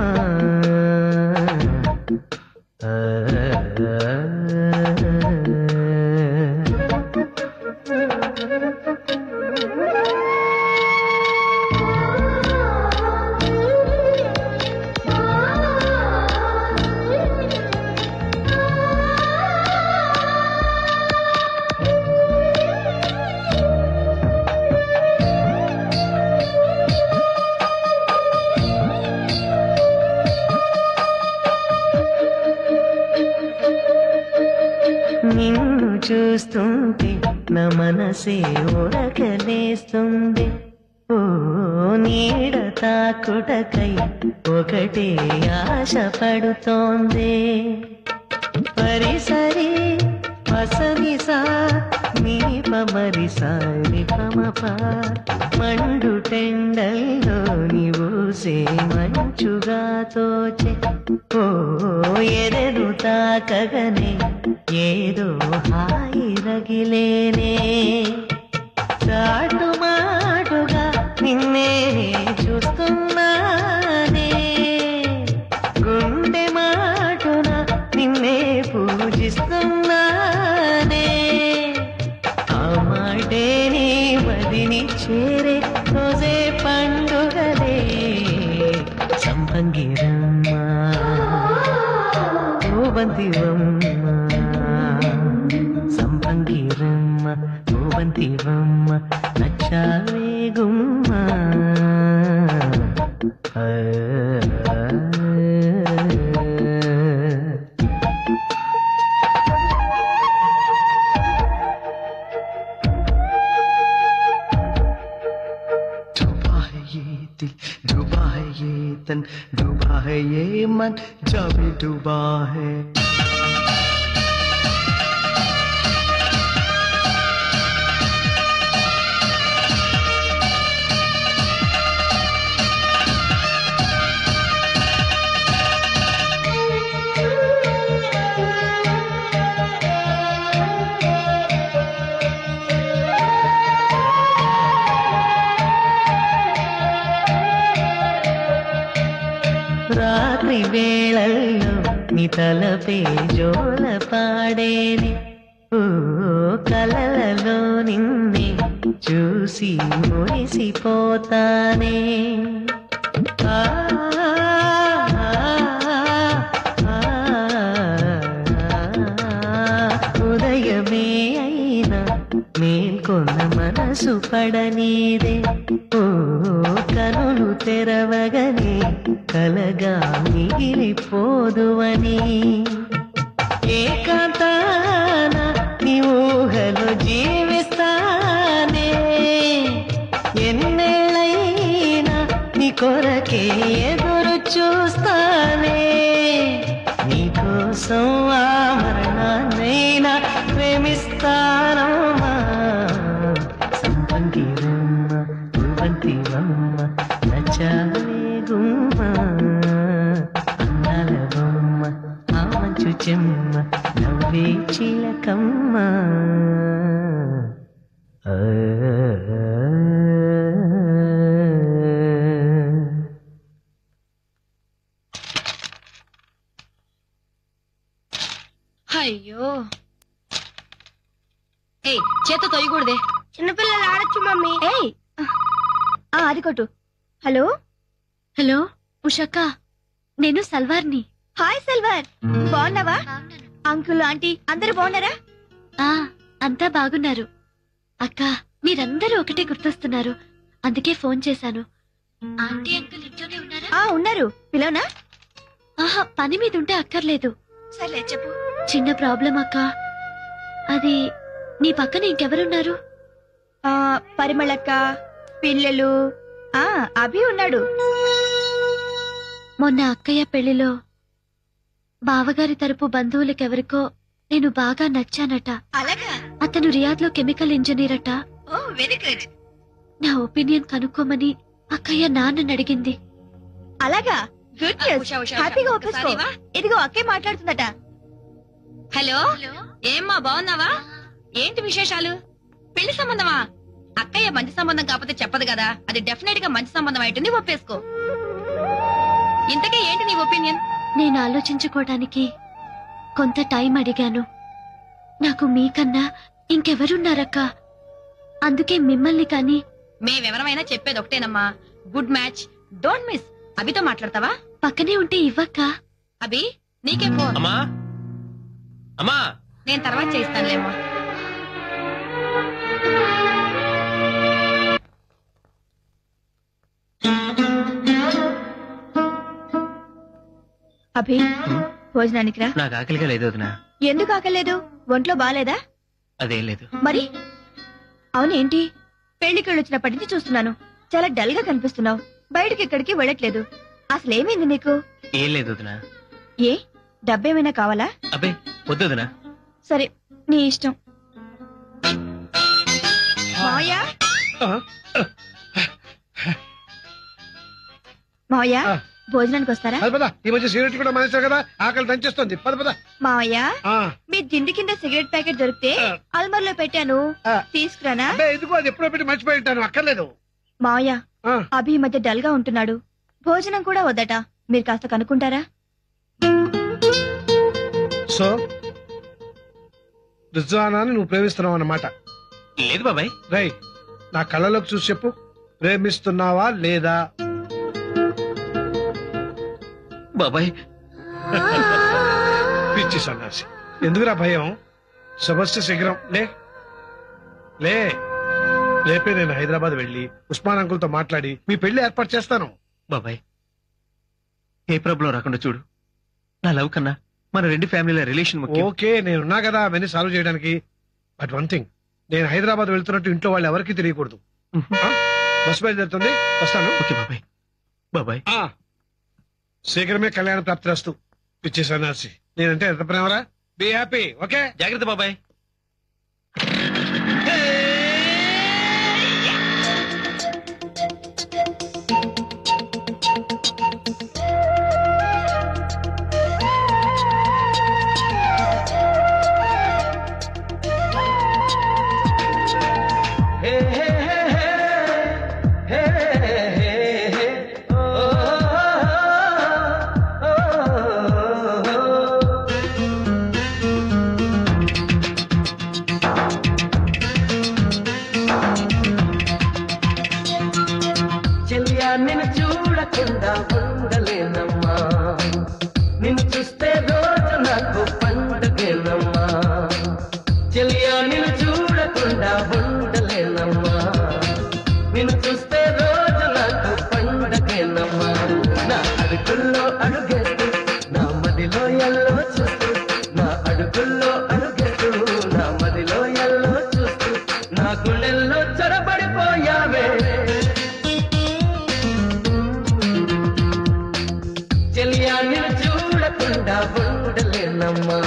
నిన్ను చూస్తుంటే నా మనసే ఉరకలేస్తుంది ఓ నీడ తాకుటకై ఒకటే ఆశ పడుతోంది పరిసరి పసనిసా నీ పమరిసా నిపమప మండు టెండల్లో నీవూసే మంచుగా తోచే ఓ ఎరెను తాకగనే ఏదో హాయి రగిలేనే చాటు మాటుగా నిన్నే చూస్తున్నానే గుండె మాటున నిన్నే పూజిస్తున్నానే ఆ మాటే నీ మదిని చేరే రోజే పండుగలే సంపంగిరమ్మ పూవంతివమ్మ సంపంగిరమ్మ పూవంతివమ్మ నచ్చావే గుమ్మ डूबा है ये तन डूबा है ये मन जब डूबा है రాత్రి వేళల్లో నీ తలపే జోల పాడేని ఓ కలలలో నిన్నే చూసి మురిసిపోతానే ఆ ఉదయమే అయినా మేల్కొన్న మనసు పడనీదే ఓ కనులు తెరవగనే కలగా మిగిలిపోదువని ఏకాంతాన నీ ఊహలో జీవిస్తానే ఎన్నేళ్ళైనా నీ కొరకే ఎదురు చూస్తానే నీకోసం ఆ మరణాన్నైనా ప్రేమిస్తానమ్మా సంపంగిరమ్మ పూవంతివమ్మ నచ్చావే గుమ్మ అన్నాల బొమ్మ ఆ మంచు చెమ్మ నవ్వే చిలకమ్మ అయ్యో ఏయ్ చేత తొయ్యకూడదే చిన్నపిల్లలు ఆడొచ్చు మమ్మీ ఏయ్ అది కొట్టు హలో హలో ఉషక్క నేను సల్వార్ని. హాయ్ సల్వార్, బాగున్నావా? అంకుల్ ఆంటీ అందరూ బాగున్నారా? అంతా బాగున్నారు అక్క. మీరందరూ ఒకటే గుర్తొస్తున్నారు, అందుకే ఫోన్ చేశాను. ఆంటీ అంకుల్ ఇంట్లోనే ఉన్నారా? ఉన్నారు. పిలవనా? ఆహా, పని మీద ఉంటే అక్కర్లేదు. సర్లే చెప్పు. చిన్న ప్రాబ్లం అక్క. అది నీ పక్కన ఇంకెవరున్నారు? పరిమళక్క, పిల్లలు, అభి ఉన్నాడు. మొన్న అక్కయ్య పెళ్లిలో బావగారి తరపు బంధువులకెవరికో నేను బాగా నచ్చానట. అలాగా? అతను రియాద్ లో కెమికల్ ఇంజనీర్ అట. Very good. నా ఒపీనియన్ కనుక్కోమని అక్కయ్య నాన్నని అడిగింది. అలాగా? Good news. హ్యాపీగా ఒప్పేసుకో. ఇదిగో అక్కే మాట్లాడుతుందట. హలో, ఏమ్మా బాగున్నావా? ఏంటి విశేషాలు? పెళ్లి సంబంధమా? అక్కయ్య మంచి సంబంధం కాకపోతే చెప్పదు కదా, అది డెఫినెట్ గా మంచి సంబంధం అయిటుంది, ఒప్పేసుకో. ఇంతకీ ఏంటి నీ ఒపీనియన్? నేను ఆలోచించుకోవడానికి కొంత టైం అడిగాను. నాకు మీకన్నా ఇంకెవరున్నారక్క, అందుకే మిమ్మల్ని. కానీ మేమెవరమైనా చెప్పేది ఒకటేనమ్మా, గుడ్ మ్యాచ్, డోంట్ మిస్. అభితో మాట్లాడతావా? పక్కనే ఉంటే ఇవ్వక్క. అభి నీకే ఫోన్. అమ్మా నేను తర్వాత చేస్తానులేమ్మా. అభి భోజనానికి రా. నాకు ఆకలిగా లేదు వదినా. ఎందుకు ఆకలేదు? ఒంట్లో బాలేదా? అదేం లేదు. మరి అవునేంటి, పెళ్లికి వచ్చినప్పటి నుంచి చూస్తున్నాను, చాలా డల్ గా కనిపిస్తున్నావు. బయటకి ఎక్కడికి వెళ్ళట్లేదు. అసలేమైంది నీకు? ఏం లేదు వదినా. ఏ డబ్బేమైనా కావాలా? అబ్బే వద్దు వదినా. సరే నీ ఇష్టం. మావయ్య, మావయ్య భోజనానికి వస్తారా? ఈ మధ్య సిగరెట్ కూడా మానేశారు కదా, ఆకలి దంచేస్తుంది. పద పద. మావయ్య, మీ దిండి కింద సిగరెట్ ప్యాకెట్ దొరికితే అల్మర్లో పెట్టాను, తీసుకురానా? ఎందుకు, అది ఎప్పుడో పెట్టి మర్చిపోయి ఉంటాను. అక్కర్లేదు. మావయ్య, అభి ఈ మధ్య డల్ గా ఉంటున్నాడు, భోజనం కూడా వద్దట. మీరు కాస్త కనుక్కుంటారా? సో రుజువానాన్ని నువ్వు ప్రేమిస్తున్నావు అన్నమాట? లేదు బాబాయ్. రై, నా కళ్ళలోకి చూసి చెప్పు, ప్రేమిస్తున్నావా లేదా? బాబాయ్ పిచ్చి సన్నాసి, ఎందుకురా భయం? సమస్య శీఘ్రం లే లే. రేపే నేను హైదరాబాద్ వెళ్లి ఉస్మాన్ అంకుల్ తో మాట్లాడి మీ పెళ్లి ఏర్పాటు చేస్తాను. బాబాయ్ ఏ ప్రాబ్లం రాకుండా చూడు. నా లవ్ కన్నా మన రెండు ఫ్యామిలీల రిలేషన్ ముఖ్యం. ఓకే, నేనున్నా కదా అవన్నీ సాల్వ్ చేయడానికి. బట్ వన్ థింగ్, నేను హైదరాబాద్ వెళ్తున్నట్టు ఇంట్లో వాళ్ళు ఎవరికి తెలియకూడదు. బస్ బయలుదేరుతుంది, వస్తాను. ఓకే బాబాయ్. బాబాయ్ శీఘ్రమే కళ్యాణ ప్రాప్తి రస్తు. పిచ్చి సన్నాసి, నేనంటే ఎంత ప్రేమరా. Be happy. ఓకే, జాగ్రత్త బాబాయ్. నిన్ను చూడకుండా ఉండలేనమ్మా, నిన్ను చూస్తే రోజు నాకు పండుగేనమ్మా. చెలియా నిన్ను చూడకుండా ఉండలేనమ్మా, నిన్ను చూస్తే రోజు నాకు పండుగేనమ్మా. నా అడుగుల్లో అడుగేస్తూ నా మదిలో ఎల్లో చూస్తూ, నా అడుగుల్లో అడుగేస్తూ నా మదిలో ఎల్లో చూస్తూ, నా గుండెల్లో చొరబడిపోయావే. చెలియా నిన్ను చూడకుండా ఉండలేనమ్మా.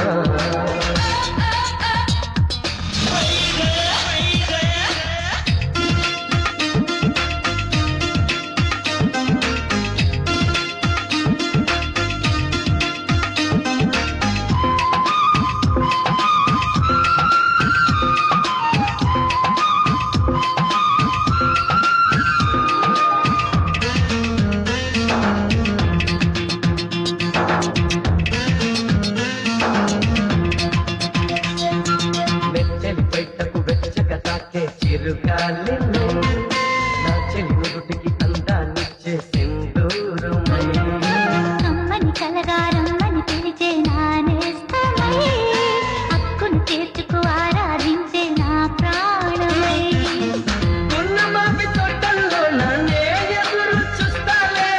వెచ్చని బయటకు వెచ్చగా తాకే చిరుగాలిలో నా చెలి నుదుటికి అందాన్నిచ్చే సింధూరమై, అమ్మని కలగారమ్మని పిలిచే నానేస్తమై, హక్కును చేర్చుకు ఆరాధించే నా ప్రాణమై. గున్నమావి తోటల్లో నన్నే ఎదురు చూస్తాలే,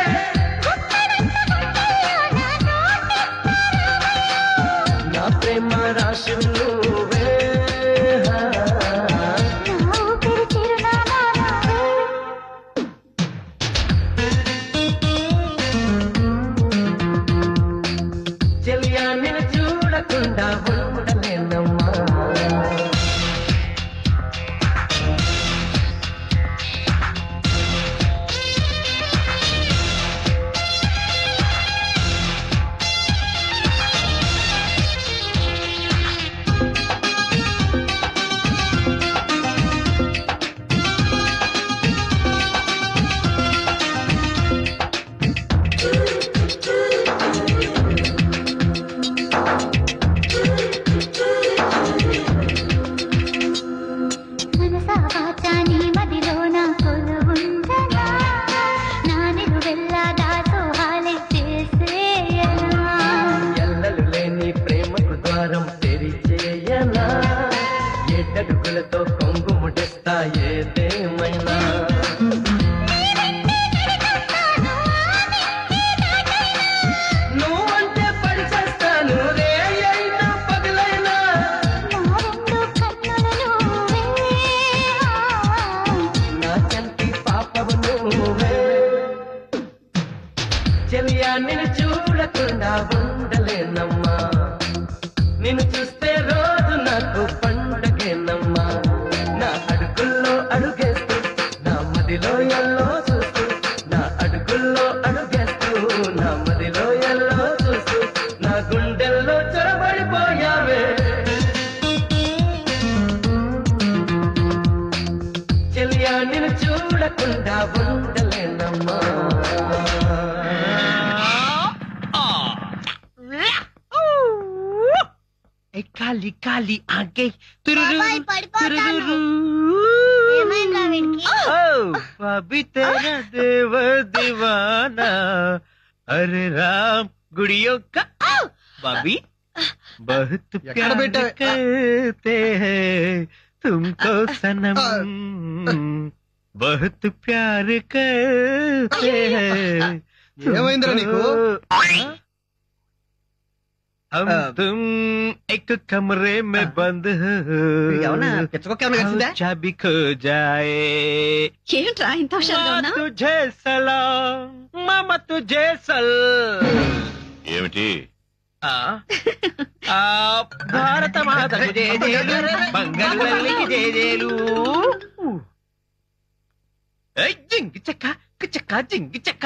నా ప్రేమ రాశి నువ్వే. చెలియా నిన్ను చూడకుండా ఉండలేనమ్మా. చూడకుండా ఉండలేనమ్మా నిన్ను చూస్తే రోజు నాకు పండగేనమ్మా నా అడుగుల్లో అడుగేస్తూ నా మదిలో ఎల్లో చూస్తూ నా అడుగుల్లో అడుగేస్తూ నా మదిలో ఎల్లో చూస్తూ నా గుండెల్లో చొరబడిపోయావే చెలియా నిన్ను చూడకుండా ఉండలేనమ్మా కాలి కాలి ఆగే బాబీ తేరా దేవ దివానా అరే రామ్ గుడియో కా బాబీ बहुत प्यार करते हैं तुमको सनम बहुत प्यार करते हैं ఏమైందిరా నీకు हम तुम एक कमरे में बंद चाबी खो जाए ఏంట్రా ఇంత హుషారుగా ఉన్నావ్? तुझे सलाम मामा तुझे ఏమిటి భారత మాతకు జేజేలు బంగారుకి జేజేలు జింగి చెక్క చెక్క జింగి చెక్క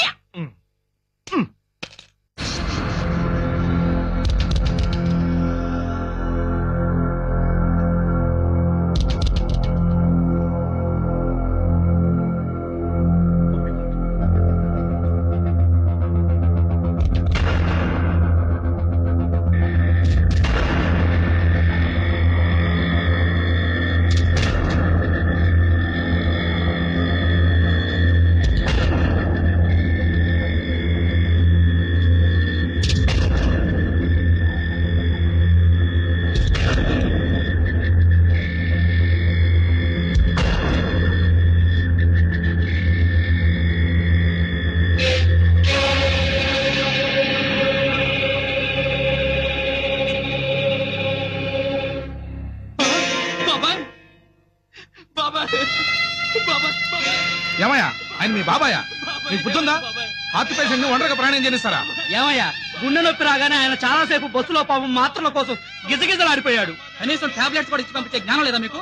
ఏమయ్యా ఆయన మీ బాబాయా మీకు బుద్ధుందా హార్ట్ పేషెంట్ ని ఒంటరిగా ప్రయాణం చేస్తారా ఏమయ్యా గుండె నొప్పి రాగానే ఆయన చాలాసేపు బస్సులో పాపం మాత్రల కోసం గిజగిజలాడిపోయాడు కనీసం టాబ్లెట్స్ కూడా ఇచ్చి పంపించే జ్ఞానం లేదా మీకు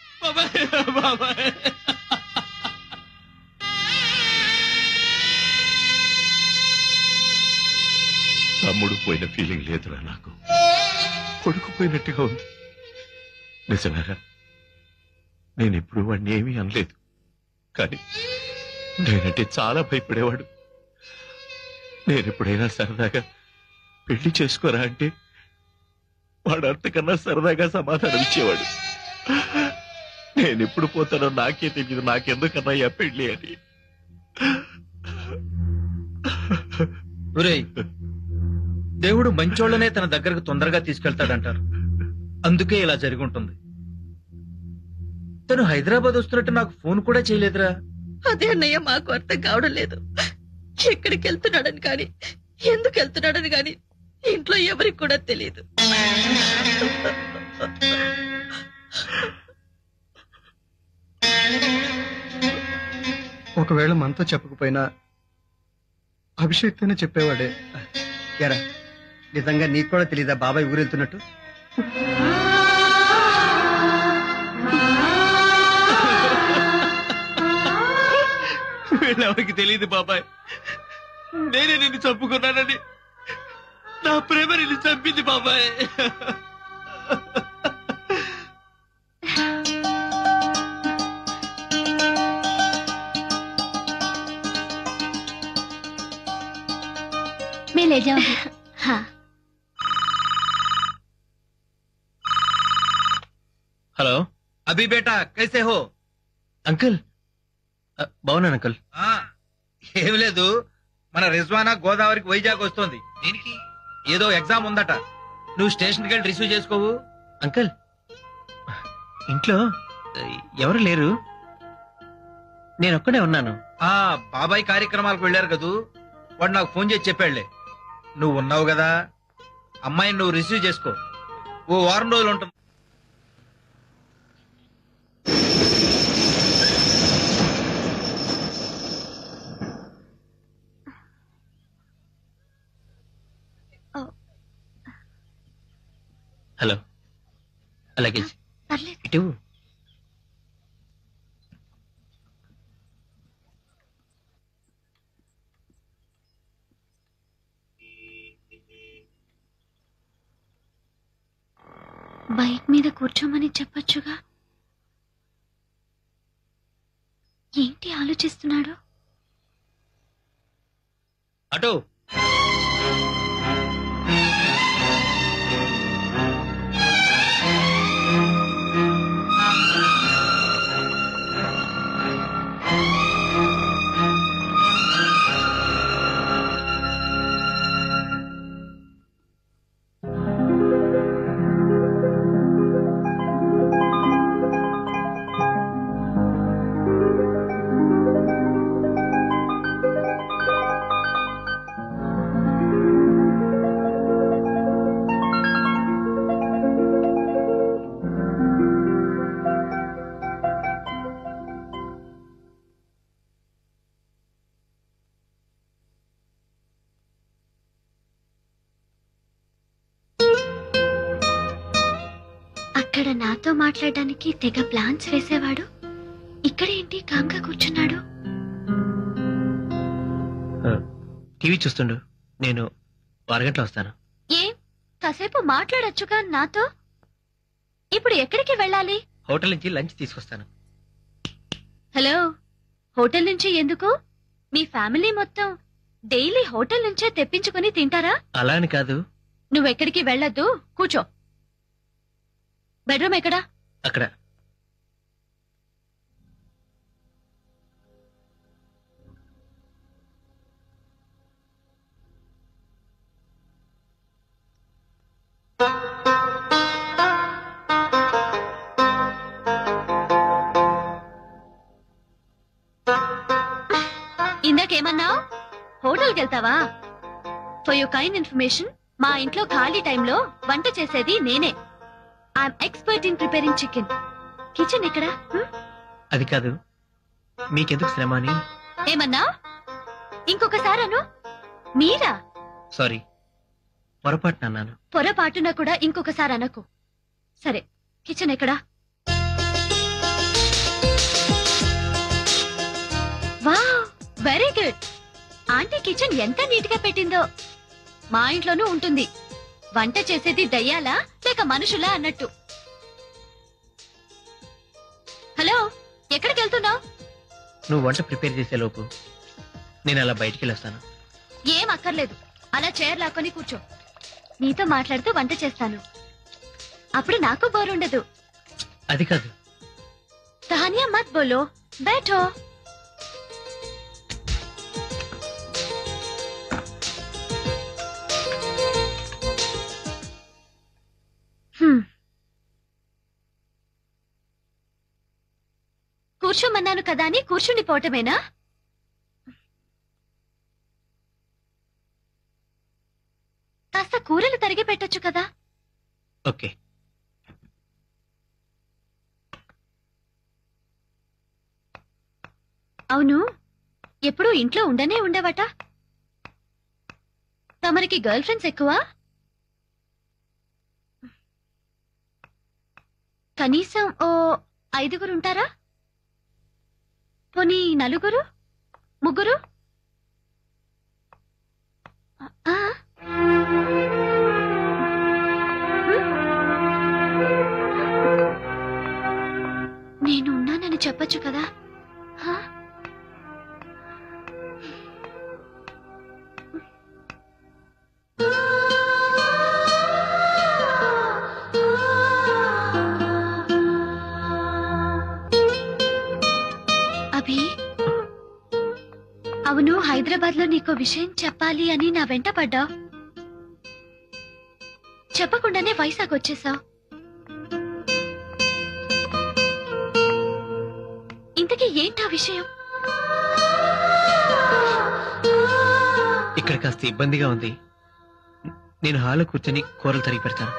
తమ్ముడు పోయిన ఫీలింగ్ లేదురా నాకు కొడుకు పోయినట్టుగా ఉంది నిజమేరా నేనెప్పుడు వాడిని ఏమీ అనలేదు కానీ నేనంటే చాలా భయపడేవాడు నేనెప్పుడైనా సరదాగా పెళ్లి చేసుకోరా అంటే వాడు అంతకన్నా సరదాగా సమాధానం ఇచ్చేవాడు నేనెప్పుడు పోతానో నాకే తెలియదు నాకెందుకన్నా పెళ్లి అని దేవుడు మంచోళ్లనే తన దగ్గరకు తొందరగా తీసుకెళ్తాడంటారు అందుకే ఇలా జరిగి ఉంటుంది తను హైదరాబాద్ వస్తున్నట్టు నాకు ఫోన్ కూడా చేయలేదురా అదే అన్నయ్య మాకు అర్థం కావడం లేదు ఎక్కడికి వెళ్తున్నాడని కానీ ఎందుకు వెళ్తున్నాడని కానీ ఇంట్లో ఎవరికి కూడా తెలియదు ఒకవేళ మనతో చెప్పకపోయినా అభిషేక్ తోనే చెప్పేవాడే. ఎరా నిజంగా నీకు కూడా తెలీదా బాబాయ్ ఊరెళ్తున్నట్టు? వీళ్ళెవరికి తెలియదు బాబాయ్, నేనే నిన్ను చంపుకున్నానని. నా ప్రేమ నిన్ను చంపింది బాబాయ్. मैं ले जाऊंगी. हाँ. హలో అభి బేటా కైసే హో? అంకుల్ బాగున్నాను అంకుల్. ఏమి లేదు, మన రిజ్వానా గోదావరికి వైజాగ్ వస్తోంది. దీనికి ఏదో ఎగ్జామ్ ఉందట. నువ్వు స్టేషన్కి వెళ్ళి రిసీవ్ చేసుకోవు. అంకుల్ ఇంట్లో ఎవరు లేరు, నేనొక్కడే ఉన్నాను. బాబాయ్ కార్యక్రమాలకు వెళ్ళారు కదూ, వాడు నాకు ఫోన్ చేసి చెప్పాడులే. నువ్వు ఉన్నావు కదా, అమ్మాయిని నువ్వు రిసీవ్ చేసుకో. ఓ వారం రోజులు ఉంటుంది. హలో అలాగే ఇటు బైక్ మీద కూర్చోమని చెప్పొచ్చుగా. ఏంటి ఆలోచిస్తున్నాడు? అటో అక్కడ నాతో మాట్లాడడానికి తెగ ప్లాన్స్ వేసేవాడు, ఇక్కడేంటి కాంగా కూర్చున్నాడు? టీవీ చూస్తుండు, నేను అరగంటలో వస్తాను. ఏం కాసేపు మాట్లాడొచ్చుగా నాతో? ఇప్పుడు ఎక్కడికి వెళ్ళాలి? హోటల్ నుంచి లంచ్ తీసుకొస్తాను. హలో, హోటల్ నుంచి ఎందుకు? మీ ఫ్యామిలీ మొత్తం డైలీ హోటల్ నుంచే తెప్పించుకుని తింటారా? అలా అని కాదు. నువ్వెక్కడికి వెళ్ళొద్దు, కూర్చో. బెడ్రూమ్ ఎక్కడా? అక్కడ. ఇందాకేమన్నావు? హోటల్కి వెళ్తావా? ఫర్ యువర్ కైండ్ ఇన్ఫర్మేషన్, మా ఇంట్లో ఖాళీ టైంలో వంట చేసేది నేనే. I'm expert in preparing chicken. Kitchen ఎక్కడ? అది కాదు, మీకెందుకు శ్రమ అని. ఏమన్నా? ఇంకొకసారి అను. మీరా? సారీ, పొరపాటున అన్నాను. పొరపాటున కూడా ఇంకొకసారి అనకు. సరే, కిచెన్ ఎక్కడా? Wow, very good. Aunty kitchen ఎంత నీట్ గా పెట్టిందో. మా ఇంట్లోనూ ఉంటుంది. వంట చేసేది దయ్యాలా లేక మనుషులా అన్నట్టు. హలో, ఎక్కడికి వెళ్తున్నావు? నువ్వు వంట ప్రిపేర్ చేసే లోపు నేను అలా బయటికి వెళ్ళొస్తాను. ఏం అక్కర్లేదు, అలా చైర్ లాక్కొని కూర్చో. నీతో మాట్లాడుతూ వంట చేస్తాను. అప్పుడు నాకు బోర్ ఉండదు. అది కాదు. కహానియా మత్ బోలో, బైఠో. కూర్చోమన్నాను కదా అని కూర్చుండిపోవటమేనా? కాస్త కూరలు తరిగి పెట్టొచ్చు కదా. ఓకే. అవును, ఎప్పుడూ ఇంట్లో ఉండనే ఉండవట. తమరికి గర్ల్ ఫ్రెండ్స్ ఎక్కువ? కనీసం ఓ 5 ఉంటారా? పోనీ 4, 3? నేను ఉన్నానని చెప్పొచ్చు కదా. అభి, అవును, హైదరాబాద్ లో నీకో విషయం చెప్పాలి అని నా వెంట పడ్డావు. చెప్పకుండానే వైజాగ్ వచ్చేసావు. ఇంతకీ ఏంటా విషయం? ఇక్కడ కాస్త ఇబ్బందిగా ఉంది. నేను హాల్లో కూర్చొని కూరలు తరిగి పెడతాను.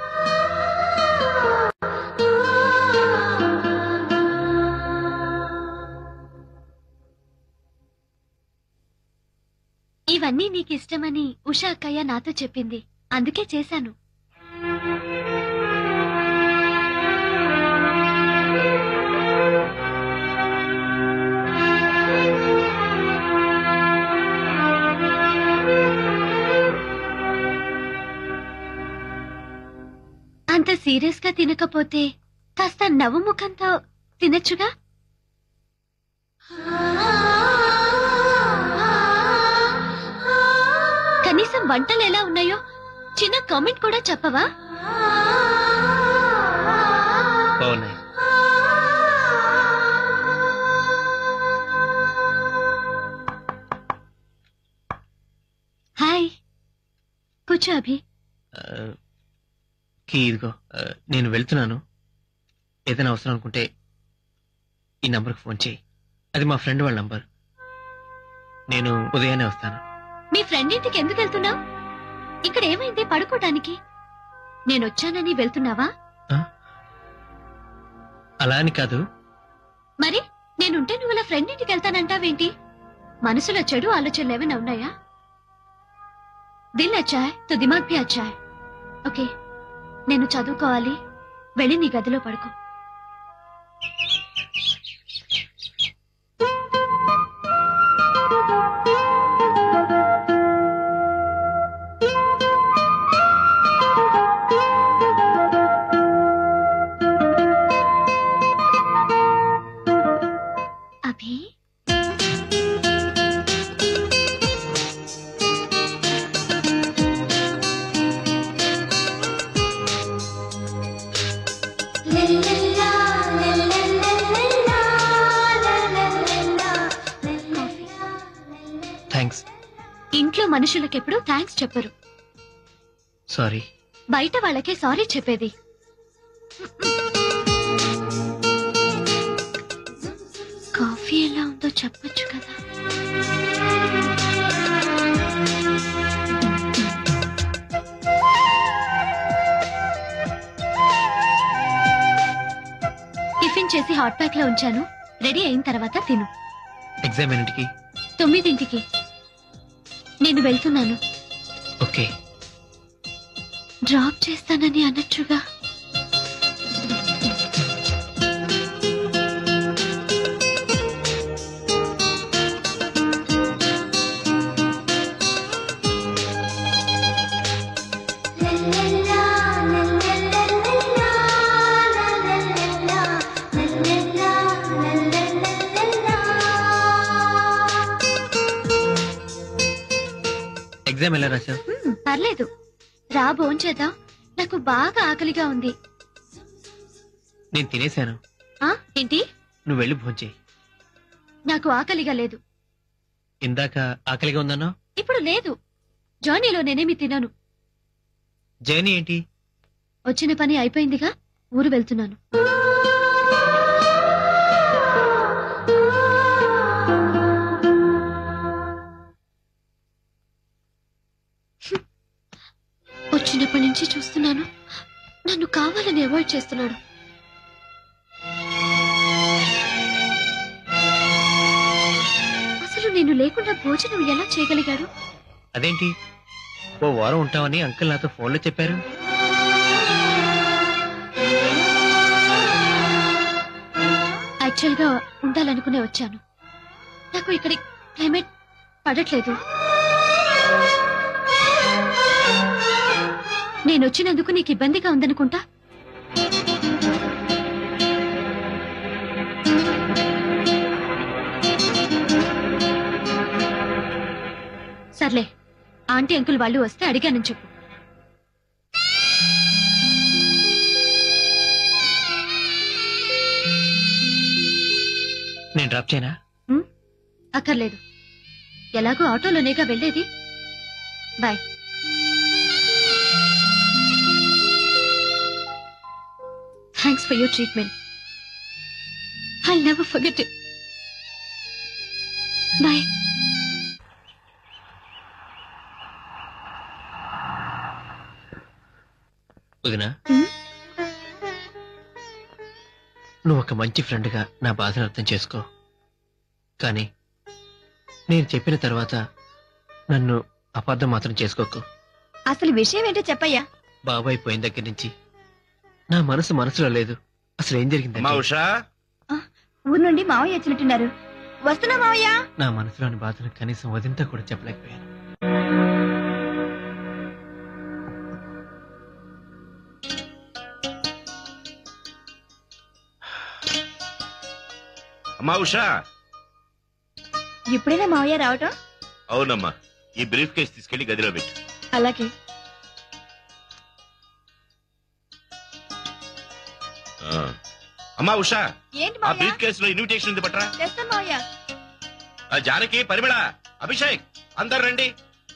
ఇవన్నీ నీకిష్టమని ఉషా అక్కయ్య నాతో చెప్పింది, అందుకే చేశాను. అంత సీరియస్ గా తినకపోతే కాస్త నవ్వుముఖంతో తినచ్చుగా. కనీసం వంటలు ఎలా ఉన్నాయో చిన్న కామెంట్ కూడా చెప్పవా? బాగున్నాయి. హాయ్, కూర్చో అభి. ఇదిగో నేను వెళ్తున్నాను. ఏదైనా అవసరం అనుకుంటే ఈ నంబర్కి ఫోన్ చేయి. అది మా ఫ్రెండ్ వాళ్ళ నంబర్. నేను ఉదయాన్నే వస్తాను. మీ ఫ్రెండ్ ఇంటికి ఎందుకు వెళ్తున్నావు? ఇక్కడ ఏమైంది? పడుకోటానికి. నేనొచ్చానని వెళ్తున్నావా? అలా అని కాదు. మరి నేనుంటే నువ్వు అలా ఫ్రెండ్ ఇంటికి వెళ్తానంటావేంటి? మనసులో చెడు ఆలోచనలు ఏమైనా ఉన్నాయా? దిల్ అచ్చా హై తో దిమాగ్ భీ అచ్చా హై. ఓకే, నేను చదువుకోవాలి. వెళ్ళి నీ గదిలో పడుకో. అభి, థ్యాంక్స్. ఇంట్లో మనుషులకెప్పుడు థ్యాంక్స్ చెప్పరు. సారీ. బయట వాళ్ళకే సారీ చెప్పేది. కాఫీ ఎలా ఉందో చెప్పొచ్చు కదా. టిఫిన్ చేసి హాట్ ప్యాక్ లో ఉంచాను. రెడీ అయిన తర్వాత తిను. ఎగ్జామ్ ఎన్నింటికి? 9ంటికి. నేను వెళ్తున్నాను. ఓకే. డ్రాప్ చేస్తానని అనొచ్చుగా. ఎగ్జామ్ ఎలా రాశావు? పర్లేదు, రా భోంచేద్దాం. నాకు బాగా ఆకలిగా ఉంది. నేను తినేశాను. ఏంటి? నువ్వు వెళ్ళి భోంచేయి. నాకు ఆకలిగా లేదు. ఇందాక ఆకలిగా ఉందన్నా? ఇప్పుడు లేదు. జర్నీలో నేనేమి తినను. జర్నీ ఏంటి? వచ్చిన పని అయిపోయిందిగా, ఊరు వెళ్తున్నాను. వచ్చినప్పటి నుంచి చూస్తున్నాను, నన్ను కావాలని అవాయిడ్ చేస్తున్నాడు. అసలు నేను లేకుండా భోజనం ఎలా చేయగలిగాడు? అదేంటి, ఓ వారం ఉంటామని అంకుల్ నాతో ఫోన్లో చెప్పారు. యాక్చువల్ గా ఉండాలనుకునే వచ్చాను. నాకు ఇక్కడ క్లైమేట్ పడట్లేదు. నేను వచ్చినందుకు నీకు ఇబ్బందిగా ఉందనుకుంటా. సర్లే, ఆంటీ అంకుల్ వాళ్ళు వస్తే అడిగానని చెప్పు. నేను డ్రాప్ చేయనా? అక్కర్లేదు, ఎలాగో ఆటోలోనేగా వెళ్ళేది. Bye. Thanks for your treatment. I'll never forget it. Bye. వదినా, నువ్వు ఒక మంచి ఫ్రెండ్గా నా బాధను అర్థం చేసుకో. కానీ నేను చెప్పిన తర్వాత నన్ను అపార్థం మాత్రం చేసుకోకు. అసలు విషయం ఏంటో చెప్పయ్యా. బాబాయ్ పోయిన దగ్గర నుంచి నా మనసులో లేదు. అసలు ఏం జరిగింది? ఊరు నుండి మావయ్య వచ్చినట్టున్నారు. వస్తున్నా మావయ్య. నా మనసులోని బాధను కనీసం వదింతా కూడా చెప్పలేకపోయాను. అమ్మా ఉషా. ఇప్పుడైనా మావయ్య రావటం? అవునమ్మా, ఈ బ్రీఫ్ కేసు తీసుకెళ్లి గదిలో పెట్టు. అలాగే. అమ్మా ఉషా, ఏంటి ఆ బ్రీఫ్ కేసులో ఇన్విటేషన్ ఉంది పట్రా. చేస్తాను మావయ్య. జానకి, పరిమళ, అభిషేక్ అందరు రండి.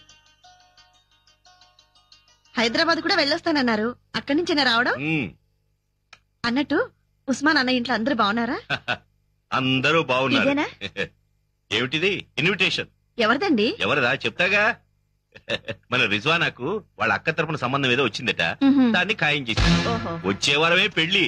హైదరాబాద్ కూడా వెళ్ళొస్తానన్నారు, అక్కడి నుంచేనా రావడం? అన్నట్టు ఉస్మాన్ అన్న ఇంట్లో అందరూ బాగున్నారా? అందరూ బాగున్నారు. ఇదేనా? ఏమిటిది? ఇన్విటేషన్. ఎవరిదండి? ఎవరిదా చెప్తాగా. మన రిజ్వానాకు వాళ్ళ అక్క తరపున సంబంధం ఏదో వచ్చిందట, దాన్ని ఖాయం చేసి వచ్చే వారమే పెళ్లి.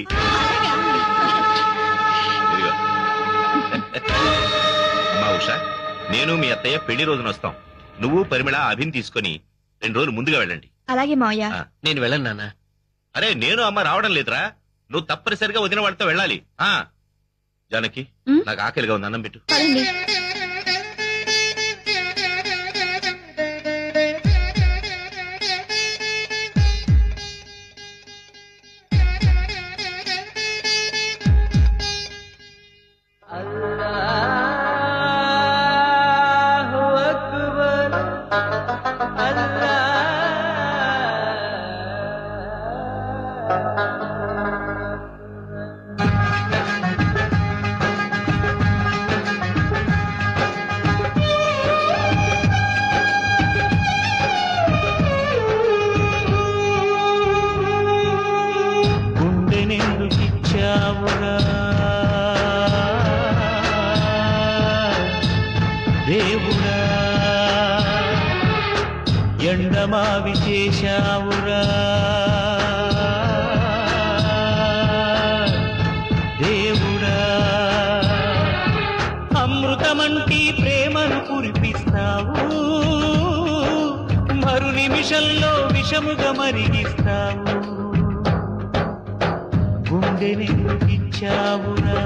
అమ్మా ఉషా, నేను మీ అత్తయ్య పెళ్లి రోజున వస్తాం. నువ్వు పరిమళ అభిని తీసుకొని 2 రోజులు ముందుగా వెళ్ళండి. అలాగే మావయ్య. నేను వెళ్ళను నాన్న. అరే నేను అమ్మ రావడం లేదురా, నువ్వు తప్పనిసరిగా వదిన వాళ్ళతో వెళ్ళాలి. జానకి, నాకు ఆకలిగా ఉంది, అన్నం పెట్టు. దేవుడా ఎండమావి చేశావురా, దేవుడా అమృతమంటి ప్రేమను కురిపిస్తావు, మరు నిమిషంలో విషముగా మరిగిస్తావు, గుండెని ఇచ్చావురా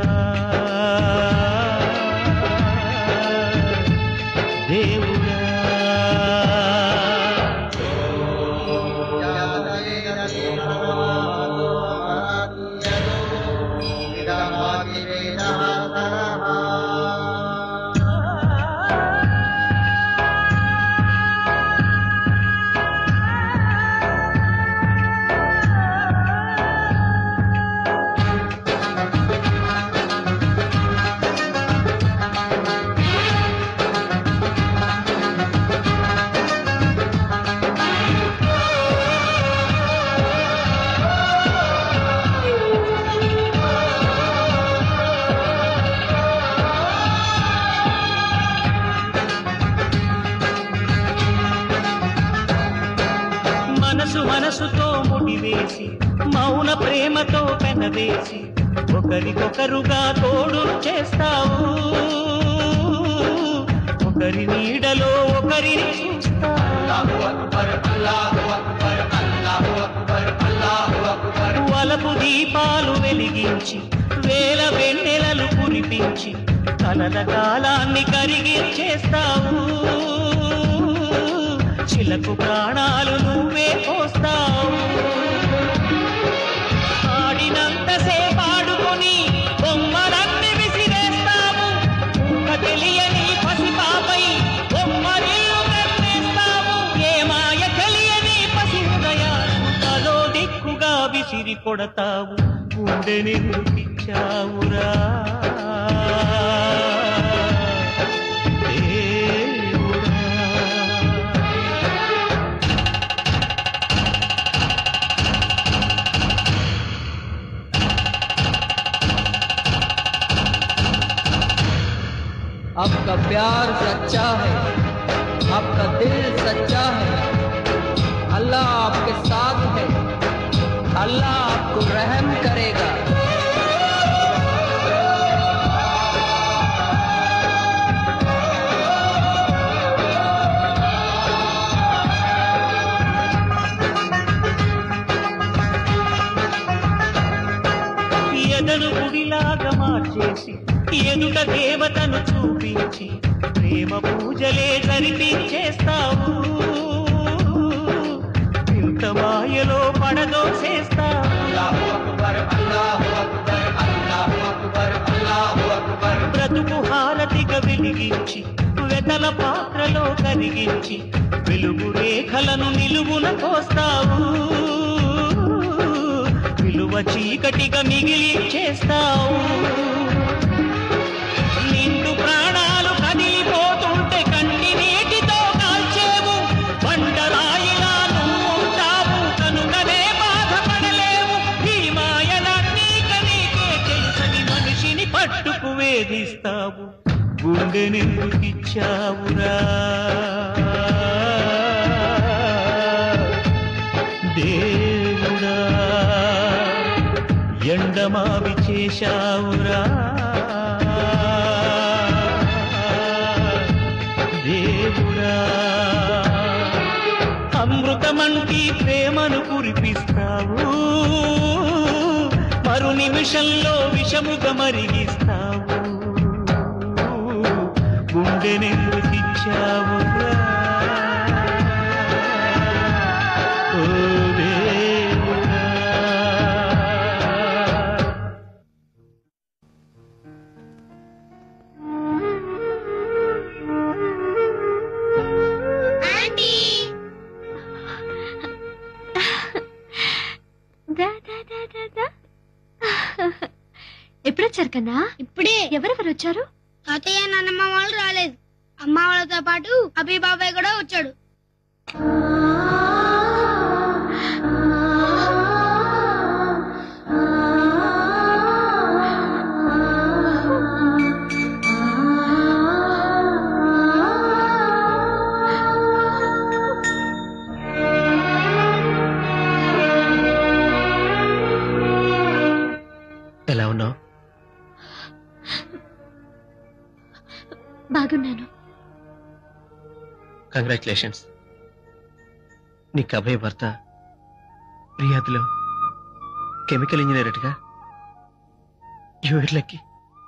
దేవుడా. మనసుతో ముడివేసి మౌన ప్రేమతో పెనవేసి ఒకరికొకరుగా తోడు చేస్తావు, ఒకరి నీడలో ఒకరిని చూస్తావు, వలపు దీపాలు వెలిగించి వేల వెన్నెలలు కురిపించి కలల కాలాన్ని కరిగించేస్తావు, చిలకు ప్రాణాలు నువ్వే పోస్తావు, ఆడినంతసేపు ఆడుకొని బొమ్మలన్నీ విసిరేస్తావు, తెలియని పసిపాపై బొమ్మరిల్లు కట్టేస్తావు, ఏ మాయ తెలియని పసి హృదయాలు దిక్కుగా విసిరి కొడతావు, గుండెని ఇచ్చావురా आपका प्यार सच्चा है, आपका दिल सच्चा है, अल्लाह आपके साथ है, अल्लाह आपको रहम करेगा। ఎదను గుడిలాగా మార్చేసి ఎదుట దేవతను చూపించి ప్రేమ పూజలే జరిపించేస్తావు, ఇంత మాయలో పడదోసేస్తావు, వెలిగించి వెతల పాత్రలో కరిగించి వెలుగు రేఖలను నిలువున కోస్తావు విలువ చీకటిగా మిగిలించేస్తావు నిండు ప్రాణాలు కదిలిపోతుంటే కన్ని నీటితో కాల్చేవు బండరాయిలా నువ్వుంటావు కనుకనే బాధపడలేవు ఈ మాయలన్నీ కనీకే తెలుసని మనిషిని పట్టుకు వేధిస్తావు గుండెనెందుకిచ్చావురా దేవుడా ఎండమావి చేశావురా దేవుడా అమృతమంటి ప్రేమను కురిపిస్తావు మరు నిమిషంలో విషముగా మరిగిస్తావు గుండెనెందుకిచ్చావురా ఓ దేవుడా ఎప్పుడొచ్చారు కన్నా? ఇప్పుడే. ఎవరెవరు వచ్చారు? తాతయ్య నాన్నమ్మ వాళ్ళు రాలేదు. అమ్మ వాళ్ళతో పాటు అభి బాబాయ్ కూడా వచ్చాడు. ఎలా ఉన్నావు? బాగున్నాను. కంగ్రాచులేషన్స్. నీ కబయ్య భర్త రియాద్లో కెమికల్ ఇంజనీర్ అటుగా. Your lucky.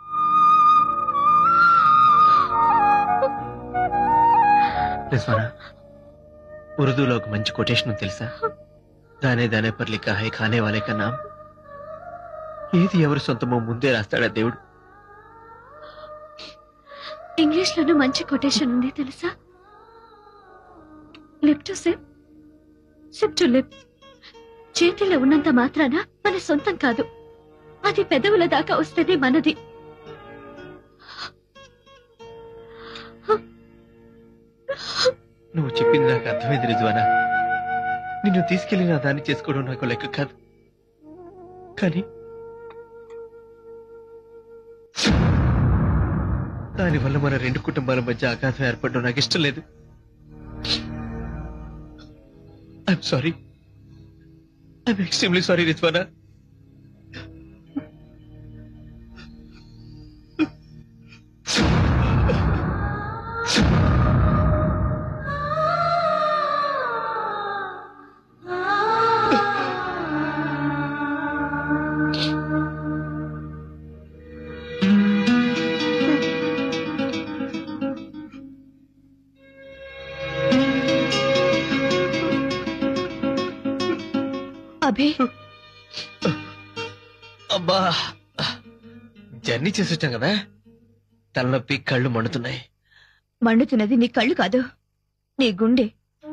రిజ్వానా, ఉర్దూలో ఒక మంచి కొటేషన్ తెలుసా? దానే దానే పర్ లిఖా హై ఖానే వాలే కా నామ్. ఏది ఎవరి సొంతమో ముందే రాస్తాడా దేవుడు. ఇంగ్లీష్ లోనూ మంచి కొటేషన్ ఉంది తెలుసా? Lip to sip, sip to lip. చేతిలో ఉన్నంత మాత్రాన మన సొంతం కాదు, అది పెదవుల దాకా వస్తేనే మనది. నువ్వు చెప్పింది నాకు అర్థమైంది రిజ్వానా. నిన్ను తీసుకెళ్లి నా దాన్ని చేసుకోవడం నాకు లెక్క కాదు. కానీ దానివల్ల మన రెండు కుటుంబాల మధ్య ఆఘాతం ఏర్పడడం నాకు ఇష్టం లేదు. I'm sorry. I'm extremely sorry Rizwana. Abhi, అబ్బా, జర్నీ చేసి వచ్చాం కదా, తలనొప్పి, కళ్ళు మండుతున్నాయి. మండుతున్నది నీ కళ్ళు కాదు, నీ గుండె.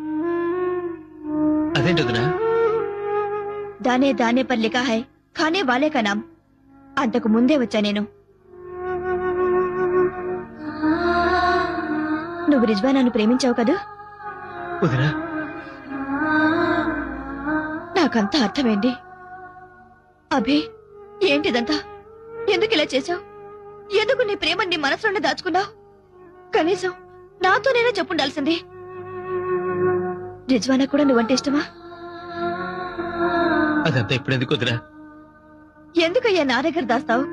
అదేంటదినా? దానే దానే పర్ లిఖా హై ఖానే వాలే కా నామ్. అంతకు ముందే వచ్చా నేను. నువ్వు రిజ్వానాను ప్రేమించావు కదా? వదినా, నాకంతా అర్థమైంది. అభి, ఏంటిదంతా? ఎందుకు ఇలా చేశావు? ఎందుకు నీ ప్రేమని నీ మనసులోనే దాచుకున్నావు? కనీసం నాతోనైనా చెప్పుండాల్సింది. రిజ్వానా కూడా నువ్వంటే ఇష్టమా? అదంతా ఇప్పుడెందుకు వదినా? ఎందుకయ్యా నా దగ్గర దాస్తావు?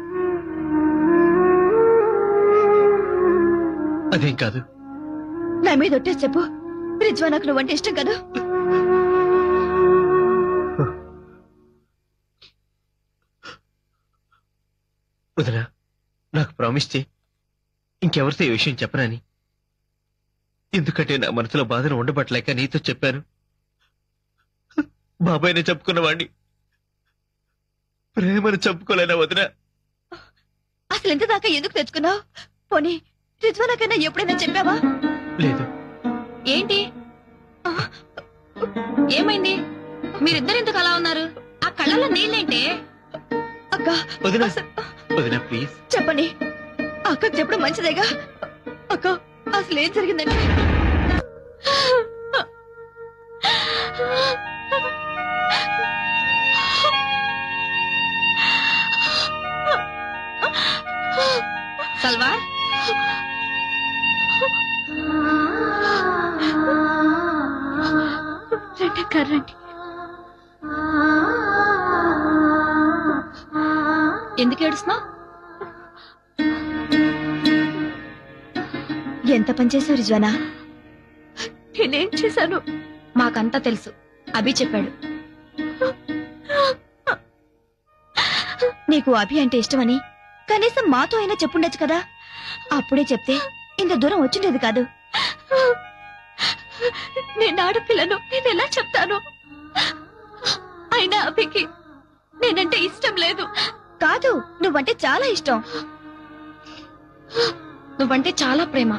అదేం కాదు. నా మీద ఒట్టేసి చెప్పు, రిజ్వానాకు నువ్వంటే ఇష్టం కదా? వదినా, నాకు ప్రామిస్ చేయి, ఇంకెవరితో ఈ విషయం చెప్పనని. ఎందుకంటే నా మనసులో బాధను ఉండబట్టలేక నీతో చెప్పాను. బాబాయ్ని చెప్పుకున్నవాణ్ణి ప్రేమను చెప్పుకోలేనా వదినా? అసలు ఎంత దాకా ఎందుకు తెచ్చుకున్నావు? పోనీ రిజ్వానాకైనా ఎప్పుడైనా చెప్పావా? లేదు. ఏంటి ఏమైంది? మీరిద్దరు ఎందుకు అలా ఉన్నారు? ఆ కళ్ళలో నీళ్ళేంటి? అక్క వదినా వదినా ప్లీజ్ చెప్పండి. అక్కకు చెప్పడం మంచిదేగా. అక్క అసలు ఏం జరిగిందండి? సల్వార్ రండి కర్రండి. ఎందుకు ఏడుస్తున్నావు? ఎంత పనిచేసావు రిజ్వానా? నేనేం చేశాను? మాకంతా తెలుసు. అభి చెప్పాడు. నీకు అభి అంటే ఇష్టమని కనీసం మాతో అయినా చెప్పుండొచ్చు కదా. అప్పుడే చెప్తే ఇంత దూరం వచ్చిండేది కాదు. నేను ఆడపిల్లను, నేను ఎలా చెప్తాను? అయినా అభికి నేనంటే ఇష్టం లేదు. కాదు, నువ్వంటే చాలా ఇష్టం. నువ్వంటే చాలా ప్రేమ.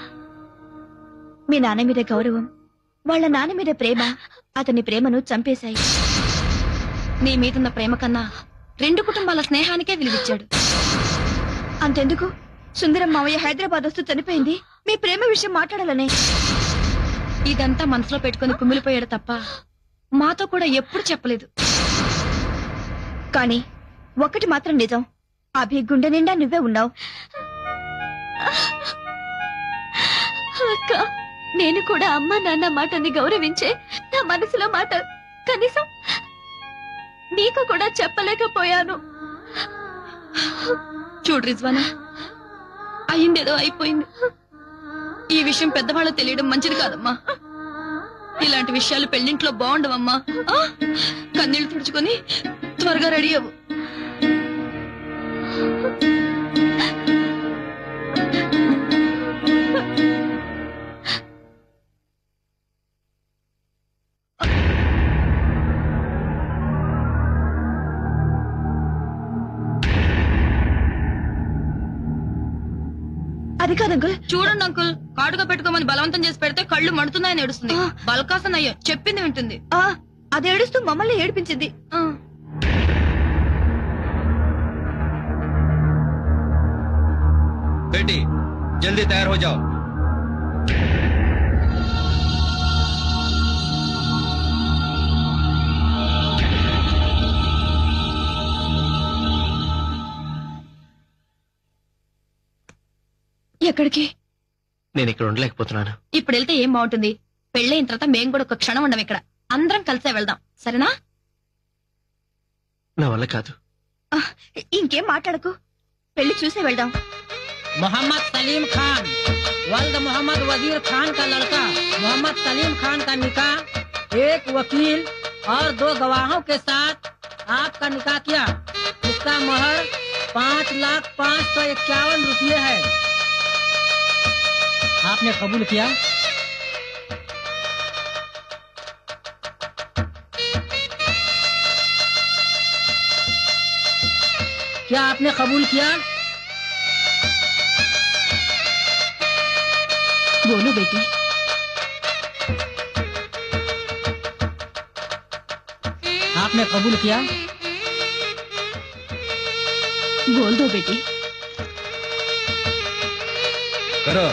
మీ నాన్న మీద గౌరవం, వాళ్ళ నాన్న మీద ప్రేమ అతని ప్రేమను చంపేశాయి. నీ మీదున్న ప్రేమ కన్నా 2 కుటుంబాల స్నేహానికే విలువిచ్చాడు. అంతెందుకు, సుందరం మావయ్య హైదరాబాద్ వస్తూ చనిపోయింది మీ ప్రేమ విషయం మాట్లాడాలనే. ఇదంతా మనసులో పెట్టుకుని కుమిలిపోయాడు తప్ప మాతో కూడా ఎప్పుడు చెప్పలేదు. కానీ ఒకటి మాత్రం నిజం, అభి గుండె నిండా నువ్వే ఉన్నావు. అక్క, నేను కూడా అమ్మ నాన్న మాటని గౌరవించే నా మనసులో మాట కనీసం నీకు కూడా చెప్పలేకపోయాను. చూడు రిజ్వానా, అయిందేదో అయిపోయింది. ఈ విషయం పెద్దవాళ్ళు తెలియడం మంచిది కాదమ్మా. ఇలాంటి విషయాలు పెళ్లింట్లో బాగుండవమ్మా. కన్నీళ్లు తుడుచుకొని త్వరగా రెడీ అవ్వు. అది కాదు అంకుల్. చూడండి అంకుల్, కాటుగా పెట్టుకోమని బలవంతం చేసి పెడితే కళ్ళు మండుతున్నాయని ఏడుస్తుంది. బలకాసన్ అయ్యో చెప్పింది వింటుంది. అది ఏడుస్తూ మమ్మల్ని ఏడిపించింది. बेटी जल्दी तैयार हो जाओ। ఎక్కడికి? నేను ఇక్కడ ఉండలేకపోతున్నాను. ఇప్పుడు వెళ్తే ఏం బాగుంటుంది? పెళ్ళైన తర్వాత మేము కూడా ఒక క్షణం ఉండం ఇక్కడ. అందరం కలిసే వెళ్దాం, సరేనా? నా వల్ల కాదు. ఇంకేం మాట్లాడకు, పెళ్లి చూసే వెళ్దాం. मोहम्मद सलीम खान वल्द मोहम्मद वजीर खान का लड़का मोहम्मद सलीम खान का निकाह एक वकील और 2 गवाहों के साथ आपका निकाह किया। इसका महर 5,05,51 रुपये है। आपने कबूल किया? क्या आपने कबूल किया? बोलो बेटी। आपने कबूल किया? बोल दो बेटी। करो।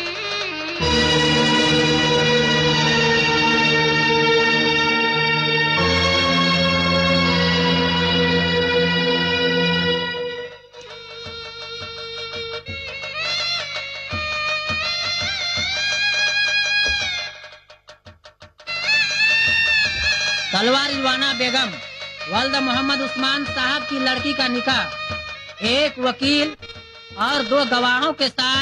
तलवार रिजवाना बेगम वल्द मोहम्मद उस्मान साहब की लड़की का निकाह एक वकील और 2 गवाहों के साथ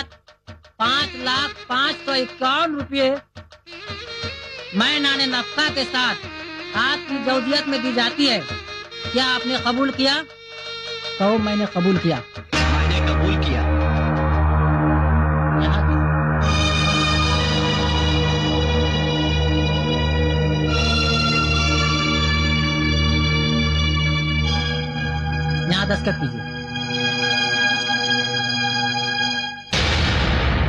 5,05,51 रुपये मैं नाने नफ्का के साथ आपकी जौजियत में दी जाती है। क्या आपने कबूल किया? तो मैंने कबूल किया। मैंने कबूल किया। यहाँ दस्तखत कीजिए।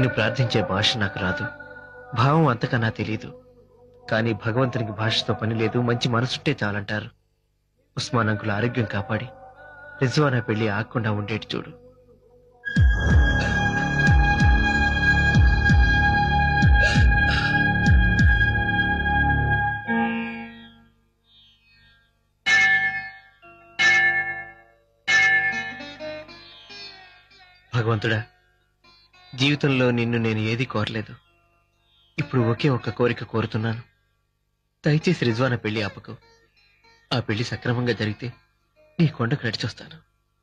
నిన్ను ప్రార్థించే భాష నాకు రాదు, భావం అంతకన్నా తెలీదు. కానీ భగవంతునికి భాషతో పని లేదు, మంచి మనసుంటే చాలంటారు. ఉస్మాన్ అంకుల్ ఆరోగ్యం కాపాడి రిజ్వానా పెళ్లి ఆగకుండా ఉండేటి చూడు. భగవంతుడా, జీవితంలో నిన్ను నేను ఏది కోరలేదు. ఇప్పుడు ఒకే ఒక్క కోరిక కోరుతున్నాను. దయచేసి రిజ్వానా పెళ్లి ఆపకు. ఆ పెళ్లి సక్రమంగా జరిగితే నీ కొండకు నడిచొస్తాను.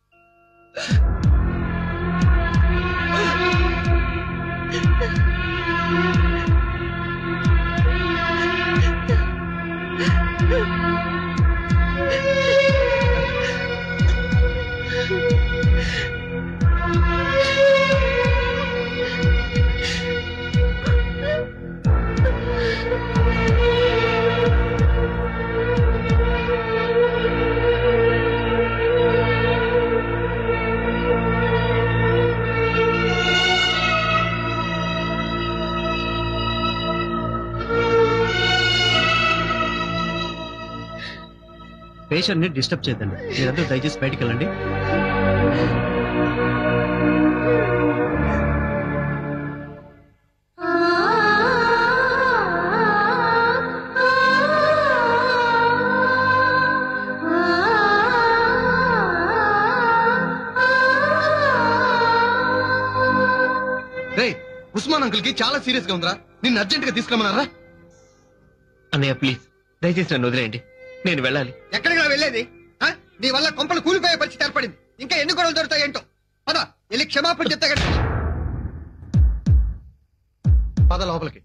పేషెంట్ ని డిస్టర్బ్ చేయదండి. మీరందరూ దయచేసి బయటికి వెళ్ళండి. ఉస్మాన్ అంకుల్ కి చాలా సీరియస్ గా ఉందిరా. నిన్ను అర్జెంట్ గా తీసుకురమ్మన్నారా? అన్నయ్య ప్లీజ్, దయచేసి నన్ను వదిలేయండి, నేను వెళ్ళాలి. ఎక్కడికి వెళ్ళేది? నీ వల్ల కొంపలు కూలిపోయే పరిస్థితి ఏర్పడింది. ఇంకా ఎన్ని గొడవలు దొరుకుతాయి ఏంటో. పద వెళ్ళి క్షమాపణ చెప్తా కదా. పద లోపలికి.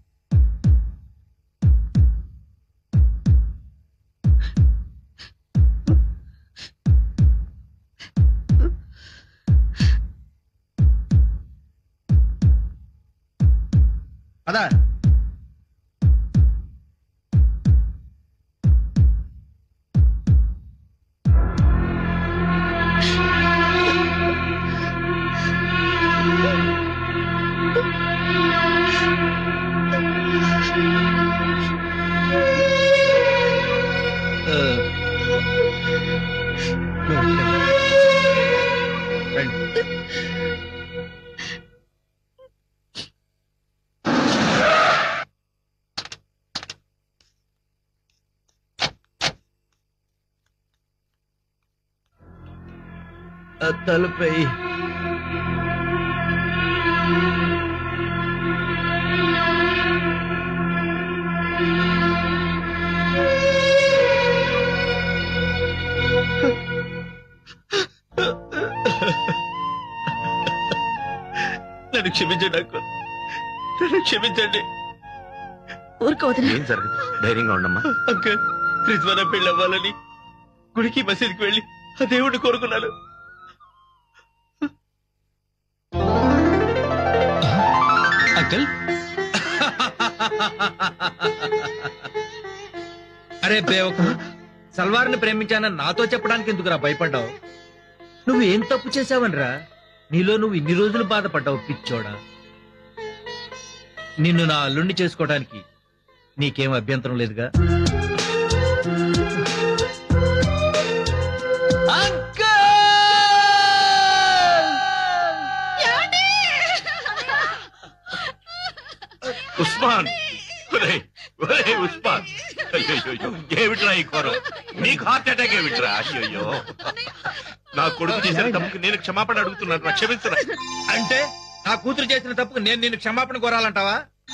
పద. తలుపై నన్ను క్షమించండి అంకుల్, నన్ను క్షమించండి. ఏం జరగదు, ధైర్యంగా ఉండమ్మా. అంకుల్, రిజ్వానా పెళ్లి అవ్వాలని గుడికి మసీదుకి వెళ్ళి ఆ దేవుడిని కోరుకున్నాను. అంకుల్, అరే బేవకు, సల్వార్ని ప్రేమించానని నాతో చెప్పడానికి ఎందుకురా భయపడ్డావు? నువ్వు ఏం తప్పు చేశావనరా నీలో నువ్వు ఇన్ని రోజులు బాధపడ్డావు పిచ్చోడా. నిన్ను నా అల్లుణ్ణి చేసుకోవడానికి నీకేం అభ్యంతరం లేదుగా? ఉస్మాన్, ఒరేయ్, ఒరేయ్ ఉస్మాన్, అయ్యో ఏమిట్రా ఈ కోరం? నీకు హార్ట్ అటాక్ ఏమిట్రా? అయ్యో, నా కొడుకు చేసిన తప్పుకి నేను క్షమాపణ అడుగుతున్నాను, క్షమించరా. అంటే నా కూతురు చేసిన తప్పుకు నేను నిన్ను క్షమాపణ కోరాలంటావా?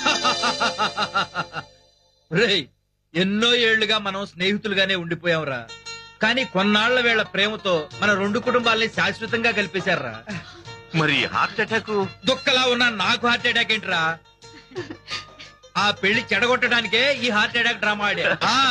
రేయ్, ఎన్నో ఏళ్లుగా మనం స్నేహితులుగానే ఉండిపోయాంరా. కానీ కొన్నాళ్ల వేళ ప్రేమతో మన రెండు కుటుంబాలని శాశ్వతంగా కలిపేశారా. మరి హార్ట్ అటాక్ దుక్కలా ఉన్నా నాకు హార్ట్ అటాక్ ఏంట్రా? ఆ పెళ్లి చెడగొట్టడానికే ఈ హార్ట్ అటాక్ డ్రామా ఆడా.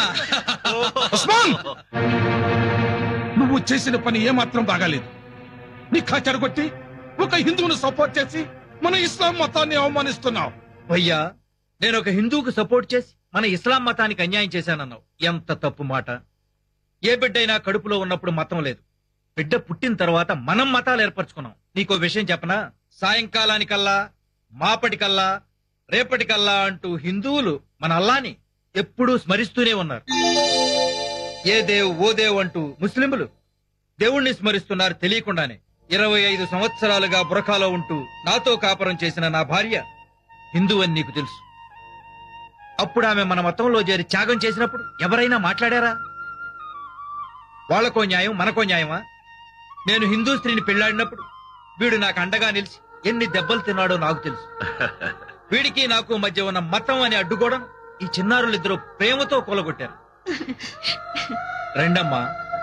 నువ్వు చేసిన పని ఏమాత్రం బాగాలేదు. నీ చెడగొట్టి ఒక హిందువును సపోర్ట్ చేసి మన ఇస్లాం మతాన్ని అవమానిస్తున్నావు. భయ్యా, నేను ఒక హిందువుకు సపోర్ట్ చేసి మన ఇస్లాం మతానికి అన్యాయం చేశానన్నావు. ఎంత తప్పు మాట. ఏ బిడ్డైనా కడుపులో ఉన్నప్పుడు మతం లేదు. బిడ్డ పుట్టిన తర్వాత మనం మతాలు ఏర్పరచుకున్నాం. నీకో విషయం చెప్పనా? సాయంకాలానికల్లా మాపటికల్లా రేపటికల్లా అంటూ హిందువులు మన అల్లాని ఎప్పుడూ స్మరిస్తూనే ఉన్నారు. ఏ దేవ్ ఓ దేవ్ అంటూ ముస్లింలు దేవుణ్ణి స్మరిస్తున్నారు తెలియకుండానే. 25 సంవత్సరాలుగా బురఖాలో ఉంటూ నాతో కాపురం చేసిన నా భార్య హిందూ అని నీకు తెలుసు. అప్పుడు ఆమె మన మతంలో చేరి త్యాగం చేసినప్పుడు ఎవరైనా మాట్లాడారా? వాళ్లకో న్యాయం మనకో న్యాయమా? నేను హిందూ స్త్రీని పెళ్లాడినప్పుడు వీడు నాకు అండగా నిలిచి ఎన్ని దెబ్బలు తిన్నాడో నాకు తెలుసు. వీడికి నాకు మధ్య ఉన్న మతం అని అడ్డుకోవడం ఈ చిన్నారులిద్దరూ ప్రేమతో కూలగొట్టారు. రెండమ్మా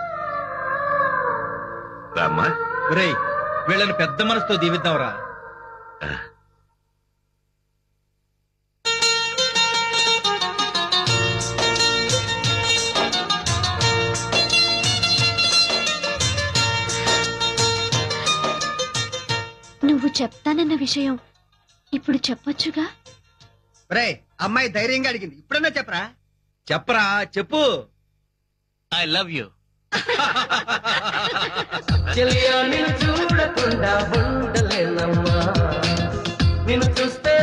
ఒరేయ్, వీళ్ళని పెద్ద మనసుతో దీవిద్దాంరా. నువ్వు చెప్తానన్న విషయం ఇప్పుడు చెప్పొచ్చుగా? అమ్మాయి ధైర్యంగా అడిగింది, ఇప్పుడన్నా చెప్పరా? చెప్పరా, చెప్పు. I love you. చెలియా నిన్ను చూడకుండా ఉండలేనమ్మా, నిన్ను చూస్తే